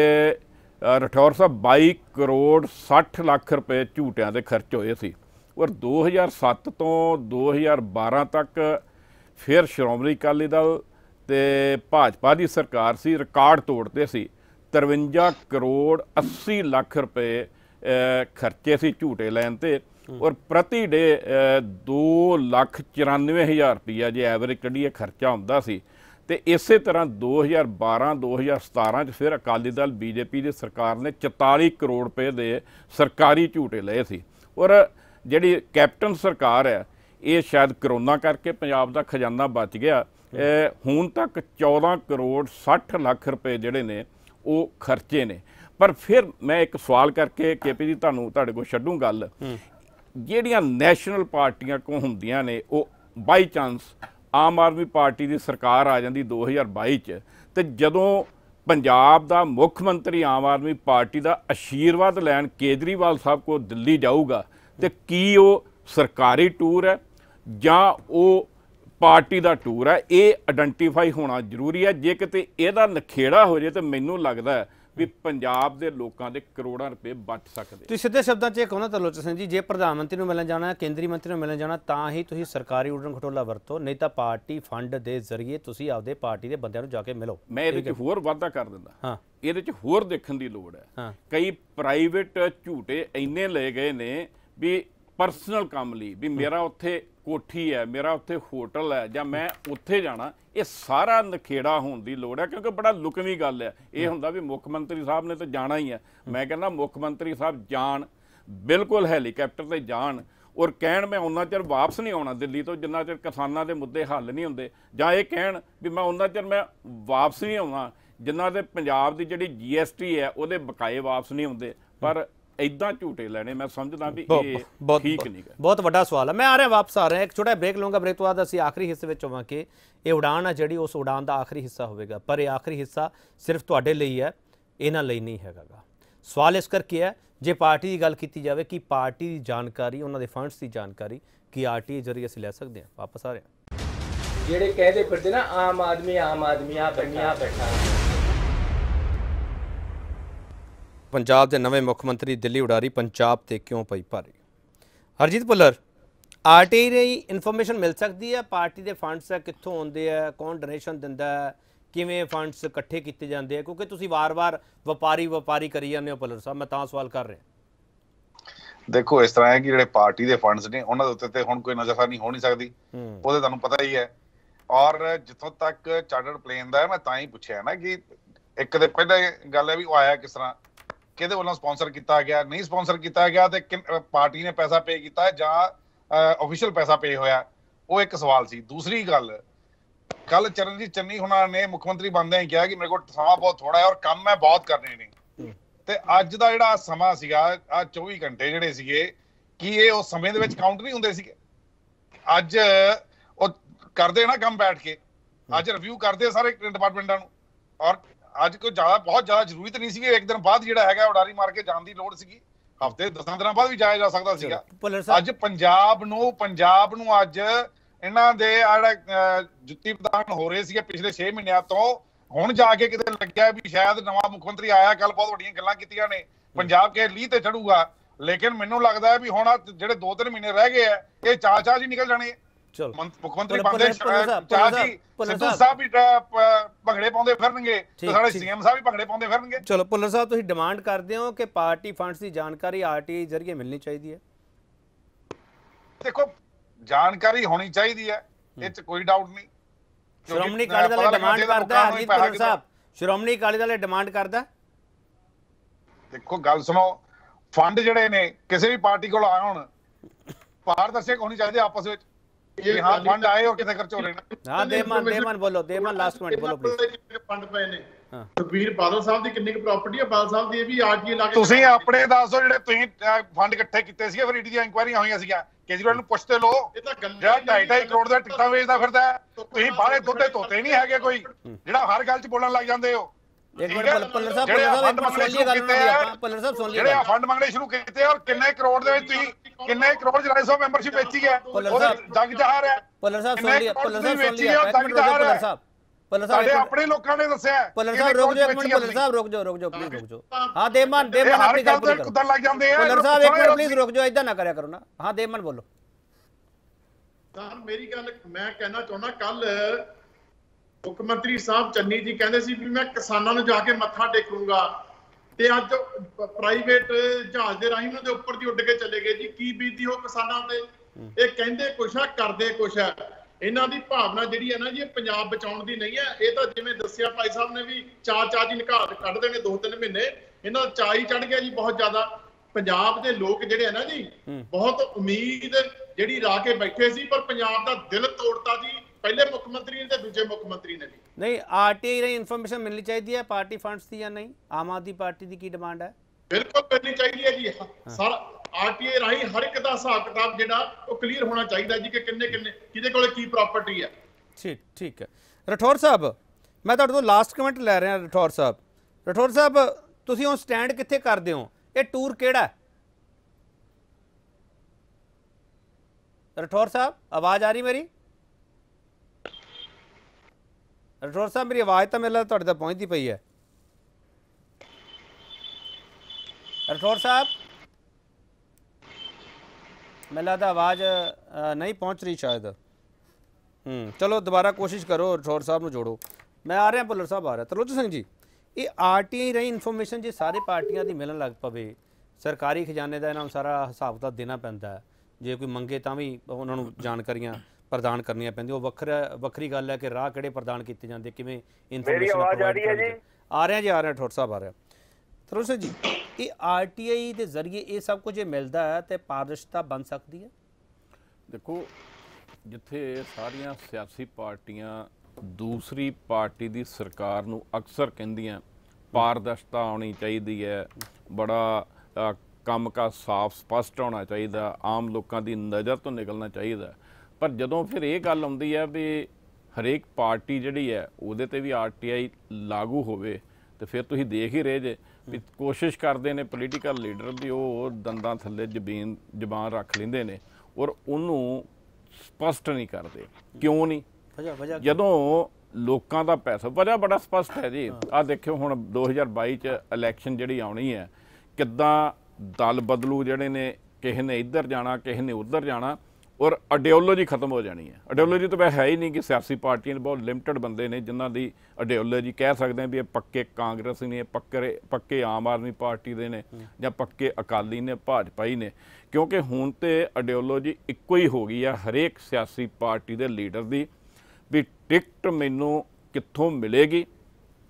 ਰਠੌਰ ਸਾਹਿਬ ਬਾਈ ਕਰੋੜ ਸੱਠ ਲੱਖ ਰੁਪਏ ਝੂਟਿਆਂ ਦੇ ਖਰਚ ਹੋਏ ਸੀ। ਔਰ ਦੋ ਹਜ਼ਾਰ ਸੱਤ ਤੋਂ ਦੋ ਹਜ਼ਾਰ ਬਾਰਾਂ ਤੱਕ ਫਿਰ ਸ਼੍ਰੋਮਣੀ ਅਕਾਲੀ ਦਲ ਤੇ ਭਾਜਪਾ ਦੀ ਸਰਕਾਰ ਸੀ, ਰਿਕਾਰਡ ਤੋੜਦੇ ਸੀ। ਤਰਵੰਜਾ ਕਰੋੜ ਅੱਸੀ ਲੱਖ ਰੁਪਏ ਖਰਚੇ ਸੀ ਝੂਟੇ ਲੈਣ ਤੇ। ਔਰ ਪ੍ਰਤੀ ਡੇ ਦੋ ਲੱਖ ਚੁਰਾਨਵੇਂ ਹਜ਼ਾਰ ਰੁਪਈਆ ਜੇ ਐਵਰੇਜ ਕੱਢੀਏ ਖਰਚਾ ਹੁੰਦਾ ਸੀ। ਤੇ ਇਸੇ ਤਰ੍ਹਾਂ ਦੋ ਹਜ਼ਾਰ ਬਾਰਾਂ ਦੋ ਹਜ਼ਾਰ ਸਤਾਰਾਂ 'ਚ ਫਿਰ ਅਕਾਲੀ ਦਲ ਬੀਜੇਪੀ ਦੀ ਸਰਕਾਰ ਨੇ ਚੁਤਾਲੀ ਕਰੋੜ ਰੁਪਏ ਦੇ ਸਰਕਾਰੀ ਝੂਟੇ ਲਏ ਸੀ। ਔਰ ਜਿਹੜੀ ਕੈਪਟਨ ਸਰਕਾਰ ਹੈ ਇਹ ਸ਼ਾਇਦ ਕਰੋਨਾ ਕਰਕੇ ਪੰਜਾਬ ਦਾ ਖਜ਼ਾਨਾ ਬਚ ਗਿਆ। ਹੁਣ ਤੱਕ ਚੌਦਾਂ ਕਰੋੜ ਸੱਠ ਲੱਖ ਰੁਪਏ ਜਿਹੜੇ ਨੇ ਉਹ ਖਰਚੇ ਨੇ। ਪਰ ਫਿਰ ਮੈਂ ਇੱਕ ਸਵਾਲ ਕਰਕੇ ਕੇ ਪੀ ਜੀ ਤੁਹਾਨੂੰ ਤੁਹਾਡੇ ਕੋਲ ਛੱਡੂ ਗੱਲ, ਜਿਹੜੀਆਂ ਨੈਸ਼ਨਲ ਪਾਰਟੀਆਂ ਕੋ ਹੁੰਦੀਆਂ ਨੇ ਉਹ by chance Aam Aadmi party ਦੀ ਸਰਕਾਰ ਆ ਜਾਂਦੀ ਦੋ ਹਜ਼ਾਰ ਬਾਈ 'ਚ ਤੇ ਜਦੋਂ ਪੰਜਾਬ ਦਾ ਮੁੱਖ ਮੰਤਰੀ ਆਮ ਆਦਮੀ ਪਾਰਟੀ ਦਾ ਆਸ਼ੀਰਵਾਦ ਲੈਣ ਕੇਜਰੀਵਾਲ ਸਾਹਿਬ ਕੋਲ ਦਿੱਲੀ ਜਾਊਗਾ ਤੇ ਕੀ ਉਹ ਸਰਕਾਰੀ ਟੂਰ ਹੈ ਜਾਂ ਉਹ ਪਾਰਟੀ ਦਾ ਟੂਰ ਹੈ? ਇਹ ਆਇਡੈਂਟੀਫਾਈ ਹੋਣਾ ਜ਼ਰੂਰੀ ਹੈ। ਜੇ ਕਿਤੇ ਇਹਦਾ ਨਖੇੜਾ ਹੋ ਜੇ ਤਾਂ ਮੈਨੂੰ ਲੱਗਦਾ ਹੈ ਵੀ ਪੰਜਾਬ ਦੇ ਲੋਕਾਂ ਦੇ ਕਰੋੜਾਂ ਰੁਪਏ ਬਚ ਸਕਦੇ। ਤੁਸੀਂ ਸਿੱਧੇ ਸ਼ਬਦਾਂ 'ਚ ਇਹ ਕਹੋ ਨਾ ਤਰਲੋਚਨ ਸਿੰਘ ਜੀ, ਜੇ ਪ੍ਰਧਾਨ ਮੰਤਰੀ ਨੂੰ ਮਿਲਣ ਜਾਣਾ, ਕੇਂਦਰੀ ਮੰਤਰੀ ਨੂੰ ਮਿਲਣ ਜਾਣਾ ਤਾਂ ਹੀ ਤੁਸੀਂ ਸਰਕਾਰੀ ਉਡਣ ਖਟੋਲਾ ਵਰਤੋ, ਨਹੀਂ ਤਾਂ ਪਾਰਟੀ ਫੰਡ ਦੇ ਜ਼ਰੀਏ ਤੁਸੀਂ ਆਪਦੇ ਪਾਰਟੀ ਦੇ ਬੰਦਿਆਂ ਨੂੰ ਜਾ ਕੇ ਮਿਲੋ। ਮੈਂ ਇਹਦੇ 'ਚ ਹੋਰ ਵਾਧਾ ਕਰ ਦਿੰਦਾ, ਹਾਂ ਇਹਦੇ 'ਚ ਹੋਰ ਦੇਖਣ ਦੀ ਲੋੜ ਹੈ। ਕਈ ਪ੍ਰਾਈਵੇਟ ਝੂਟੇ ਇੰਨੇ ਲਏ ਗਏ ਨੇ ਵੀ ਪਰਸਨਲ ਕੰਮ ਲਈ, ਵੀ ਮੇਰਾ ਉੱਥੇ ਕੋਠੀ ਹੈ, ਮੇਰਾ ਉੱਥੇ ਹੋਟਲ ਹੈ ਜਾਂ ਮੈਂ ਉੱਥੇ ਜਾਣਾ, ਇਹ ਸਾਰਾ ਨਖੇੜਾ ਹੋਣ ਦੀ ਲੋੜ ਹੈ ਕਿਉਂਕਿ ਬੜਾ ਲੁਕਵੀਂ ਗੱਲ ਹੈ। ਇਹ ਹੁੰਦਾ ਵੀ ਮੁੱਖ ਮੰਤਰੀ ਸਾਹਿਬ ਨੇ ਤਾਂ ਜਾਣਾ ਹੀ ਹੈ। ਮੈਂ ਕਹਿੰਦਾ ਮੁੱਖ ਮੰਤਰੀ ਸਾਹਿਬ ਜਾਣ, ਬਿਲਕੁਲ ਹੈਲੀਕਾਪਟਰ ਤੇ ਜਾਣ ਔਰ ਕਹਿਣ ਮੈਂ ਉਹਨਾਂ ਚਿਰ ਵਾਪਸ ਨਹੀਂ ਆਉਣਾ ਦਿੱਲੀ ਤੋਂ ਜਿੰਨਾ ਚਿਰ ਕਿਸਾਨਾਂ ਦੇ ਮੁੱਦੇ ਹੱਲ ਨਹੀਂ ਹੁੰਦੇ, ਜਾਂ ਇਹ ਕਹਿਣ ਵੀ ਮੈਂ ਉਹਨਾਂ ਚਿਰ ਮੈਂ ਵਾਪਸ ਨਹੀਂ ਆਉਣਾ ਜਿਨ੍ਹਾਂ ਦੇ ਪੰਜਾਬ ਦੀ ਜਿਹੜੀ ਜੀ ਐਸ ਟੀ ਹੈ ਉਹਦੇ ਬਕਾਏ ਵਾਪਸ ਨਹੀਂ ਹੁੰਦੇ। ਪਰ ਇਦਾਂ ਝੂਟੇ ਲੈਣੇ ਮੈਂ ਸਮਝਦਾ ਵੀ ਇਹ ਠੀਕ ਨਹੀਂ ਗਾ। ਬਹੁਤ ਵੱਡਾ ਸਵਾਲ ਹੈ। ਮੈਂ ਆ ਰਿਹਾ ਵਾਪਸ ਆ ਰਿਹਾ, ਇੱਕ ਛੋਟਾ ਬ੍ਰੇਕ ਲਵਾਂਗਾ। ਬ੍ਰੇਕ ਤੋਂ ਬਾਅਦ ਅਸੀਂ ਆਖਰੀ ਹਿੱਸੇ ਵਿੱਚ ਹੋਵਾਂਗੇ। ਇਹ ਉਡਾਨ ਹੈ ਜਿਹੜੀ ਉਸ ਉਡਾਨ ਦਾ ਆਖਰੀ ਹਿੱਸਾ ਹੋਵੇਗਾ, ਪਰ ਇਹ ਆਖਰੀ ਹਿੱਸਾ ਸਿਰਫ ਤੁਹਾਡੇ ਲਈ ਹੈ, ਇਹਨਾਂ ਲਈ ਨਹੀਂ ਹੈਗਾ। ਸਵਾਲ ਇਸ ਕਰਕੇ ਹੈ ਜੇ ਪਾਰਟੀ ਦੀ ਗੱਲ ਕੀਤੀ ਜਾਵੇ ਕਿ ਪਾਰਟੀ ਦੀ ਜਾਣਕਾਰੀ, ਉਹਨਾਂ ਦੇ ਫੰਡਸ ਦੀ ਜਾਣਕਾਰੀ ਕੀ ਆਰ ਟੀ ਆਈ ਜ਼ਰੀਏ ਅਸੀਂ ਲੈ ਸਕਦੇ ਹਾਂ? ਵਾਪਸ ਆ ਰਹੇ ਹਾਂ। ਜਿਹੜੇ ਕਹਿੰਦੇ ਫਿਰਦੇ ਨਾ ਆਮ ਆਦਮੀ ਆਮ ਆਦਮੀ ਆ ਬੰਨਿਆ ਬੈਠਾ। ਪੰਜਾਬ ਦੇ ਨਵੇਂ ਮੁੱਖ ਮੰਤਰੀ ਦਿੱਲੀ ਉਡਾਰੀ, ਪੰਜਾਬ ਤੇ ਕਿਉਂ ਪਈ ਭਾਰੀ? Harjit Bhullar, R T I ਲਈ ਇਨਫੋਰਮੇਸ਼ਨ ਮਿਲ ਸਕਦੀ ਹੈ ਪਾਰਟੀ ਦੇ ਫੰਡਸ ਹੈ ਕਿੱਥੋਂ ਆਉਂਦੇ ਆ, ਕੌਣ ਡੋਨੇਸ਼ਨ ਦਿੰਦਾ ਹੈ, ਕਿਵੇਂ ਫੰਡਸ ਇਕੱਠੇ ਕੀਤੇ ਜਾਂਦੇ ਆ? ਕਿਉਂਕਿ ਤੁਸੀਂ ਵਾਰ-ਵਾਰ ਵਪਾਰੀ ਵਪਾਰੀ ਕਰੀ ਜਾਂਦੇ ਹੋ ਭੁੱਲਰ ਸਾਹਿਬ, ਮੈਂ ਤਾਂ ਸਵਾਲ ਕਰ ਰਿਹਾ। ਦੇਖੋ ਇਸ ਤਰ੍ਹਾਂ ਹੈ ਕਿ ਜਿਹੜੇ ਪਾਰਟੀ ਦੇ ਫੰਡਸ ਨੇ ਉਹਨਾਂ ਦੇ ਉੱਤੇ ਤੇ ਹੁਣ ਕੋਈ ਨਜ਼ਰਸਾਨੀ ਹੋ ਨਹੀਂ ਸਕਦੀ, ਉਹਦੇ ਤੁਹਾਨੂੰ ਪਤਾ ਹੀ ਹੈ। ਔਰ ਜਿੱਥੋਂ ਤੱਕ ਚਾਰਟਰਡ ਪਲੇਨ ਦਾ ਮੈਂ ਤਾਂ ਹੀ ਪੁੱਛਿਆ ਨਾ ਕਿ ਇੱਕ ਦੇ ਪਹਿਲਾਂ ਗੱਲ ਹੈ ਵੀ ਉਹ ਆਇਆ ਕਿਸ ਤਰ੍ਹਾਂ, ਕਿਹਦੇ ਵੱਲੋਂ ਸਪਾਂਸਰ ਕੀਤਾ ਗਿਆ, ਨਹੀਂ ਸਪਾਂਸਰ ਕੀਤਾ ਗਿਆ ਤੇ ਪਾਰਟੀ ਨੇ ਪੈਸਾ ਪੇ ਕੀਤਾ ਜਾਂ ਆਫੀਸ਼ੀਅਲ ਪੈਸਾ ਪੇ ਹੋਇਆ, ਉਹ ਇੱਕ ਸਵਾਲ ਸੀ। ਦੂਸਰੀ ਗੱਲ, ਕੱਲ ਚਰਨਜੀਤ ਚੰਨੀ ਹੁਣਾਂ ਨੇ ਮੁੱਖ ਮੰਤਰੀ ਬਣਦਿਆਂ ਹੀ ਕਿਹਾ ਕਿ ਮੇਰੇ ਕੋਲ ਸਮਾਂ ਬਹੁਤ ਥੋੜਾ ਹੈ ਔਰ ਕੰਮ ਮੈਂ ਬਹੁਤ ਕਰਨੇ ਨੇ, ਤੇ ਅੱਜ ਦਾ ਜਿਹੜਾ ਸਮਾਂ ਸੀਗਾ, ਆ ਚੌਵੀ ਘੰਟੇ ਜਿਹੜੇ ਸੀਗੇ, ਕੀ ਇਹ ਉਸ ਸਮੇਂ ਦੇ ਵਿੱਚ ਕਾਊਂਟ ਨਹੀਂ ਹੁੰਦੇ ਸੀਗੇ? ਅੱਜ ਉਹ ਕਰਦੇ ਨਾ ਕੰਮ ਬੈਠ ਕੇ, ਅੱਜ ਰਿਵਿਊ ਕਰਦੇ ਸਾਰੇ ਡਿਪਾਰਟਮੈਂਟਾਂ ਨੂੰ, ਔਰ ਅੱਜ ਕੋਈ ਜ਼ਿਆਦਾ ਬਹੁਤ ਜ਼ਿਆਦਾ ਜ਼ਰੂਰੀ ਤਾਂ ਨਹੀਂ ਸੀਗੀ, ਇੱਕ ਦਿਨ ਬਾਅਦ ਜਿਹੜਾ ਹੈਗਾ ਉਡਾਰੀ ਮਾਰ ਕੇ ਜਾਣ ਦੀ ਲੋੜ ਸੀਗੀ, ਹਫ਼ਤੇ ਦਸਾਂ ਦਿਨਾਂ ਬਾਅਦ ਵੀ ਜਾਇਆ ਜਾ ਸਕਦਾ ਸੀਗਾ। ਅੱਜ ਪੰਜਾਬ ਨੂੰ ਪੰਜਾਬ ਨੂੰ ਅੱਜ ਇਹਨਾਂ ਦੇ ਜਿਹੜਾ ਜੁੱਤੀ ਪ੍ਰਦਾਨ ਹੋ ਰਹੇ ਸੀਗੇ ਪਿਛਲੇ ਛੇ ਮਹੀਨਿਆਂ ਤੋਂ, ਹੁਣ ਜਾ ਕੇ ਕਿਤੇ ਲੱਗਿਆ ਵੀ ਸ਼ਾਇਦ ਨਵਾਂ ਮੁੱਖ ਮੰਤਰੀ ਆਇਆ, ਕੱਲ ਬਹੁਤ ਵੱਡੀਆਂ ਗੱਲਾਂ ਕੀਤੀਆਂ ਨੇ, ਪੰਜਾਬ ਕੇ ਲੀਹ ਤੇ ਚੜੂਗਾ, ਲੇਕਿਨ ਮੈਨੂੰ ਲੱਗਦਾ ਹੈ ਵੀ ਹੁਣ ਜਿਹੜੇ ਦੋ ਤਿੰਨ ਮਹੀਨੇ ਰਹਿ ਗਏ ਆ, ਇਹ ਚਾਹ ਚਾਹ ਜੀ ਨਿਕਲ ਜਾਣੇ। ਚਲੋ ਮੁੱਖ ਮੰਤਰੀ ਬਣਦੇ ਚਾਹ ਜੀ ਸਿੱਧੂ ਸਾਹਿਬ ਵੀ ਭੰਗੜੇ ਪਾਉਂਦੇ ਫਿਰਨਗੇ ਤੇ ਸਾਡੇ ਸੀਐਮ ਸਾਹਿਬ ਵੀ ਭੰਗੜੇ ਪਾਉਂਦੇ ਫਿਰਨਗੇ। ਚਲੋ ਭੁੱਲਰ ਸਾਹਿਬ, ਤੁਸੀਂ ਡਿਮਾਂਡ ਕਰਦੇ ਹੋ ਕਿ ਪਾਰਟੀ ਫੰਡਸ ਦੀ ਜਾਣਕਾਰੀ ਆਰਟੀਆਈ ਜ਼ਰੀਏ ਮਿਲਣੀ ਚਾਹੀਦੀ ਹੈ? ਦੇਖੋ, ਜਾਣਕਾਰੀ ਹੋਣੀ ਚਾਹੀਦੀ ਹੈ, ਇਹ 'ਚ ਕੋਈ ਡਾਊਟ ਨਹੀਂ। ਸ਼੍ਰੋਮਣੀ ਅਕਾਲੀ ਦਲ ਡਿਮਾਂਡ ਕਰਦਾ ਹੈ, ਹਰਜੀਤ ਭੁੱਲਰ ਸਾਹਿਬ, ਸ਼੍ਰੋਮਣੀ ਅਕਾਲੀ ਦਲ ਡਿਮਾਂਡ ਕਰਦਾ। ਦੇਖੋ ਗੱਲ ਸੁਣੋ, ਫੰਡ ਜਿਹੜੇ ਨੇ ਕਿਸੇ ਵੀ ਪਾਰਟੀ ਕੋਲ ਆਏ ਹੋਣ, ਪਾਰਦਰਸ਼ਕ ਹੋਣੀ ਚਾਹੀਦੀ ਆਪਸ ਵਿੱਚ, ਇਹ ਹਾਂ ਫੰਡ ਆਏ ਔਰ ਕਿਤੇ ਖਰਚ ਹੋ ਰਹੇ ਨੇ। ਹਾਂ ਦੇਮਨ ਦੇਮਨ ਬੋਲੋ, ਦੇਮਨ ਲਾਸਟ ਕਮੈਂਟ ਬੋਲੋ ਪਲੀਜ਼। ਫੰਡ ਪਏ ਨੇ ਸੁਖਬੀਰ ਬਾਦਲ ਸਾਹਿਬ ਦੀ ਕਿੰਨੀ ਕੁ ਪ੍ਰਾਪਰਟੀ ਹੈ? ਬਾਦਲ ਸਾਹਿਬ ਦੀ ਇਹ ਵੀ ਆਰਟੀਏ ਲਾ ਕੇ ਤੁਸੀਂ ਆਪਣੇ ਦੱਸੋ, ਜਿਹੜੇ ਤੁਸੀਂ ਫੰਡ ਇਕੱਠੇ ਕੀਤੇ ਸੀਗੇ, ਫਿਰ ਈਡੀ ਦੀਆਂ ਇਨਕੁਆਇਰੀਆਂ ਹੋਈਆਂ ਸੀਗੀਆਂ, ਕੇਜਰੀਵਾਲ ਨੂੰ ਪੁੱਛਦੇ ਲੋ, ਜਿਹੜਾ ਢਾਈ ਢਾਈ ਕਰੋੜ ਦਾ ਟਿਕਟਾਂ ਵੇਚਦਾ ਫਿਰਦਾ, ਤੁਸੀਂ ਬਾਹਲੇ ਦੁੱਧੇ ਧੋਤੇ ਨਹੀਂ ਹੈਗੇ ਕੋਈ, ਜਿਹੜਾ ਹਰ ਗੱਲ 'ਚ ਬੋਲਣ ਲੱਗ ਜਾਂਦੇ ਹੋ। ਇੱਕ ਮਿੰਟ ਭੁੱਲਰ ਸਾਹਿਬ, ਭੁੱਲਰ ਸਾਹਿਬ ਇੱਕ ਮਿੰਟ ਸੁਣ ਲਈ ਗੱਲ ਨਾ, ਭੁੱਲਰ ਸਾਹਿਬ ਸੁਣ ਲਈ, ਜਿਹੜੇ ਆ ਫੰਡ ਮੰਗਣੇ ਸ਼ੁਰੂ ਕੀਤੇ ਔਰ ਕਿੰਨੇ ਕਰੋੜ ਦੇ ਵਿੱਚ ਤੁਸੀਂ ਕਿੰਨੇ ਕਰੋੜ ਜਰਾਈ ਸੌ ਮੈਂਬਰਸ਼ਿਪ ਵੇਚੀ ਹੈ, ਉਹਦਾ ਜਗ ਜਹਾਰ ਹੈ। ਭੁੱਲਰ ਸਾਹਿਬ ਸੁਣ ਲਈ, ਭੁੱਲਰ ਸਾਹਿਬ ਸੁਣ ਲਈ, ਭੁੱਲਰ ਸਾਹਿਬ ਭੁੱਲਰ ਸਾਹਿਬ ਸਾਡੇ ਆਪਣੇ ਲੋਕਾਂ ਨੇ ਦੱਸਿਆ। ਭੁੱਲਰ ਸਾਹਿਬ ਰੁਕ ਜਾਓ ਇੱਕ ਮਿੰਟ, ਭੁੱਲਰ ਸਾਹਿਬ ਰੁਕ ਜਾਓ, ਰੁਕ ਜਾਓ ਪਲੀਜ਼, ਰੁਕ ਜਾਓ। ਹਾਂ ਦੇਮਨ ਦੇਮਨ ਆਪਣੀ ਗੱਲ ਪੂਰੀ ਕਰੋ, ਕੁੱਦਣ ਲੱਗ ਜਾਂਦੇ ਆ। ਭੁੱਲਰ ਸਾਹਿਬ ਇੱਕ ਮਿੰਟ ਪਲੀਜ਼ ਰੁਕ ਜਾਓ, ਇਦਾਂ ਨਾ ਕਰਿਆ ਕਰੋ ਨਾ। ਹਾਂ ਦੇਮਨ ਬੋਲੋ। ਸਰ ਮੇਰੀ ਗੱਲ ਮੈਂ ਕਹਿਣਾ ਚਾਹੁੰਦਾ, ਕੱਲ ਮੁੱਖ ਮੰਤਰੀ ਸਾਹਿਬ ਚੰਨੀ ਜੀ ਕਹਿੰਦੇ ਸੀ ਵੀ ਮੈਂ ਕਿਸਾਨਾਂ ਨੂੰ ਜਾ ਕੇ ਮੱਥਾ ਟੇਕੂੰਗਾ, ਤੇ ਅੱਜ ਪ੍ਰਾਈਵੇਟ ਜਹਾਜ਼ ਦੇ ਰਾਹੀਂ ਉਹਨਾਂ ਦੇ ਉੱਪਰ ਦੀ ਉੱਡ ਕੇ ਚਲੇ ਗਏ ਜੀ। ਕੀ ਬੀਤੀ ਉਹ ਕਿਸਾਨਾਂ ਤੇ? ਇਹ ਕਹਿੰਦੇ ਕੁਛ ਆ, ਕਰਦੇ ਕੁਛ ਆ। ਇਹਨਾਂ ਦੀ ਭਾਵਨਾ ਜਿਹੜੀ ਹੈ ਨਾ ਜੀ, ਇਹ ਪੰਜਾਬ ਬਚਾਉਣ ਦੀ ਨਹੀਂ ਹੈ। ਇਹ ਤਾਂ ਜਿਵੇਂ ਦੱਸਿਆ ਭਾਈ ਸਾਹਿਬ ਨੇ ਵੀ ਚਾਹ ਚਾਹ ਦੀ ਨਿਕਾਲ ਕੱਢਦੇ ਨੇ ਦੋ ਤਿੰਨ ਮਹੀਨੇ, ਇਹਨਾਂ ਦਾ ਚਾਹ ਹੀ ਚੜ ਗਿਆ ਜੀ ਬਹੁਤ ਜ਼ਿਆਦਾ। ਪੰਜਾਬ ਦੇ ਲੋਕ ਜਿਹੜੇ ਆ ਨਾ ਜੀ, ਬਹੁਤ ਉਮੀਦ ਜਿਹੜੀ ਲਾ ਕੇ ਬੈਠੇ ਸੀ, ਪਰ ਪੰਜਾਬ ਦਾ ਦਿਲ ਤੋੜਤਾ ਜੀ ਪਹਿਲੇ ਮੁੱਖ ਮੰਤਰੀ ਨੇ ਤੇ ਦੂਜੇ ਮੁੱਖ ਮੰਤਰੀ ਨੇ ਵੀ। ਨਹੀਂ, ਆਰਟੀਆਈ ਰਾਹੀਂ ਇਨਫੋਰਮੇਸ਼ਨ ਮਿਲਣੀ ਚਾਹੀਦੀ ਹੈ ਪਾਰਟੀ ਫੰਡਸ ਦੀ ਜਾਂ ਨਹੀਂ? ਆਮ ਆਦਮੀ ਪਾਰਟੀ ਦੀ ਕੀ ਡਿਮਾਂਡ ਹੈ? ਬਿਲਕੁਲ ਮਿਲਣੀ ਚਾਹੀਦੀ ਹੈ ਜੀ। ਸਾਰਾ ਆਰਟੀਆਈ ਰਾਹੀਂ ਹਰ ਇੱਕ ਦਾ ਹਿਸਾਬ ਕਿਤਾਬ ਜਿਹੜਾ ਉਹ ਕਲੀਅਰ ਹੋਣਾ ਚਾਹੀਦਾ ਜੀ, ਕਿ ਕਿੰਨੇ ਕਿੰਨੇ ਕਿਹਦੇ ਕੋਲੇ ਕੀ ਪ੍ਰਾਪਰਟੀ ਹੈ। ਠੀਕ ਠੀਕ ਹੈ। ਰਠੌਰ ਸਾਹਿਬ, ਮੈਂ ਤੁਹਾਡੇ ਤੋਂ ਲਾਸਟ ਕਮੈਂਟ ਲੈ ਰਿਹਾ। ਰਠੌਰ ਸਾਹਿਬ ਰਠੌਰ ਸਾਹਿਬ ਤੁਸੀਂ ਹੁਣ ਸਟੈਂਡ ਕਿੱਥੇ ਕਰਦੇ ਹੋ? ਇਹ ਟੂਰ ਕਿਹੜਾ? ਰਠੌਰ ਸਾਹਿਬ ਆਵਾਜ਼ ਆ ਰਹੀ ਮੇਰੀ? ਰਠੌਰ ਸਾਹਿਬ ਮੇਰੀ ਆਵਾਜ਼ ਤਾਂ ਮੇਰੇ ਨਾਲ ਤੁਹਾਡੇ ਤੱਕ ਪਹੁੰਚਦੀ ਪਈ ਹੈ। ਰਠੌਰ ਸਾਹਿਬ ਮੈਨੂੰ ਲੱਗਦਾ ਆਵਾਜ਼ ਨਹੀਂ ਪਹੁੰਚ ਰਹੀ ਸ਼ਾਇਦ। ਹੂੰ ਚਲੋ ਦੁਬਾਰਾ ਕੋਸ਼ਿਸ਼ ਕਰੋ, ਰਠੌਰ ਸਾਹਿਬ ਨੂੰ ਜੋੜੋ। ਮੈਂ ਆ ਰਿਹਾ, ਭੁੱਲਰ ਸਾਹਿਬ ਆ ਰਿਹਾ। ਤਰਲੋਚਨ ਸਿੰਘ ਜੀ, ਇਹ ਆਰਟੀਆਈ ਰਾਹੀਂ ਇਨਫੋਰਮੇਸ਼ਨ ਜੇ ਸਾਰੇ ਪਾਰਟੀਆਂ ਦੀ ਮਿਲਣ ਲੱਗ ਪਵੇ, ਸਰਕਾਰੀ ਖਜ਼ਾਨੇ ਦਾ ਇਹਨਾਂ ਨੂੰ ਸਾਰਾ ਹਿਸਾਬ ਕਿਤਾਬ ਦੇਣਾ ਪੈਂਦਾ, ਜੇ ਕੋਈ ਮੰਗੇ ਤਾਂ ਵੀ ਉਹਨਾਂ ਨੂੰ ਜਾਣਕਾਰੀਆਂ ਪ੍ਰਦਾਨ ਕਰਨੀਆਂ ਪੈਂਦੀਆਂ, ਉਹ ਵੱਖਰਾ ਵੱਖਰੀ ਗੱਲ ਹੈ ਕਿ ਰਾਹ ਕਿਹੜੇ ਪ੍ਰਦਾਨ ਕੀਤੇ ਜਾਂਦੇ, ਕਿਵੇਂ ਇਨਫੋਰਮੇਸ਼ਨ ਆਵਾਜ਼ ਆ ਰਹੀ ਹੈ ਜੀ? ਆ ਰਿਹਾ ਜੀ, ਆ ਰਿਹਾ। ਰਠੌਰ ਸਾਹਿਬ ਆ ਰਿਹਾ। ਤਰਲੋਚਨ ਜੀ, ਇਹ ਆਰਟੀਆਈ ਦੇ ਜ਼ਰੀਏ ਇਹ ਸਭ ਕੁਝ ਮਿਲਦਾ ਹੈ ਤੇ ਪਾਰਦਰਸ਼ਤਾ ਬਣ ਸਕਦੀ ਹੈ? ਦੇਖੋ, ਜਿੱਥੇ ਸਾਰੀਆਂ ਸਿਆਸੀ ਪਾਰਟੀਆਂ ਦੂਸਰੀ ਪਾਰਟੀ ਦੀ ਸਰਕਾਰ ਨੂੰ ਅਕਸਰ ਕਹਿੰਦੀਆਂ ਪਾਰਦਰਸ਼ਤਾ ਆਉਣੀ ਚਾਹੀਦੀ ਹੈ, ਬੜਾ ਕੰਮ ਕਾ ਸਾਫ਼ ਸਪਸ਼ਟ ਹੋਣਾ ਚਾਹੀਦਾ, ਆਮ ਲੋਕਾਂ ਦੀ ਨਜ਼ਰ ਤੋਂ ਨਿਕਲਣਾ ਚਾਹੀਦਾ, ਪਰ ਜਦੋਂ ਫਿਰ ਇਹ ਗੱਲ ਆਉਂਦੀ ਹੈ ਵੀ ਹਰੇਕ ਪਾਰਟੀ ਜਿਹੜੀ ਹੈ ਉਹਦੇ ਤੇ ਵੀ ਆਰਟੀਆਈ ਲਾਗੂ ਹੋਵੇ, ਤੇ ਫਿਰ ਤੁਸੀਂ ਦੇਖ ਹੀ ਰਹੇ ਜੇ ਵੀ ਕੋਸ਼ਿਸ਼ ਕਰਦੇ ਨੇ ਪੋਲੀਟੀਕਲ ਲੀਡਰ ਵੀ ਉਹ ਦੰਦਾਂ ਥੱਲੇ ਜ਼ਬੀਨ ਜ਼ਬਾਨ ਰੱਖ ਲੈਂਦੇ ਨੇ ਔਰ ਉਹਨੂੰ ਸਪਸ਼ਟ ਨਹੀਂ ਕਰਦੇ। ਕਿਉਂ ਨਹੀਂ? ਜਦੋਂ ਲੋਕਾਂ ਦਾ ਪੈਸਾ, ਵਜ੍ਹਾ ਬੜਾ ਸਪਸ਼ਟ ਹੈ ਜੀ। ਆਹ ਦੇਖਿਓ ਹੁਣ ਦੋ ਹਜ਼ਾਰ ਬਾਈ 'ਚ ਇਲੈਕਸ਼ਨ ਜਿਹੜੀ ਆਉਣੀ ਹੈ, ਕਿੱਦਾਂ ਦਲ ਬਦਲੂ ਜਿਹੜੇ ਨੇ, ਕਿਸੇ ਨੇ ਇੱਧਰ ਜਾਣਾ ਕਿਸੇ ਨੇ ਉੱਧਰ ਜਾਣਾ, ਔਰ ਆਈਡੀਓਲੋਜੀ ਖਤਮ ਹੋ ਜਾਣੀ ਹੈ। ਆਈਡੀਓਲੋਜੀ ਤਾਂ ਵੈਸੇ ਹੈ ਹੀ ਨਹੀਂ, ਕਿ ਸਿਆਸੀ ਪਾਰਟੀਆਂ ਬਹੁਤ ਲਿਮਟਿਡ ਬੰਦੇ ਨੇ ਜਿਨ੍ਹਾਂ ਦੀ ਆਈਡੀਓਲੋਜੀ ਕਹਿ ਸਕਦੇ ਹਾਂ ਵੀ ਇਹ ਪੱਕੇ ਕਾਂਗਰਸੀ ਨੇ, ਪੱਕੇ ਪੱਕੇ ਆਮ ਆਦਮੀ ਪਾਰਟੀ ਦੇ ਨੇ, ਜਾਂ ਪੱਕੇ ਅਕਾਲੀ ਨੇ, ਭਾਜਪਾ ਹੀ ਨੇ, ਕਿਉਂਕਿ ਹੁਣ ਤੇ ਆਈਡੀਓਲੋਜੀ ਇੱਕੋ ਹੀ ਹੋ ਗਈ ਆ ਹਰੇਕ ਸਿਆਸੀ ਪਾਰਟੀ ਦੇ ਲੀਡਰ ਦੀ, ਵੀ ਟਿਕਟ ਮੈਨੂੰ ਕਿੱਥੋਂ ਮਿਲੇਗੀ,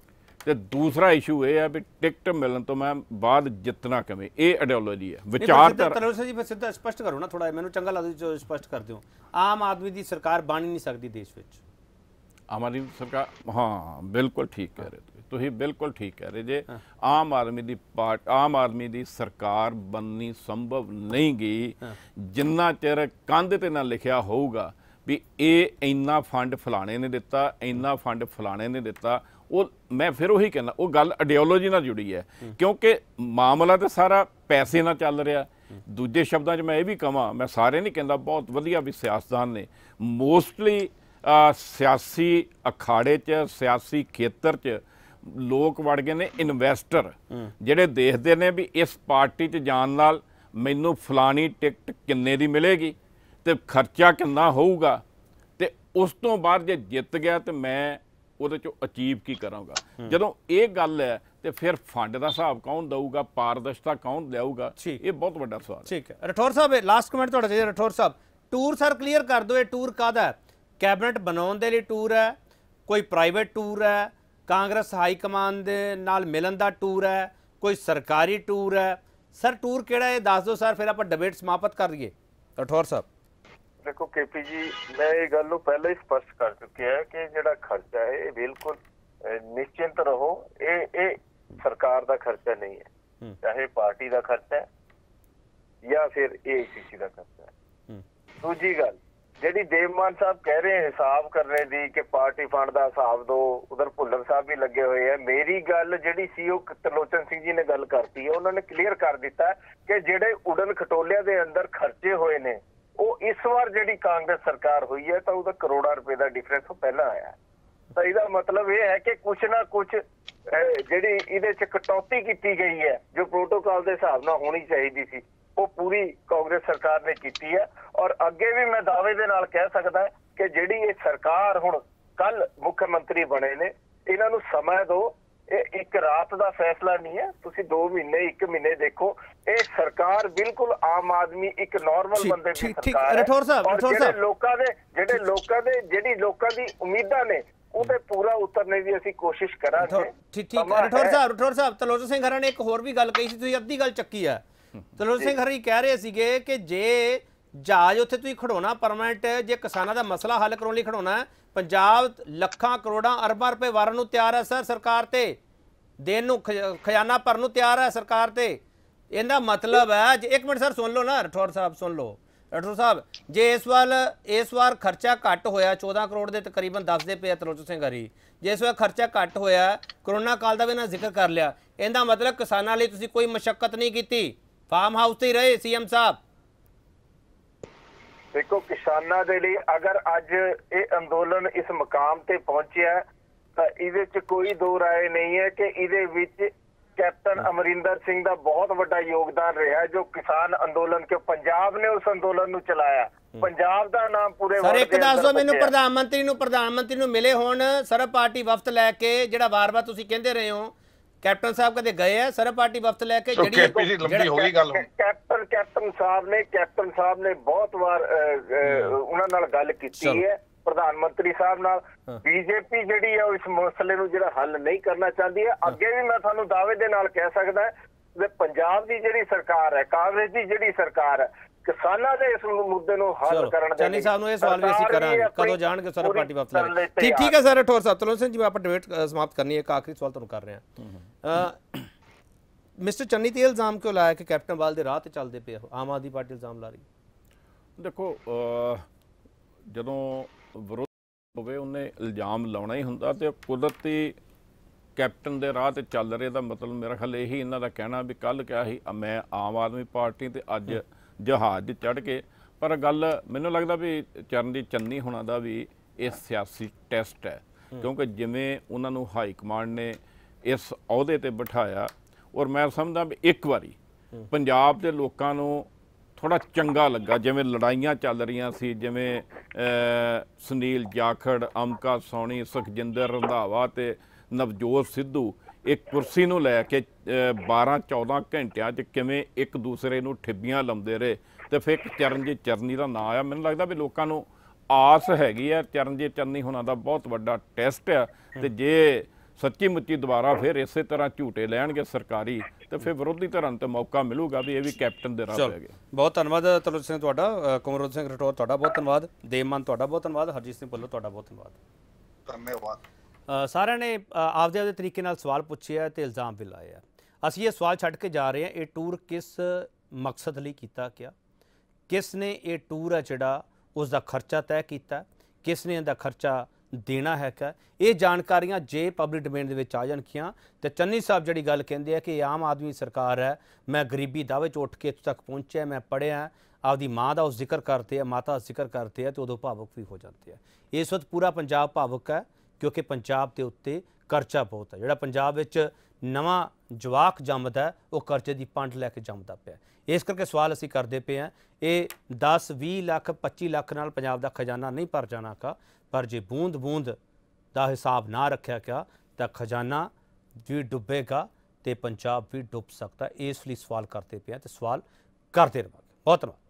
ਤੇ ਦੂਸਰਾ ਇਸ਼ੂ ਇਹ ਹੈ ਵੀ ਟਿਕਟ ਮਿਲਣ ਤੋਂ ਮੈਂ ਬਾਅਦ ਜਿੱਤਣਾ ਕਿਵੇਂ, ਇਹ ਆਈਡੀਓਲੋਜੀ ਹੈ ਵਿਚਾਰਧਾਰਾ। ਤਲਵੰਤ ਸਿੰਘ ਜੀ ਫਿਰ ਸਿੱਧਾ ਸਪਸ਼ਟ ਕਰੋ ਨਾ, ਥੋੜਾ ਮੈਨੂੰ ਚੰਗਾ ਲੱਗਦਾ ਜੋ ਸਪਸ਼ਟ ਕਰ ਦਿਓ। ਆਮ ਆਦਮੀ ਦੀ ਸਰਕਾਰ ਬਣ ਹੀ ਨਹੀਂ ਸਕਦੀ ਦੇਸ਼ ਵਿੱਚ। ਆਮ ਆਦਮੀ ਸਰਕਾਰ, ਹਾਂ ਬਿਲਕੁਲ ਠੀਕ ਕਹਿ ਰਹੇ ਤੁਸੀਂ ਤੁਸੀਂ ਬਿਲਕੁਲ ਠੀਕ ਕਹਿ ਰਹੇ ਜੇ। ਆਮ ਆਦਮੀ ਦੀ ਪਾਰਟ ਆਮ ਆਦਮੀ ਦੀ ਸਰਕਾਰ ਬਣਨੀ ਸੰਭਵ ਨਹੀਂ ਗਈ ਜਿੰਨਾ ਚਿਰ ਕੰਧ ਤੇ ਨਾ ਲਿਖਿਆ ਹੋਊਗਾ ਵੀ ਇਹ ਇੰਨਾ ਫੰਡ ਫਲਾਣੇ ਨੇ ਦਿੱਤਾ, ਇੰਨਾ ਫੰਡ ਫਲਾਣੇ ਨੇ ਦਿੱਤਾ। ਉਹ ਮੈਂ ਫਿਰ ਉਹੀ ਕਹਿੰਦਾ, ਉਹ ਗੱਲ ਆਈਡੀਓਲੋਜੀ ਨਾਲ ਜੁੜੀ ਹੈ, ਕਿਉਂਕਿ ਮਾਮਲਾ ਤਾਂ ਸਾਰਾ ਪੈਸੇ ਨਾਲ ਚੱਲ ਰਿਹਾ। ਦੂਜੇ ਸ਼ਬਦਾਂ 'ਚ ਮੈਂ ਇਹ ਵੀ ਕਹਾਂ, ਮੈਂ ਸਾਰੇ ਨਹੀਂ ਕਹਿੰਦਾ, ਬਹੁਤ ਵਧੀਆ ਵੀ ਸਿਆਸਤਦਾਨ ਨੇ, ਮੋਸਟਲੀ ਸਿਆਸੀ ਅਖਾੜੇ 'ਚ ਸਿਆਸੀ ਖੇਤਰ 'ਚ ਲੋਕ ਵੜ ਗਏ ਨੇ ਇਨਵੈਸਟਰ, ਜਿਹੜੇ ਦੇਖਦੇ ਨੇ ਵੀ ਇਸ ਪਾਰਟੀ 'ਚ ਜਾਣ ਨਾਲ ਮੈਨੂੰ ਫਲਾਣੀ ਟਿਕਟ ਕਿੰਨੇ ਦੀ ਮਿਲੇਗੀ ਤੇ ਖਰਚਾ ਕਿੰਨਾ ਹੋਊਗਾ, ਤੇ ਉਸ ਤੋਂ ਬਾਅਦ ਜੇ ਜਿੱਤ ਗਿਆ ਤੇ ਮੈਂ ਉਹਦੇ 'ਚੋਂ ਅਚੀਵ ਕੀ ਕਰਾਂਗਾ। ਜਦੋਂ ਇਹ ਗੱਲ ਹੈ ਤੇ ਫਿਰ ਫੰਡ ਦਾ ਹਿਸਾਬ ਕੌਣ ਦਊਗਾ, ਪਾਰਦਰਸ਼ਤਾ ਕੌਣ ਲਿਆਊਗਾ, ਇਹ ਬਹੁਤ ਵੱਡਾ ਸਵਾਲ। ਠੀਕ ਹੈ ਰਠੌਰ ਸਾਹਿਬ, ਲਾਸਟ ਕਮੈਂਟ ਤੁਹਾਡਾ ਚਾਹੀਦਾ। ਰਠੌਰ ਸਾਹਿਬ, ਟੂਰ ਸਰ ਕਲੀਅਰ ਕਰ ਦਿਓ, ਇਹ ਟੂਰ ਕਾਹਦਾ ਹੈ? ਕੈਬਨਿਟ ਬਣਾਉਣ ਦੇ ਲਈ ਟੂਰ ਹੈ, ਕੋਈ ਪ੍ਰਾਈਵੇਟ ਟੂਰ ਹੈ, ਕਾਂਗਰਸ ਹਾਈ ਕਮਾਨ ਦੇ ਨਾਲ ਮਿਲਣ ਦਾ ਟੂਰ ਹੈ, ਕੋਈ ਸਰਕਾਰੀ ਟੂਰ ਹੈ? ਸਰ ਟੂਰ ਕਿਹੜਾ ਹੈ ਦੱਸ ਦਿਓ ਸਰ, ਫਿਰ ਆਪਾਂ ਡਿਬੇਟ ਸਮਾਪਤ ਕਰ ਲਈਏ। ਰਠੌਰ ਸਾਹਿਬ देखो केपी जी, मैं ये गल पहले ही स्पष्ट कर चुकी है कि जेड़ा खर्चा है ये बिल्कुल निश्चिंत रहो, ये ये सरकार का खर्चा नहीं है, चाहे पार्टी का खर्चा है या फिर एआईसीसी का खर्चा है। दूजी गल जेडी देवमान साहब कह रहे हैं हिसाब करने दी कि पार्टी फंड का हिसाब दो, उधर भुल्लर साहब भी लगे हुए हैं। मेरी गल जेडी सी ओ त्रिलोचन सिंह जी ने गल करती है, उन्होंने क्लीयर कर दिता कि जेडे उड़न खटोलिया के अंदर खर्चे हुए ने ਉਹ ਇਸ ਵਾਰ ਜਿਹੜੀ ਕਾਂਗਰਸ ਸਰਕਾਰ ਹੋਈ ਹੈ ਤਾਂ ਉਹਦਾ ਕਰੋੜਾਂ ਰੁਪਏ ਦਾ ਡਿਫਰੈਂਸ ਉਹ ਪਹਿਲਾਂ ਆਇਆ। ਤਾਂ ਇਹਦਾ ਮਤਲਬ ਇਹ ਹੈ ਕਿ ਕੁਛ ਨਾ ਕੁਛ ਜਿਹੜੀ ਇਹਦੇ 'ਚ ਕਟੌਤੀ ਕੀਤੀ ਗਈ ਹੈ ਜੋ ਪ੍ਰੋਟੋਕਾਲ ਦੇ ਹਿਸਾਬ ਨਾਲ ਹੋਣੀ ਚਾਹੀਦੀ ਸੀ, ਉਹ ਪੂਰੀ ਕਾਂਗਰਸ ਸਰਕਾਰ ਨੇ ਕੀਤੀ ਹੈ। ਔਰ ਅੱਗੇ ਵੀ ਮੈਂ ਦਾਅਵੇ ਦੇ ਨਾਲ ਕਹਿ ਸਕਦਾ ਕਿ ਜਿਹੜੀ ਇਹ ਸਰਕਾਰ ਹੁਣ ਕੱਲ ਮੁੱਖ ਮੰਤਰੀ ਬਣੇ ਨੇ, ਇਹਨਾਂ ਨੂੰ ਸਮਾਂ ਦਿਓ। ਇਹ ਇੱਕ ਰਾਤ ਦਾ ਫੈਸਲਾ ਨਹੀਂ ਹੈ, ਤੁਸੀਂ ਦੋ ਮਹੀਨੇ ਇੱਕ ਮਹੀਨੇ ਦੇਖੋ। ਇਹ ਸਰਕਾਰ ਬਿਲਕੁਲ ਆਮ ਆਦਮੀ ਇੱਕ ਨਾਰਮਲ ਬੰਦੇ ਦੀ ਸਰਕਾਰ ਹੈ। ਔਰ ਜਿਹੜੇ ਲੋਕਾਂ ਦੇ ਜਿਹੜੇ ਲੋਕਾਂ ਦੇ ਜਿਹੜੀ ਲੋਕਾਂ ਦੀ ਉਮੀਦਾਂ ਨੇ ਉਹਦੇ ਪੂਰਾ ਉਤਰਨੇ ਦੀ ਅਸੀਂ ਕੋਸ਼ਿਸ਼ ਕਰਾਂਗੇ। ਠੀਕ ਠੀਕ ਰਠੌਰ ਸਾਹਿਬ ਰਠੌਰ ਸਾਹਿਬ ਤਲੋਚਨ ਸਿੰਘ ਹਰਾਂ ਨੇ ਇੱਕ ਹੋਰ ਵੀ ਗੱਲ ਕਹੀ ਸੀ, ਤੁਸੀਂ ਅੱਧੀ ਗੱਲ ਚੱਕੀ ਆ। ਤਲੋਚਨ ਸਿੰਘ ਹਰੀ ਕਹਿ ਰਹੇ ਸੀਗੇ ਕਿ ਜੇ ਜਹਾਜ਼ ਉੱਥੇ ਤੁਸੀਂ ਖੜਾਉਣਾ ਪਰਮਾਨੈਂਟ, ਜੇ ਕਿਸਾਨਾਂ ਦਾ ਮਸਲਾ ਹੱਲ ਕਰਾਉਣ ਲਈ ਖੜਾਉਣਾ, ਪੰਜਾਬ ਲੱਖਾਂ ਕਰੋੜਾਂ ਅਰਬਾਂ ਰੁਪਏ ਵਾਰਨ ਨੂੰ ਤਿਆਰ ਹੈ ਸਰ, ਸਰਕਾਰ ਤੇ ਦੇਣ ਨੂੰ ਖਜ਼ਾਨਾ ਭਰਨ ਨੂੰ ਤਿਆਰ ਹੈ ਸਰਕਾਰ ਤੇ। ਇਹਦਾ ਮਤਲਬ ਹੈ ਜੇ ਇੱਕ ਮਿੰਟ ਸਰ ਸੁਣ ਲਓ ਨਾ ਰਠੌਰ ਸਾਹਿਬ, ਸੁਣ ਲਓ ਰਠੌਰ ਸਾਹਿਬ, ਜੇ ਇਸ ਵਾਰ ਇਸ ਵਾਰ ਖਰਚਾ ਘੱਟ ਹੋਇਆ, ਚੌਦਾਂ ਕਰੋੜ ਦੇ ਤਕਰੀਬਨ ਦੱਸਦੇ ਪਏ ਤਲੋਚਨ ਸਿੰਘ ਹਰੀ, ਜੇ ਇਸ ਵਾਰ ਖਰਚਾ ਘੱਟ ਹੋਇਆ, ਕਰੋਨਾ ਕਾਲ ਦਾ ਵੀ ਨਾ ਜ਼ਿਕਰ ਕਰ ਲਿਆ, ਇਹਦਾ ਮਤਲਬ ਕਿਸਾਨਾਂ ਲਈ ਤੁਸੀਂ ਕੋਈ ਮਸ਼ੱਕਤ ਨਹੀਂ ਕੀਤੀ, ਫਾਰਮ ਹਾਊਸ ਤੇ ਹੀ ਰਹੇ ਸੀਐਮ ਸਾਹਿਬ। देखो किसानों के लिए अगर अज ये अंदोलन इस मुकाम ते पहुंचा तो इहदे कोई दो राय नहीं है कि इहदे विच कैप्टन अमरिंदर सिंह का बहुत बड़ा योगदान रहा, जो किसान अंदोलन के पंजाब ने उस अंदोलन नूं चलाया। पंजाब का नाम पूरे सर एक दस दो मैनूं प्रधानमंत्री नूं प्रधानमंत्री नूं मिले होण सरब पार्टी वफद लैके जिहड़ा बार बार तुसीं कहंदे रहे हो, कैप्टन साहब कदे गए है सरब पार्टी वफद लैके? कैप्टन कैप्टन साहब ने कैप्टन साहब ने बहुत बार उन्हां नाल गल कीती है प्रधानमंत्री साहब नाल। बीजेपी जिहड़ी है इस मसले नूं जिहड़ा हल नहीं करना चाहती है। अगे भी मैं तुहानूं दावे दे नाल कह सकदा है पंजाब दी जिहड़ी सरकार है, कांग्रेस दी जिहड़ी सरकार है, किसानां दे इस मुद्दे नूं हल करन दे चन्नी साहब नूं इह सवाल भी ਅਸੀਂ ਕਰਾਂਗੇ ਕਦੋਂ ਜਾਣਗੇ ਸਰਬ ਪਾਰਟੀ ਵਾਪਸ ਲੈ। ਠੀਕ ਠੀਕ ਹੈ ਸਰ ਰਠੌਰ ਸਾਹਿਬ, ਤਲੋਚਨ ਸਿੰਘ ਜੀ ਮੈਂ ਆਪਾਂ ਡਿਬੇਟ ਸਮਾਪਤ ਕਰਨੀ ਹੈ, ਇੱਕ ਆਖਰੀ ਸਵਾਲ ਤੁਹਾਨੂੰ ਕਰ ਰਿਹਾ ਹਾਂ। ਮਿਸਟਰ ਚੰਨੀ ਤੇ ਇਲਜ਼ਾਮ ਕਿਉਂ ਲਾਇਆ ਕਿ ਕੈਪਟਨ ਬਾਲ ਦੇ ਰਾਹ ਤੇ ਚੱਲਦੇ ਪਏ ਹੋ? ਆਮ ਆਦਮੀ ਪਾਰਟੀ ਇਲਜ਼ਾਮ ਲਾ ਰਹੀ। ਦੇਖੋ ਜਦੋਂ ਵਿਰੋਧ ਹੋਵੇ ਉਹਨੇ ਇਲਜ਼ਾਮ ਲਾਉਣਾ ਹੀ ਹੁੰਦਾ, ਤੇ ਕੁਦਰਤੀ ਕੈਪਟਨ ਦੇ ਰਾਹ ਤੇ ਚੱਲ ਰਹੇ ਦਾ ਮਤਲਬ ਮੇਰਾ ਖਿਆਲ ਇਹੀ ਇਹਨਾਂ ਦਾ ਕਹਿਣਾ ਵੀ ਕੱਲ ਕਿਹਾ ਸੀ ਮੈਂ ਆਮ ਆਦਮੀ ਪਾਰਟੀ ਤੇ ਅੱਜ ਜਹਾਜ਼ ਚੜ੍ਹ ਕੇ। ਪਰ ਗੱਲ ਮੈਨੂੰ ਲੱਗਦਾ ਵੀ ਚਰਨਜੀਤ ਚੰਨੀ ਹੋਣਾ ਦਾ ਵੀ ਇਹ ਸਿਆਸੀ ਟੈਸਟ ਹੈ, ਕਿਉਂਕਿ ਜਿਵੇਂ ਉਹਨਾਂ ਨੂੰ ਹਾਈ ਕਮਾਂਡ ਨੇ ਇਸ ਅਹੁਦੇ ਤੇ ਬਿਠਾਇਆ, ਔਰ ਮੈਂ ਸਮਝਦਾ ਵੀ ਇੱਕ ਵਾਰੀ ਪੰਜਾਬ ਦੇ ਲੋਕਾਂ ਨੂੰ ਥੋੜ੍ਹਾ ਚੰਗਾ ਲੱਗਾ, ਜਿਵੇਂ ਲੜਾਈਆਂ ਚੱਲ ਰਹੀਆਂ ਸੀ, ਜਿਵੇਂ ਸੁਨੀਲ ਜਾਖੜ, ਅਮਕਾ ਸੋਨੀ, ਸੁਖਜਿੰਦਰ ਰੰਧਾਵਾ ਤੇ ਨਵਜੋਤ ਸਿੱਧੂ ਇੱਕ ਕੁਰਸੀ ਨੂੰ ਲੈ ਕੇ ਬਾਰਾਂ ਚੌਦਾਂ ਘੰਟਿਆਂ 'ਚ ਕਿਵੇਂ ਇੱਕ ਦੂਸਰੇ ਨੂੰ ਠਿੱਬੀਆਂ ਲਾਉਂਦੇ ਰਹੇ, ਤੇ ਫਿਰ ਇੱਕ ਚਰਨਜੀਤ ਚੰਨੀ ਦਾ ਨਾਂ ਆਇਆ। ਮੈਨੂੰ ਲੱਗਦਾ ਵੀ ਲੋਕਾਂ ਨੂੰ ਆਸ ਹੈਗੀ ਹੈ ਚਰਨਜੀਤ ਚੰਨੀ ਹੋਣਾ ਦਾ ਬਹੁਤ ਵੱਡਾ ਟੈਸਟ ਆ, ਤੇ ਜੇ ਸੱਚੀ ਮੁੱਚੀ ਦੁਬਾਰਾ ਫਿਰ ਇਸੇ ਤਰ੍ਹਾਂ ਝੂਟੇ ਲੈਣਗੇ ਸਰਕਾਰੀ ਤੇ ਫਿਰ ਵਿਰੋਧੀ ਧਿਰਾਂ ਨੂੰ ਤੇ ਮੌਕਾ ਮਿਲੂਗਾ ਵੀ ਇਹ ਵੀ ਕੈਪਟਨ ਦੇ ਰਾਹ ਪੈ ਗਏ। ਬਹੁਤ ਧੰਨਵਾਦ ਤਰਲੋਚਨ ਸਿੰਘ ਤੁਹਾਡਾ, ਕੁਮਰੋਤ ਸਿੰਘ ਰਟੌਰ ਤੁਹਾਡਾ ਬਹੁਤ ਧੰਨਵਾਦ, ਦੇਵਮਾਨ ਤੁਹਾਡਾ ਬਹੁਤ ਧੰਨਵਾਦ, ਹਰਜੀਤ ਸਿੰਘ ਭੁੱਲਰ ਤੁਹਾਡਾ ਬਹੁਤ ਧੰਨਵਾਦ। ਧੰਨਵਾਦ। ਸਾਰਿਆਂ ਨੇ ਆਪਦੇ ਆਪਦੇ ਤਰੀਕੇ ਨਾਲ ਸਵਾਲ ਪੁੱਛੇ ਆ ਤੇ ਇਲਜ਼ਾਮ ਵੀ ਲਾਏ ਆ। ਅਸੀਂ ਇਹ ਸਵਾਲ ਛੱਡ ਕੇ ਜਾ ਰਹੇ ਹਾਂ, ਇਹ ਟੂਰ ਕਿਸ ਮਕਸਦ ਲਈ ਕੀਤਾ ਗਿਆ, ਕਿਸ ਨੇ ਇਹ ਟੂਰ ਹੈ ਜਿਹੜਾ ਉਸ ਦਾ ਖਰਚਾ ਤੈਅ ਕੀਤਾ, ਕਿਸ ਨੇ ਇਹਦਾ ਖਰਚਾ ਦੇਣਾ ਹੈਗਾ, ਇਹ ਜਾਣਕਾਰੀਆਂ ਜੇ ਪਬਲਿਕ ਡੋਮੇਨ ਦੇ ਵਿੱਚ ਆ ਜਾਣਗੀਆਂ ਤੇ ਚੰਨੀ ਸਾਹਿਬ ਜਿਹੜੀ ਗੱਲ ਕਹਿੰਦੇ ਆ ਕਿ ਆਮ ਆਦਮੀ ਸਰਕਾਰ ਹੈ, ਮੈਂ ਗਰੀਬੀ ਦਾਅਵੇ 'ਚ ਉੱਠ ਕੇ ਇੱਥੇ ਤੱਕ ਪਹੁੰਚਿਆ, ਮੈਂ ਪੜ੍ਹਿਆ, ਆਪਦੀ ਮਾਂ ਦਾ ਉਹ ਜ਼ਿਕਰ ਕਰਦੇ ਆ, ਮਾਤਾ ਦਾ ਜ਼ਿਕਰ ਕਰਦੇ ਆ ਤੇ ਉਦੋਂ ਭਾਵੁਕ ਵੀ ਹੋ ਜਾਂਦੇ ਆ। ਇਸ ਵਕਤ ਪੂਰਾ ਪੰਜਾਬ ਭਾਵੁਕ ਹੈ ਕਿਉਂਕਿ ਪੰਜਾਬ ਦੇ ਉੱਤੇ ਕਰਜ਼ਾ ਬਹੁਤ ਹੈ। ਜਿਹੜਾ ਪੰਜਾਬ ਵਿੱਚ ਨਵਾਂ ਜਵਾਕ ਜੰਮਦਾ ਉਹ ਕਰਜ਼ੇ ਦੀ ਪੰਡ ਲੈ ਕੇ ਜੰਮਦਾ ਪਿਆ। ਇਸ ਕਰਕੇ ਸਵਾਲ ਅਸੀਂ ਕਰਦੇ ਪਏ ਹਾਂ, ਇਹ ਦਸ ਵੀਹ ਲੱਖ ਪੱਚੀ ਲੱਖ ਨਾਲ ਪੰਜਾਬ ਦਾ ਖਜ਼ਾਨਾ ਨਹੀਂ ਭਰ ਜਾਣਾ ਕਾ, ਪਰ ਜੇ ਬੂੰਦ ਬੂੰਦ ਦਾ ਹਿਸਾਬ ਨਾ ਰੱਖਿਆ ਗਿਆ ਤਾਂ ਖਜ਼ਾਨਾ ਵੀ ਡੁੱਬੇਗਾ ਤੇ ਪੰਜਾਬ ਵੀ ਡੁੱਬ ਸਕਦਾ। ਇਸ ਲਈ ਸਵਾਲ ਕਰਦੇ ਪਏ ਹਾਂ ਤੇ ਸਵਾਲ ਕਰਦੇ ਰਹਾਂਗੇ। ਬਹੁਤ ਧੰਨਵਾਦ।